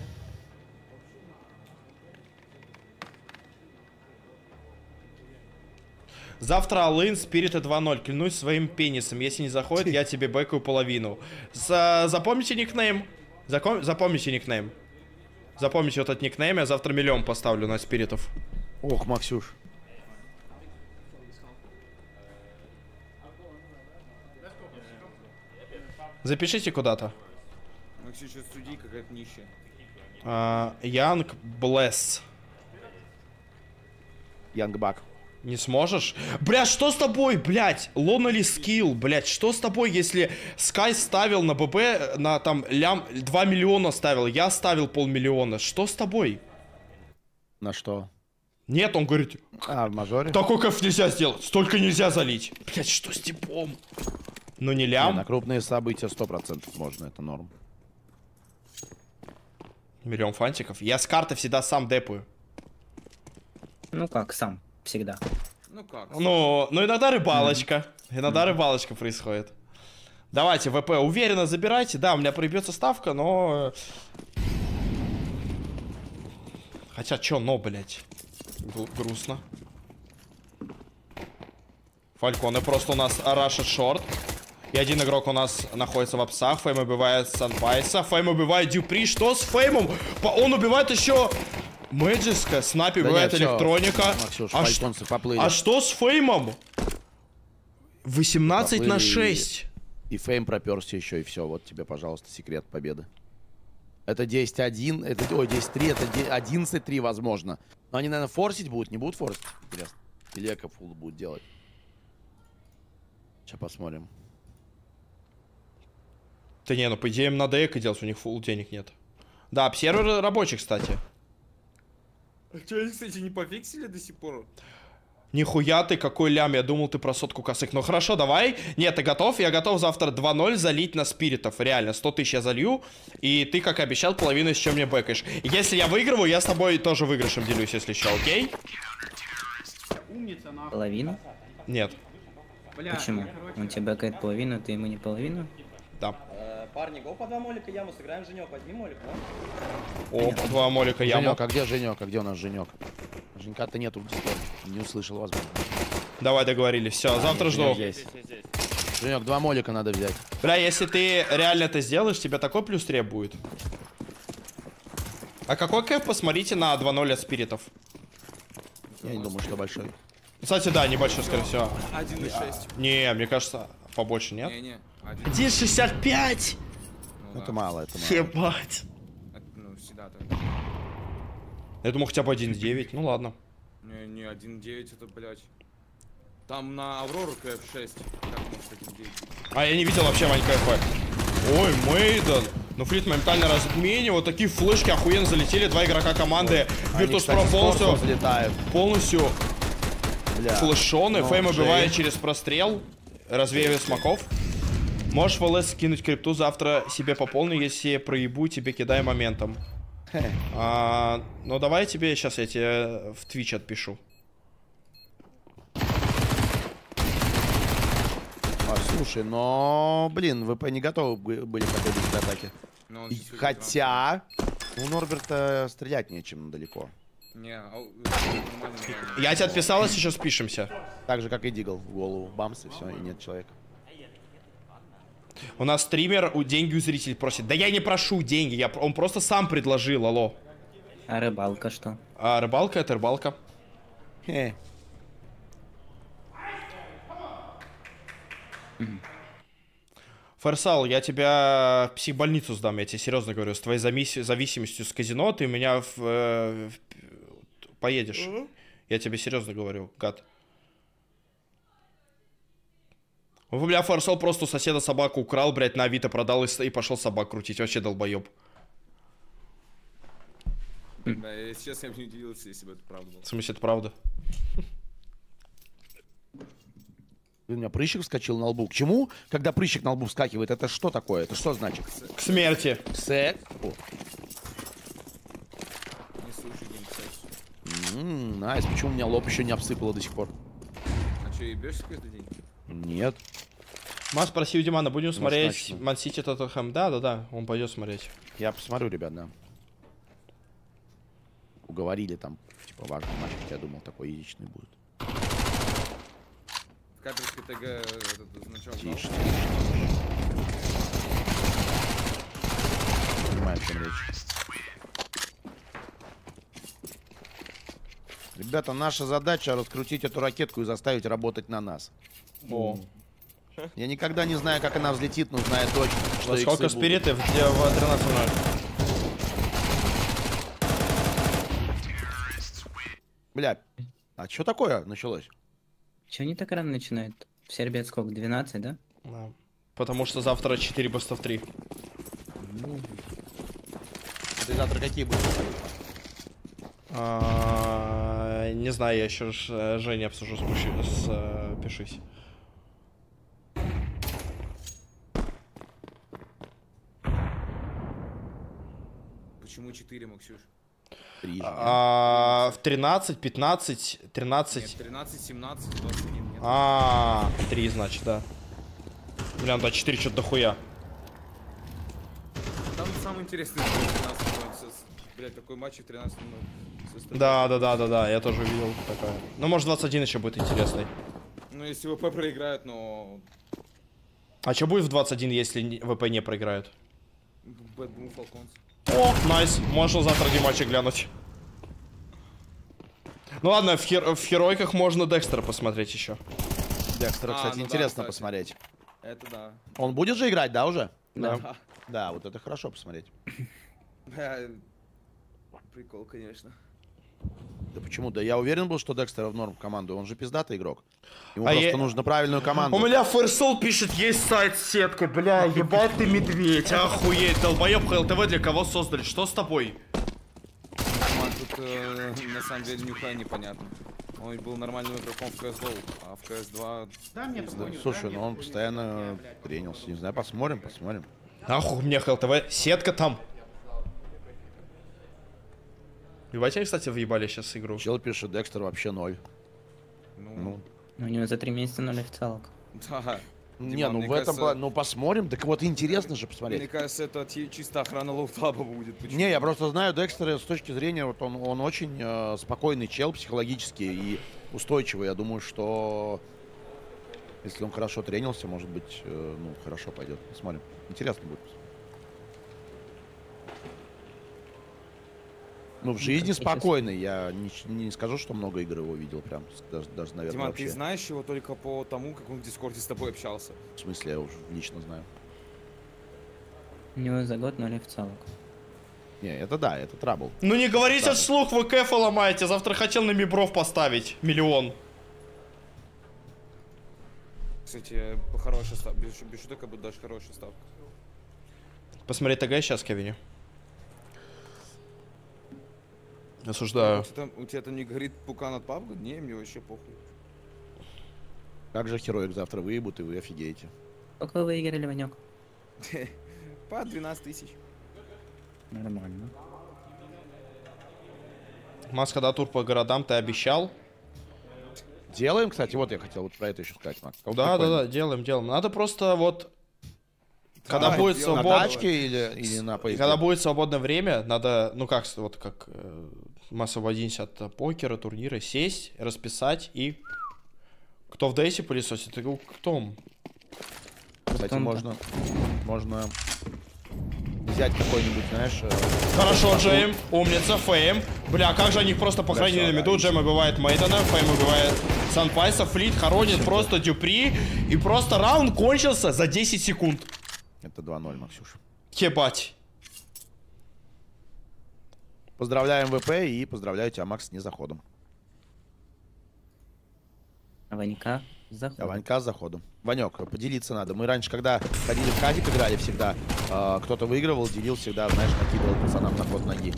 Speaker 2: Завтра Алын, Спирита два ноль. Клянусь своим пенисом. Если не заходит, я тебе бэкаю половину. За... Запомните никнейм. Заком... Запомните никнейм. Запомните вот этот никнейм. Я завтра миллион поставлю на спиритов.
Speaker 1: Ох, Максюш.
Speaker 2: Запишите куда-то.
Speaker 9: Максюш, сейчас судьи какая-то нищая.
Speaker 2: Янг Блесс.
Speaker 1: Янгбак.
Speaker 2: Не сможешь? Бля, что с тобой, блядь? Lonely Skill, блядь, что с тобой, если Скай ставил на ББ, на там лям, два миллиона ставил, я ставил полмиллиона. Что с тобой?
Speaker 1: На что?
Speaker 2: Нет, он говорит,
Speaker 1: А, в мажоре?
Speaker 2: такой кайф нельзя сделать, столько нельзя залить. Блядь, что с типом? Ну не
Speaker 1: Не,
Speaker 2: лям.
Speaker 1: на крупные события сто процентов можно, это норм.
Speaker 2: Миллион фантиков. Я с карты всегда сам депаю.
Speaker 8: Ну как, сам, всегда.
Speaker 9: Ну как?
Speaker 2: Ну, ну иногда рыбалочка. Иногда рыбалочка происходит. Давайте, ВП, уверенно забирайте. Да, у меня проебется ставка, но... Хотя, чё, но, блядь. Гру- грустно. Фальконы просто у нас рашит шорт. И один игрок у нас находится в апсах. Фейм убивает Санпайса. Фейм убивает Дюпри. Что с Феймом? По- Он убивает еще Мэджиска. Снапи
Speaker 1: Да
Speaker 2: убивает
Speaker 1: нет, всё,
Speaker 2: Электроника.
Speaker 1: Максюш,
Speaker 2: А, ш-
Speaker 1: фальконцы поплыли.
Speaker 2: а что с Феймом? восемнадцать на
Speaker 1: Поплыли.
Speaker 2: шесть.
Speaker 1: И Фейм проперся еще, и все. Вот тебе, пожалуйста, секрет победы. Это десять один, это, ой, десять три, это одиннадцать три, возможно. Но они, наверное, форсить будут, не будут форсить? Интересно. Или Эко фул будут делать? Сейчас посмотрим.
Speaker 2: Да не, ну по идее им надо эко делать, у них фулл денег нет. Да, сервер рабочий, кстати.
Speaker 9: А что, они, кстати, не пофиксили до сих пор?
Speaker 2: Нихуя ты, какой лям, я думал ты про сотку косык. Ну хорошо, давай. Нет, ты готов? Я готов завтра два ноль залить на спиритов. Реально, сто тысяч я залью. И ты, как обещал, половину еще мне бэкаешь. Если я выигрываю, я с тобой тоже выигрышем делюсь, если что, окей?
Speaker 10: Умница, нахуй.
Speaker 8: Половину?
Speaker 2: Нет.
Speaker 10: Бля,
Speaker 8: Почему?
Speaker 10: короче,
Speaker 8: Он тебе бэкает половину, ты ему не половину?
Speaker 2: Да.
Speaker 7: Парни, го по два молика яму сыграем, Женек, возьми молик, да?
Speaker 2: О, два молика яма.
Speaker 1: Женек, а где Женек? А где у нас Женек? Женька-то нету в дискорде. Не услышал вас.
Speaker 2: Давай, договорились. Все, завтра жду.
Speaker 1: Здесь. Женек, два молика надо взять.
Speaker 2: Бля, если ты реально это сделаешь, тебе такой плюс три будет. А какой кэф, посмотрите на два ноль от спиритов.
Speaker 1: Я не думаю, что большой.
Speaker 2: Кстати, да, небольшой, скорее всего.
Speaker 9: один и шесть.
Speaker 2: Не, мне кажется, побольше, нет?
Speaker 9: Не-не.
Speaker 2: один шестьдесят пять!
Speaker 1: Ну, это мало, это мало.
Speaker 2: Ебать.
Speaker 9: Ну, всегда так.
Speaker 2: Я думал, хотя бы один девять. Ну ладно.
Speaker 9: Не, не, один девять это, блядь. Там на Аврору КФ шесть. Как может один девять?
Speaker 2: А я не видел вообще Вань КФ. Ой, Мейден. Ну, Флит моментально разменивал. Такие флешки охуенно залетели. Два игрока команды Virtus.pro полностью, полностью флешоны. Фейм убивает через прострел. Развеивает смоков. Можешь в ЛС скинуть крипту, завтра себе пополню, если проебу, тебе кидай моментом. А, ну давай тебе, сейчас я тебе в Twitch отпишу.
Speaker 1: А, слушай, но, блин, ВП не готовы были к такой быстрой атаке. И, хотя у Норберта стрелять нечем далеко.
Speaker 9: Не, а,
Speaker 2: Я тебе отписал, и сейчас спишемся.
Speaker 1: Так же, как и Дигл в голову. Бамс, и все, и нет человека.
Speaker 2: У нас стример, у деньги у зрителей просит. Да я не прошу деньги, я, он просто сам предложил, алло.
Speaker 8: А рыбалка что?
Speaker 2: А рыбалка это рыбалка.
Speaker 1: Хе.
Speaker 2: Ферсал, я тебя в психбольницу сдам, я тебе серьезно говорю. С твоей замис- зависимостью с казино ты у меня в, э, в, поедешь. Mm-hmm. Я тебе серьезно говорю, гад. Вы, бля, Ферсал просто у соседа собаку украл, блядь, на Авито продал и, и пошел собак крутить. Вообще долбоеб.
Speaker 9: Да, я, сейчас я бы не удивился, если бы это правда было.
Speaker 2: В смысле, это правда?
Speaker 1: У меня прыщик вскочил на лбу. К чему, когда прыщик на лбу вскакивает? Это что такое? Это что значит?
Speaker 2: К смерти.
Speaker 1: Секс.
Speaker 9: Не слушай, Дим, секс.
Speaker 1: Ммм, найс. Почему у меня лоб еще не обсыпало до сих пор?
Speaker 9: А что, ебешься каждый день?
Speaker 1: Нет.
Speaker 2: Маш, спроси у Димана, будем
Speaker 1: Может,
Speaker 2: смотреть
Speaker 1: начну.
Speaker 2: Ман-Сити Тоттенхэм? Да, да, да, он пойдет смотреть.
Speaker 1: Я посмотрю, ребят, да. Уговорили там, типа, важный матч, хотя я думал, такой яичный будет.
Speaker 9: В каперской ТГ этот значок дал?
Speaker 1: Тише, тише. Понимаю, о чем речь. Ребята, наша задача раскрутить эту ракетку и заставить работать на нас.
Speaker 2: О.
Speaker 1: Я никогда не знаю, как она взлетит, но знаю точно, что
Speaker 2: Во сколько
Speaker 1: иксы будут.
Speaker 2: спиритов? Где в тринадцать ноль?
Speaker 1: Бля, а что такое началось?
Speaker 8: Чего они так рано начинают? Все ребят сколько? двенадцать, да?
Speaker 2: Да. Потому что завтра четыре best of три.
Speaker 1: Ну, ты завтра какие будут?
Speaker 2: А, не знаю, я еще с Женей обсужу, спущу, с, э, пишись.
Speaker 9: Почему четыре, Максюш?
Speaker 1: Три же.
Speaker 2: А, в тринадцать, пятнадцать, тринадцать.
Speaker 9: Нет, тринадцать, семнадцать, двадцать один, нет.
Speaker 2: А, три, значит, да. Бля, ну да, четыре что-то дохуя.
Speaker 9: Там самый интересный тринадцать, блядь, такой матч в тринадцать ноль.
Speaker 2: Да, да, да, да, да, я тоже видел такое. Ну, может, двадцать один еще будет интересный.
Speaker 9: Ну, если ВП проиграют, но...
Speaker 2: А что будет в двадцать один, если не- ВП не проиграют?
Speaker 9: Bad Boom Falcons.
Speaker 2: О, найс, можно завтра матчи глянуть. Ну ладно, в, хер в Херойках можно Декстера посмотреть еще.
Speaker 1: Декстера,
Speaker 9: А,
Speaker 1: кстати,
Speaker 9: ну да,
Speaker 1: интересно
Speaker 9: кстати.
Speaker 1: посмотреть.
Speaker 9: Это да.
Speaker 1: Он будет же играть, да, уже?
Speaker 2: Да.
Speaker 1: Да, вот это хорошо посмотреть.
Speaker 9: Бля, прикол, конечно.
Speaker 1: Да почему? Да я уверен был, что Декстер в норм в команду. Он же пиздатый игрок. Ему
Speaker 2: А
Speaker 1: просто
Speaker 2: я...
Speaker 1: нужно правильную команду.
Speaker 2: У меня Фэрсол пишет, есть сайт с сеткой. Бля, ебать ты медведь. Охуеть. Долбоеб ХЛТВ для кого создали? Что с тобой?
Speaker 9: Тут э, на самом деле нюха непонятно. Он был нормальным игроком в си эс го, а в си эс два...
Speaker 10: Да, мне такой не-
Speaker 1: Слушай,
Speaker 10: да,
Speaker 1: ну
Speaker 10: мне
Speaker 1: он
Speaker 10: такой не-
Speaker 1: постоянно
Speaker 10: бля, бля.
Speaker 1: тренился. Не знаю, посмотрим, посмотрим.
Speaker 2: Нахуй мне ХЛТВ. Сетка там. Ебать, они, кстати, въебали сейчас игру.
Speaker 1: Чел пишет, Декстер вообще ноль.
Speaker 9: Ну,
Speaker 1: Ну,
Speaker 8: У него за три месяца ноль официалок.
Speaker 9: да.
Speaker 1: не,
Speaker 9: Диман,
Speaker 1: ну
Speaker 9: мне
Speaker 1: в этом
Speaker 9: кажется-
Speaker 1: плане, ну посмотрим. Так вот интересно же
Speaker 9: Мне
Speaker 1: посмотреть.
Speaker 9: кажется, это ти- чисто охрана лоутаба будет. Почему?
Speaker 1: Не, я просто знаю Декстера с точки зрения, вот он, он очень э, спокойный чел психологически и устойчивый. Я думаю, что если он хорошо тренился, может быть, э, ну, хорошо пойдет. Посмотрим. Интересно будет. Ну, в жизни спокойный. Я не, не скажу, что много игр его видел. Прям даже, даже наверное,
Speaker 9: Диман,
Speaker 1: вообще.
Speaker 9: ты знаешь его только по тому, как он в Дискорде с тобой общался.
Speaker 1: В смысле, я уже лично знаю.
Speaker 8: У него за год ноль официалок.
Speaker 1: Не, это да, это трабл.
Speaker 2: Ну не говорите
Speaker 1: Да.
Speaker 2: вслух, вы кэфа ломаете. Завтра хотел на Мибров поставить. Миллион.
Speaker 9: Кстати, по хорошей ставке. Без, без шуток, как бы даже хорошая ставка.
Speaker 2: Посмотреть ТГ сейчас, Кевине. Осуждаю.
Speaker 9: У тебя, там, у тебя там не горит пукан от пабга? Не, мне вообще похуй.
Speaker 1: Как же Хероик завтра выебут, и вы офигеете.
Speaker 8: Сколько вы выиграли, Ванек?
Speaker 9: По двенадцать тысяч.
Speaker 8: Нормально.
Speaker 2: Маска, да, тур по городам ты обещал?
Speaker 1: Делаем, кстати, вот я хотел вот про это еще сказать, Макс. Вот
Speaker 2: Да,
Speaker 1: такой.
Speaker 2: да, да, делаем, делаем. Надо просто вот... Когда
Speaker 9: Да,
Speaker 2: будет
Speaker 9: делаем.
Speaker 1: На
Speaker 2: свободно...
Speaker 1: тачке или, или на
Speaker 2: И
Speaker 1: поезде?
Speaker 2: когда будет свободное время, надо, ну как, вот как э, мы освободимся от э, покера, турнира, сесть, расписать и... Кто в Дейсе пылесосит? И кто?
Speaker 1: Кстати,
Speaker 8: Потом-то.
Speaker 1: можно, можно взять какой-нибудь, знаешь... э,
Speaker 2: Хорошо, Джейм, умница, Фейм. Бля, как же они их просто похоронили
Speaker 1: всё,
Speaker 2: на меду.
Speaker 1: да,
Speaker 2: Джейм убивает Мейдена, Фейм убивает Санпайса, Флит хоронит просто Дюпри. И просто раунд кончился за десять секунд.
Speaker 1: Это два ноль, Максюш.
Speaker 2: Ебать.
Speaker 1: Поздравляем ВП и поздравляю тебя, Макс, с незаходом.
Speaker 8: А Ванька заход.
Speaker 1: А Ванька с заходом. Ванек, поделиться надо. Мы раньше, когда ходили в кадик, играли всегда, э, кто-то выигрывал, делил всегда, знаешь, накидывал пацанам на ход ноги.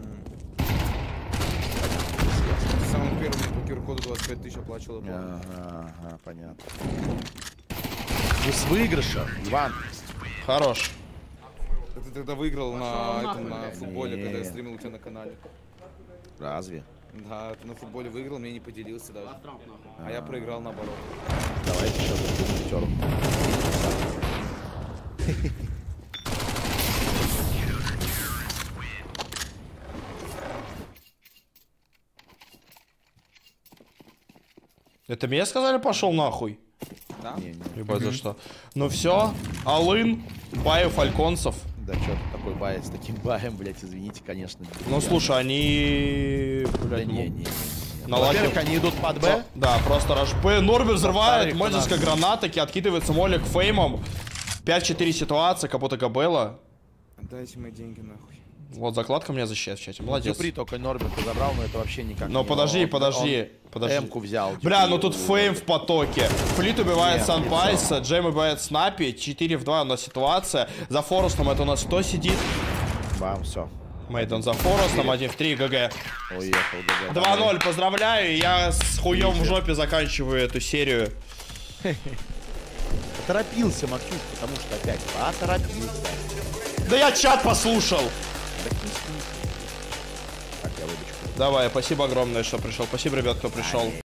Speaker 9: Самому первому по ку ар коду двадцать пять тысяч оплачивал. я помню.
Speaker 1: Ага, ага, понятно. Вы с выигрыша, Иван.
Speaker 2: Хорош.
Speaker 9: Ты тогда выиграл на, этом, на футболе,
Speaker 1: Не.
Speaker 9: когда я стримил у тебя на канале.
Speaker 1: Разве?
Speaker 9: Да, ты на футболе выиграл, мне не поделился даже. А я проиграл наоборот.
Speaker 1: Давайте сейчас будем
Speaker 2: Это мне сказали, пошел нахуй?
Speaker 9: Да?
Speaker 1: Не, не.
Speaker 2: Ебать, за что? Ну все, Алын, Баю, Фальконцев.
Speaker 1: Да что ты такой бай с таким баем, блять, извините, конечно.
Speaker 2: Ну слушай, они...
Speaker 1: Да
Speaker 2: Блядь,
Speaker 1: не,
Speaker 2: ну,
Speaker 1: не, не.
Speaker 2: на
Speaker 1: Во-первых,
Speaker 2: лаке-
Speaker 1: они идут под Б.
Speaker 2: Да, просто раш Б. Норбер взрывает,
Speaker 1: Во-вторых, у
Speaker 2: модельская
Speaker 1: нас-
Speaker 2: граната, таки откидывается Молик Феймом. пять-четыре ситуация, капота Габелла.
Speaker 9: Дайте мои деньги нахуй.
Speaker 2: Вот закладка меня защищает в чате, молодец.
Speaker 1: Дюпри только Норберта забрал, но это вообще никак
Speaker 2: Но
Speaker 1: не-
Speaker 2: подожди,
Speaker 1: он-
Speaker 2: подожди,
Speaker 1: он
Speaker 2: подожди.
Speaker 1: М-ку взял.
Speaker 2: Бля,
Speaker 1: Дюпри
Speaker 2: ну тут
Speaker 1: у-
Speaker 2: Фейм в потоке. Флит убивает
Speaker 1: Нет,
Speaker 2: Санпайса, Джейм убивает Снапи, четыре в два у нас ситуация. За Форестом это у нас кто сидит?
Speaker 1: Бам, все.
Speaker 2: Мейден за Форестом, один в три, ГГ.
Speaker 1: Уехал, ГГ.
Speaker 2: два ноль, поздравляю, я с хуем в жопе заканчиваю эту серию.
Speaker 1: Поторопился, Максюш, потому что опять поторопился.
Speaker 2: Да я чат послушал.
Speaker 1: Так, я выбочку.
Speaker 2: Давай, спасибо огромное, что пришел. Спасибо, ребят, кто пришел.